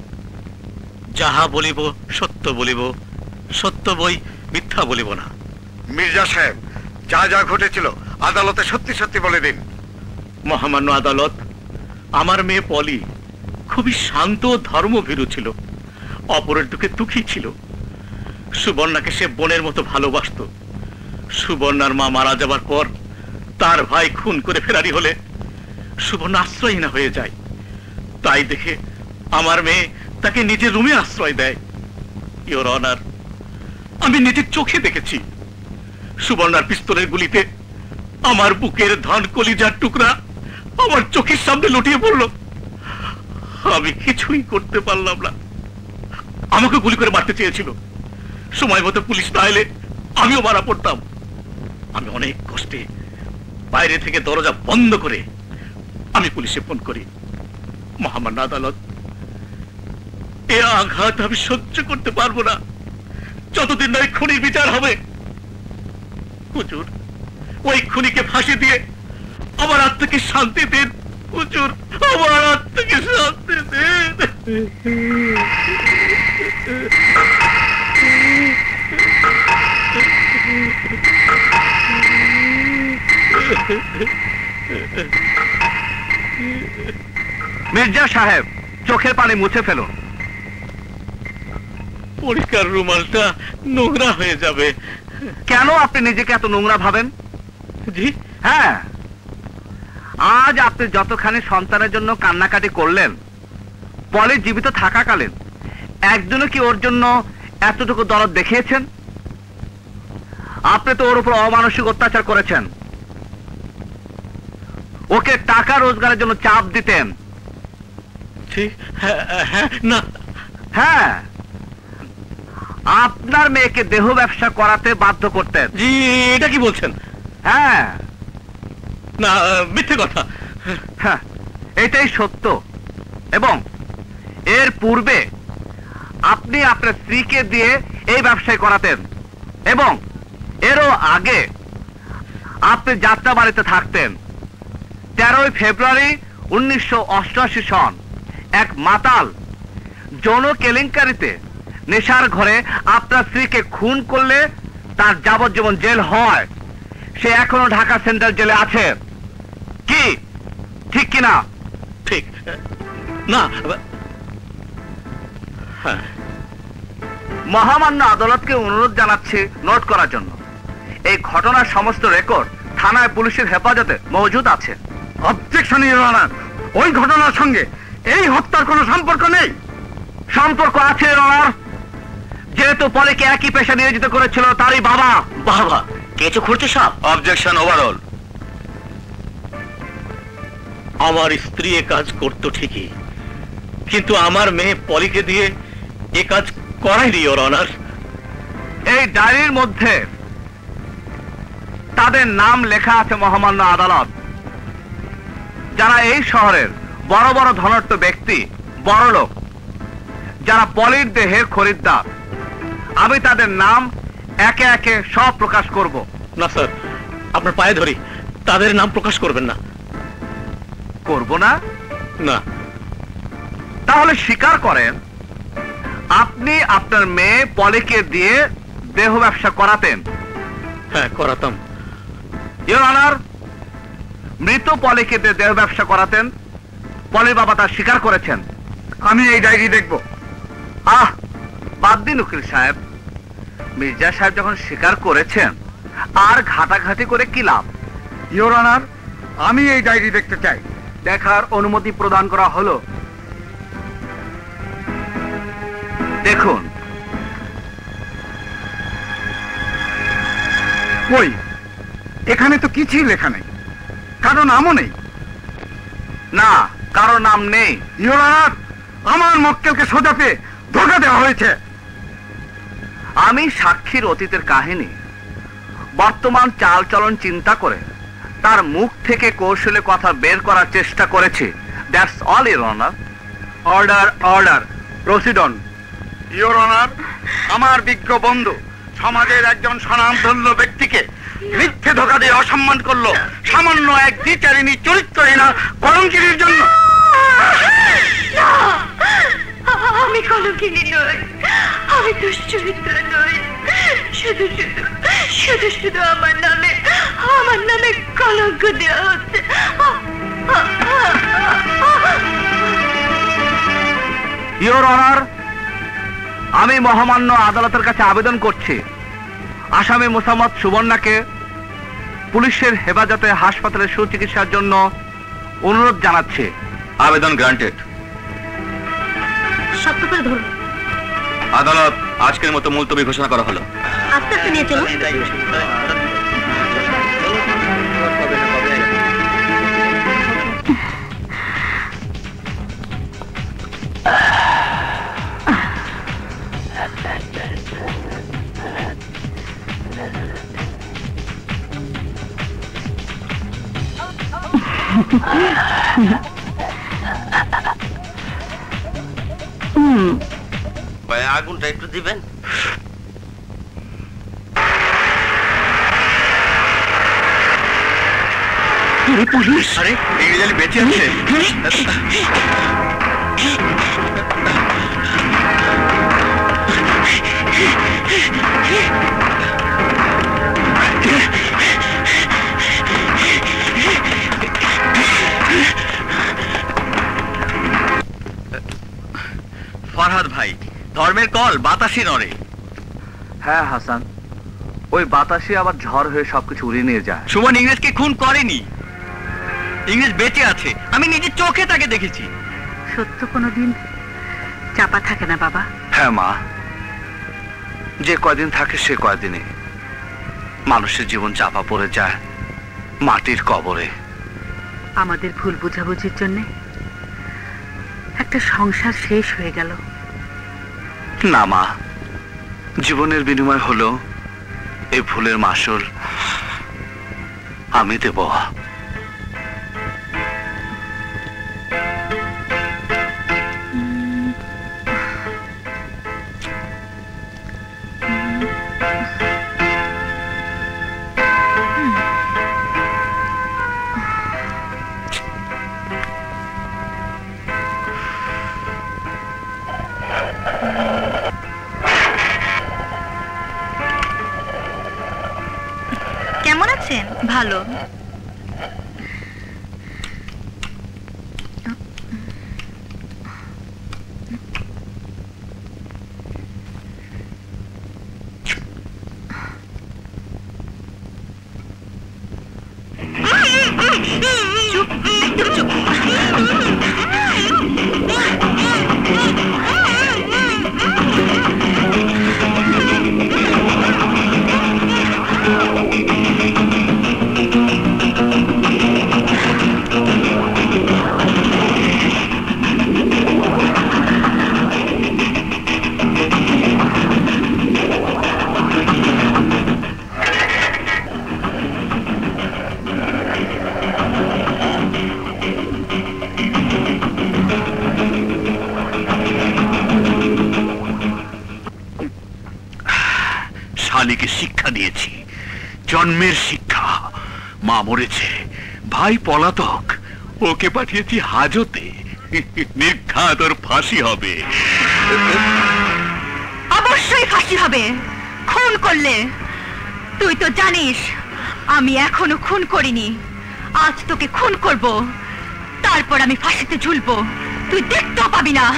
যাহা বলিব সত্য বলিব, সত্য বই মিথ্যা বলিব না। মির্জা সাহেব, যা যা ঘটেছিল আদালতে সত্যি সত্যি বলে দিন। মহামান্য আদালত, আমার মেয়ে পলি খুবই শান্ত ধর্মভীরু ছিল, অপরের দুঃখে দুঃখী ছিল। সুবর্ণাকে সে বোনের মতো ভালোবাসত। সুবর্ণার মা মারা যাবার পর তার ভাই খুন করে ফেরারি হলে সুবর্ণা আশ্রয়হীনা হয়ে যায়। তাই দেখে আমার মেয়ে তাকে নিজের রুমে আশ্রয় দেয়। ইয়োর অনার, আমি নিজের চোখে দেখেছি সুবর্ণার পিস্তলের গুলিতে আমার বুকের ধন কলিজার টুকরা আমার চোখের সামনে লুটিয়ে পড়ল। আমি কিছুই করতে পারলাম না। আমাকে গুলি করে মারতে চেয়েছিল। সময় মতো পুলিশ না এলে আমিও মারা পড়তাম। আমি অনেক কষ্টে বাইরে থেকে দরজা বন্ধ করে আমি পুলিশে ফোন করি। মহামান্য আদালত, এ আঘাত আমি সহ্য করতে পারবো না যতদিন না খুনির বিচার হবে। হুজুর, ওই খুনিকে ফাঁসি দিয়ে আমার আত্মাকে শান্তি দিন। হুজুর, আমার আত্মাকে শান্তি দিন। মির্জা সাহেব, চোখের পানি মুছে ফেলুন। পরিষ্কার রুমালটা নোংরা হয়ে যাবে। কেন আপনি নিজেকে এত নোংরা ভাবেন? জি হ্যাঁ, আজ আপনি যতখানি সন্তানের জন্য কান্নাকাটি করলেন, পলি জীবিত থাকাকালীন একজনও কি ওর জন্য এতটুকু দরদ দেখিয়েছেন? আপনি তো ওর উপর অমানসিক অত্যাচার করেছেন। ওকে টাকা রোজগারের জন্য চাপ দিতেন। না, হ্যাঁ, আপনার মেয়েকে দেহ ব্যবসা করাতে বাধ্য করতেন। জি, এটা কি বলছেন? হ্যাঁ। না, মিথ্যে কথা। হ্যাঁ, এটাই সত্য। এবং এর পূর্বে আপনি আপনার স্ত্রীকে দিয়ে এই ব্যবসায় করাতেন এবং এরও আগে আপনি যাত্রা বাড়িতে থাকতেন। তেরোই ফেব্রুয়ারি উনিশশো অষ্টআশি সন এক মাতাল যৌন কেলেঙ্কারিতে নেশার ঘরে আপনার স্ত্রীকে খুন করলে তার যাবজ্জীবন জেল হয়। সে এখনো ঢাকা সেন্ট্রাল জেলে আছে। কি ঠিক কিনা? ঠিক না। হ্যাঁ। মহামান্য আদালতকে অনুরোধ জানাচ্ছি নোট করার জন্য। এই ঘটনার সমস্ত রেকর্ড থানায় পুলিশের হেফাজতে মজুদ আছে। অবজেকশন ইয়োর অনার, ওই ঘটনার সঙ্গে এই হত্যার কোনো সম্পর্ক নেই। সম্পর্ক আছে ইয়োর অনার। যেহেতু পলিকে একই পেশা নিয়োজিত করেছিল তারই বাবা। বাবা কেঁচো খুঁড়তে সব। Objection overall. আমার স্ত্রী এ কাজ করতো ঠিকই, কিন্তু আমার মেয়ে পলিকে দিয়ে এ কাজ করায়নি ইয়োর অনার। এই ডায়েরির মধ্যে তাদের নাম লেখা আছে মহামান্য আদালত। যারা এই শহরের বড় বড় ধনাঢ্য ব্যক্তি, বড় লোক, যারা পলির দেহের খরিদ্দার, আমি তাদের নাম একে একে সব প্রকাশ করব। না স্যার, আপনার পায়ে ধরি, তাদের নাম প্রকাশ করবেন না। করব না? না। তাহলে স্বীকার করেন আপনি আপনার মেয়ে পলিকে দিয়ে দেহ ব্যবসা করাতেন। হ্যাঁ, করাতাম। ইওর অনার, মৃত পলিকে দিয়ে দেহ ব্যবসা করাতেন, পলির বাবা তার স্বীকার করেছেন। আমি এই ডায়েরি দেখব। আহ, বাদ দিন উকিল সাহেব, মির্জা সাহেব যখন স্বীকার করেছেন আর ঘাটাঘাটি করে কি লাভ? ইওর অনার, আমি এই ডায়েরি দেখতে চাই। দেখার অনুমতি প্রদান করা হলো। দেখুন। কই, এখানে তো কিছুই লেখা নেই, কারো নামও নেই। না, কারো নাম নেই। ইওর অনার, আমার মক্কেলকে সোজা পেয়ে ধোঁকা দেওয়া হয়েছে। আমি সাক্ষীর অতীতের কাহিনী, বর্তমান চালচলন চিন্তা করে তার মুখ থেকে কৌশলে কথা বের করার চেষ্টা করেছি। That's all your honour. Order, order, proceed on. Your honour, আমার বিজ্ঞ বন্ধু সমাজের একজন স্বনামধন্য ব্যক্তিকে মিথ্যে ধোঁকা দিয়ে অসম্মান করলো সামান্য এক দ্বিচারিণী চরিত্রহীনা কলঙ্কিনীর জন্য। আমি কলঙ্কিনী নই, আমি দুশ্চরিত্র নই। শুধু শুধু শুধু শুধু আমার নামে আমার নামে কলঙ্ক দেওয়া হচ্ছে। ইওর অনার, আমি মহামান্য আদালতের কাছে আবেদন করছি আসামি মোসাম্মদ সুবর্ণাকে পুলিশের হেফাজতে হাসপাতালে সুচিকিৎসার জন্য অনুরোধ জানাচ্ছি। আবেদন গ্রান্টেড। শক্ত করে ধরুন। আদালত আজকের মতো মুলতবি ঘোষণা করা হলো। আস্তে আস্তে নিয়ে চলো। ভাই, আগুনটা একটু দিবেন। পুলিশ! আরে, ইংরেজি বেঁচে আছে। ফরহাদ ভাই, ধর্মের কল বাতাসে নড়ে। হ্যাঁ হাসান, ওই বাতাসে আবার ঝড় হয়ে সবকিছু উড়িয়ে নিয়ে যায়। সুমন ইংরেজকে খুন করেনি, ইংরেজ বেঁচে আছে, আমি নিজের চোখে তাকে দেখেছি। সত্য কোনোদিন চাপা থাকে না বাবা। হ্যাঁ মা, যে কয়দিন থাকে সে কয়দিনে মানুষের জীবন চাপা পড়ে যায় মাটির কবরে। আমাদের ভুল বোঝাবুঝির জন্য একটা সংসার শেষ হয়ে গেল। না মা, জীবনের বিনিময় হলো এই ভুলের মাসুল আমি দেব। কেমন আছেন? ভালো। চুপ, একদম চুপ। শালিকে শিক্ষা দিয়েছি, জন্মের শিক্ষা। মা মরেছে, ভাই পলাতক, ওকে পাঠিয়েছি হাজতে। নির্ঘাত ওর ফাঁসি হবে। অবশ্যই ফাঁসি হবে। খুন করলে তুই তো জানিস আমি এখনো খুন করিনি। আজ তোকে খুন করব, তারপর আমি ফাঁসিতে ঝুলবো, তুই দেখতেও পাবি না।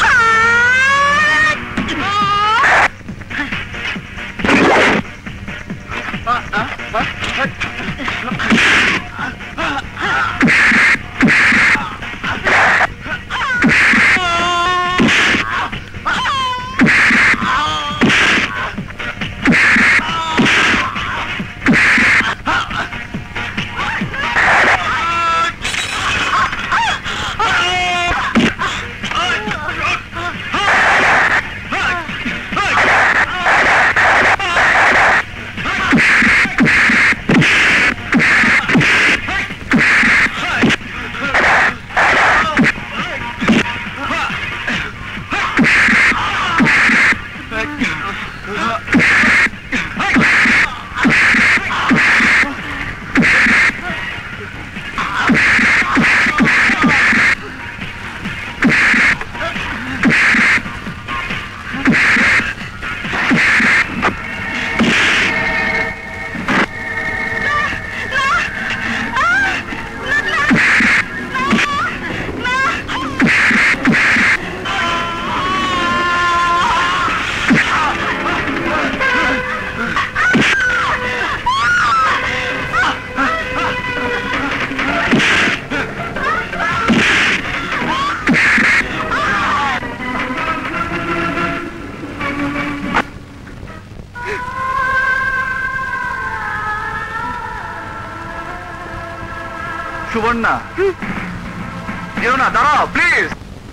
সুবর্ণা, যেও না, দাঁড়াও প্লিজ।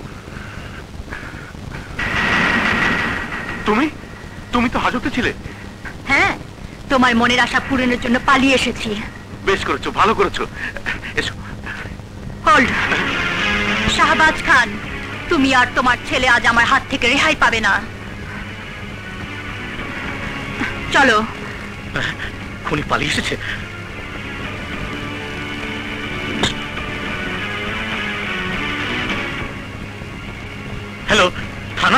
তুমি তুমি তো হাজতে ছিলে। হ্যাঁ, তোমার মনের আশা পূরণের জন্য পালিয়ে এসেছি। বেশ করেছো, ভালো করেছো। এসো। হোল্ড। শাহবাজ খান, তুমি আর তোমার ছেলে আজ আমার হাত থেকে রেহাই পাবে না। চলো। খুনি পালিয়ে এসেছে। হ্যালো, থানা?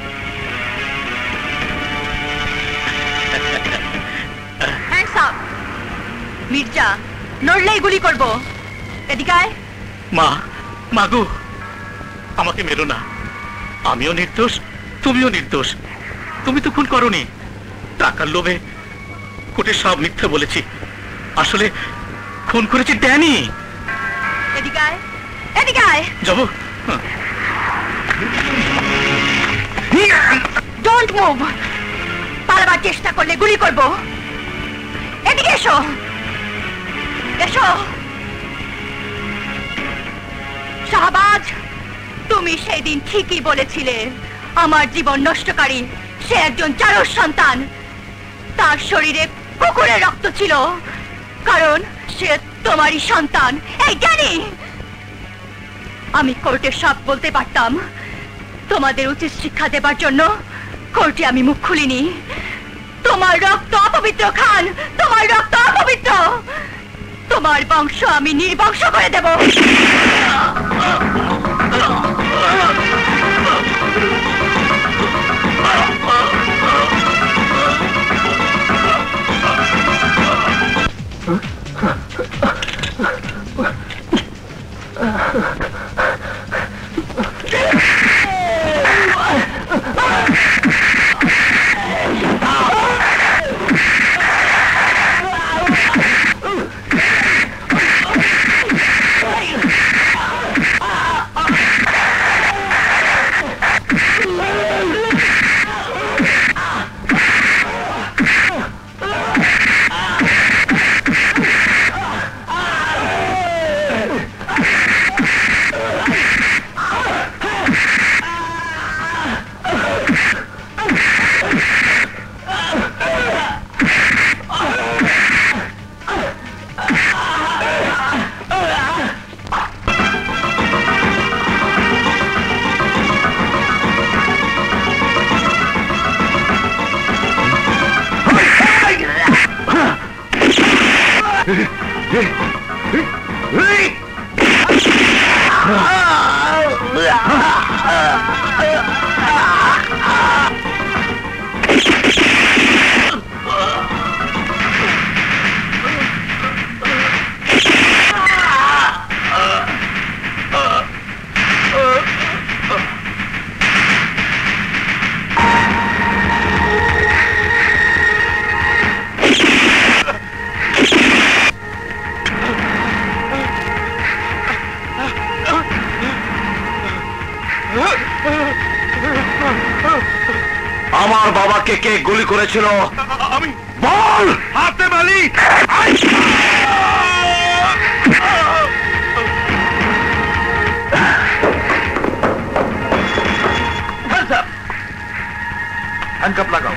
Hands up. মির্জা, নড়লেই গুলি করব। এদিকে আয়। মা, মাগো, আমাকে মেরো না। আমিও নির্দোষ, তুমিও নির্দোষ। তুমি তো খুন করনি। টাকার লোভে কোটে সব মিথ্যে বলেছি। আসলে খুন করেছি ড্যানি। এদিকে আয়, এদিকে আয়। যাবো। Don't move. পালাবার চেষ্টা করলে গুলি করব। এদিকে এসো, এসো। শাহবাজ, তুমি সেই দিন ঠিকই বলেছিলে আমার জীবন নষ্টকারী সে একজন চারুর সন্তান। তার শরীরে কুকুরের রক্ত ছিল, কারণ সে তোমারই সন্তান। এই ড্যানি, আমি কোর্টে সব বলতে পারতাম। তোমাদের উচিত শিক্ষা দেবার জন্য কোর্টে আমি মুখ খুলিনি। তোমার রক্ত অপবিত্র খান, তোমার রক্ত অপবিত্র। তোমার বংশ আমি নির্বংশ করে দেব। আমার বাবাকে কে গুলি করেছিল? আমি। বল হাতে মালিক। হ্যান্ডকাপ লাগাও।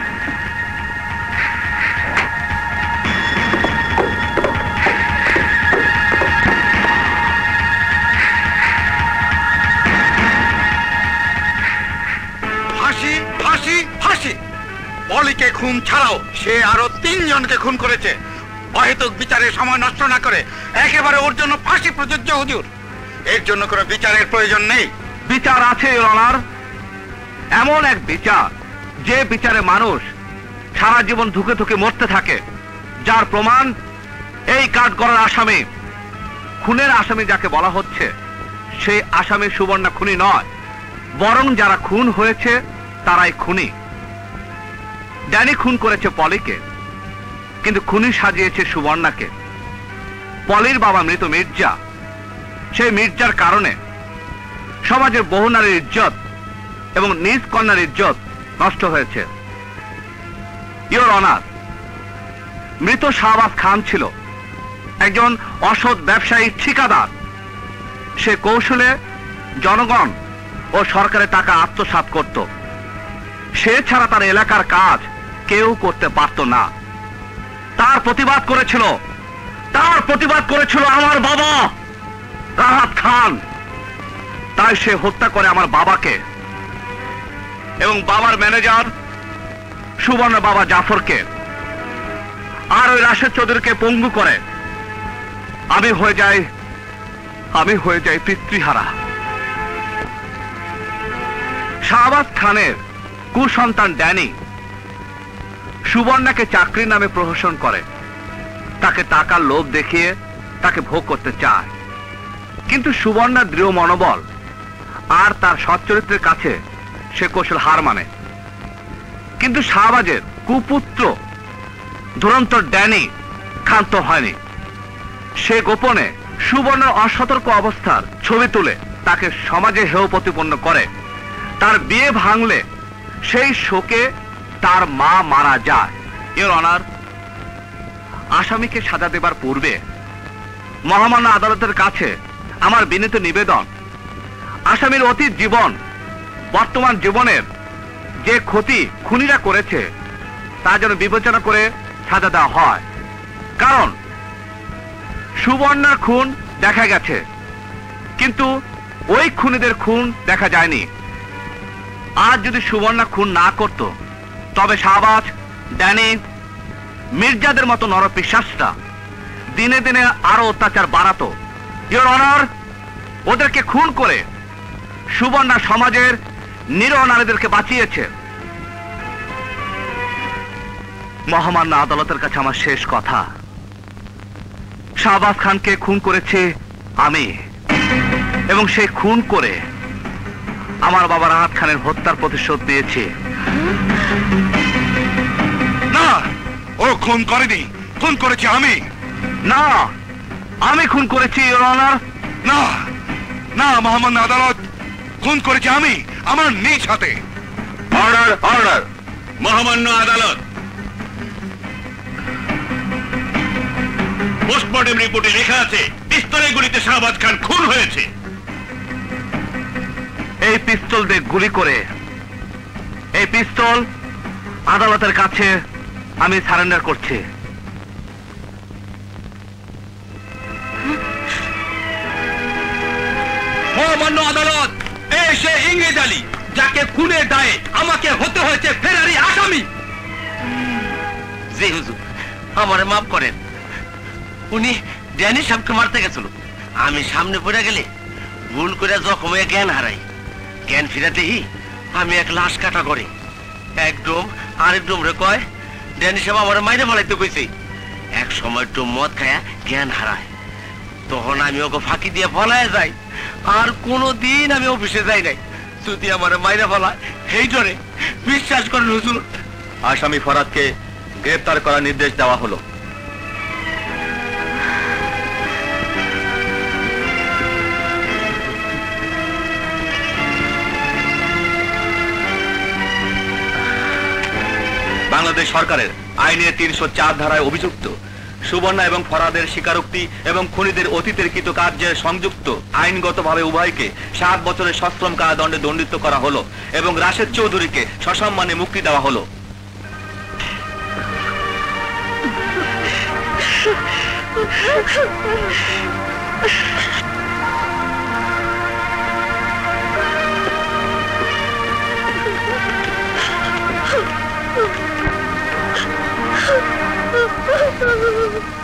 ফাঁসি ফাঁসি ফাঁসি। পলিকে খুন ছাড়াও সে আরো তিনজনকে খুন করেছে। অহেতুক বিচারের সময় নষ্ট না করে একেবারে ওর জন্য ফাঁসি প্রযোজ্য হুজুর। এর জন্য কোনো বিচারের প্রয়োজন নেই। বিচার আছে ইওর অনার, এমন এক বিচার যে বিচারে মানুষ সারা জীবন ধুকে ধুকে মরতে থাকে, যার প্রমাণ এই কাঠগড়ার আসামি। খুনের আসামি যাকে বলা হচ্ছে সেই আসামি সুবর্ণা খুনি নয়, বরং যারা খুন হয়েছে তারাই খুনি। ড্যানি খুন করেছে পলিকে, কিন্তু খুনি সাজিয়েছে সুবর্ণাকে। পলির বাবা মৃত মির্জা, সেই মির্জার কারণে সমাজের বহু নারীর ইজ্জত এবং নিজ কন্যার ইজ্জত নষ্ট হয়েছে। ইওর অনার, মৃত শাহবাজ খান ছিল একজন অসৎ ব্যবসায়ী ঠিকাদার। সে কৌশলে জনগণ ও সরকারের টাকা আত্মসাৎ করত। সে ছাড়া তার এলাকার কাজ কেউ করতে পারত না। তার প্রতিবাদ করেছিল তার প্রতিবাদ করেছিল আমার বাবা রাহাত খান। তাই সে হত্যা করে আমার বাবাকে এবং বাবার ম্যানেজার সুবর্ণ বাবা জাফরকে, আর ওই রাশেদ চৌধুরীকে পঙ্গু করে। আমি হয়ে যাই আমি হয়ে যাই পিতৃহারা। শাহবাজ খানের কুসন্তান ড্যানি সুবর্ণাকে চাকরির নামে প্রহসন করে, তাকে টাকার লোভ দেখিয়ে তাকে ভোগ করতে চায়। কিন্তু সুবর্ণার দৃঢ় মনোবল আর তার সচ্চরিত্রের কাছে সে কৌশল হার মানে। কিন্তু শাহবাজের কুপুত্র দুরন্তর ড্যানি ক্ষান্ত হয়নি। সে গোপনে সুবর্ণার অসতর্ক অবস্থার ছবি তুলে তাকে সমাজে হেয় প্রতিপন্ন করে। তার বিয়ে ভাঙলে সেই শোকে তার মা মারা যায়। ইওর অনার, আসামিকে সাজা দেবার পূর্বে মহামান্য আদালতের কাছে আমার বিনীত নিবেদন, আসামির অতীত জীবন বর্তমান জীবনের যে ক্ষতি খুনিরা করেছে তা যেন বিবেচনা করে সাজা দেওয়া হয়। কারণ সুবর্ণার খুন দেখা গেছে, কিন্তু ওই খুনিদের খুন দেখা যায়নি। আজ যদি সুবর্ণা খুন না করত, তবে শাহবাজ, ড্যানি, মির্জাদের মতো নরপিশাচরা দিনে দিনে আরো অত্যাচার বাড়াতো। ইওর অনার, ওদেরকে খুন করে সুবর্ণা সমাজের নিরহ নারীদেরকে বাঁচিয়েছে। মহামান্য আদালতের কাছে আমার শেষ কথা, শাহবাজ খানকে খুন করেছে আমি, এবং সেই খুন করে আমার বাবা রাহাত খানের হত্যার প্রতিশোধ নিয়েছে। না, ও খুন করেনি, খুন করেছে আমি। না, আমি খুন করেছি ইওর অনার। না না, মহামান্য আদালত, খুন করেছে আমি আমার নিজ হাতে। অর্ডার অর্ডার মহামান্য আদালত, পোস্টমর্টেম রিপোর্টে লেখা আছে পিস্তলের গুলিতে শাহবাজ খান খুন হয়েছে। এই পিস্তল দিয়ে গুলি করে এই পিস্তল আদালতের কাছে আমি সারেন্ডার করছি। মহামান্য আদালত, এই সে ইংরেজ আলী যাকে খুনের দায়ে আমাকে হতে হয়েছে ফেরারি আসামি। জি হুজুর, আমারে মাফ করেন। উনি ড্যানি সাহেবকে মারতে গেছিল। আমি সামনে পড়ে গেলে ভুল করে জখম হয়ে জ্ঞান হারাই। জ্ঞান ফিরাতেই আমি এক লাশ কাটা করে এক ডোম আরেক ডোম রে কয় ড্যানি সাহেব আমার মাইরে ফেলাইতে কইছে। এক সময় ডোম মদ খায়া জ্ঞান হারায়, তখন আমি ওকে ফাঁকি দিয়ে ফলায় যাই। আর কোনোদিন আমি অফিসে যাই নাই। যদি আমার মাইরে ফলায় এই জন্য বিশ্বাস করেন হুজুর। আসামি ফরহাদকে গ্রেফতার করার নির্দেশ দেওয়া হলো। বাংলাদেশ সরকারের আইনের তিনশো চার ধারায় অভিযুক্ত সুবর্ণা এবং ফরহাদের স্বীকারোক্তি এবং খুনিদের অতীতের কৃতকার্যের সংযুক্ত আইনগতভাবে উভয়কে সাত বছরের সশ্রম কারাদণ্ডে দণ্ডিত করা হলো এবং রাশেদ চৌধুরীকে সসম্মানে মুক্তি দেওয়া হলো। Oh,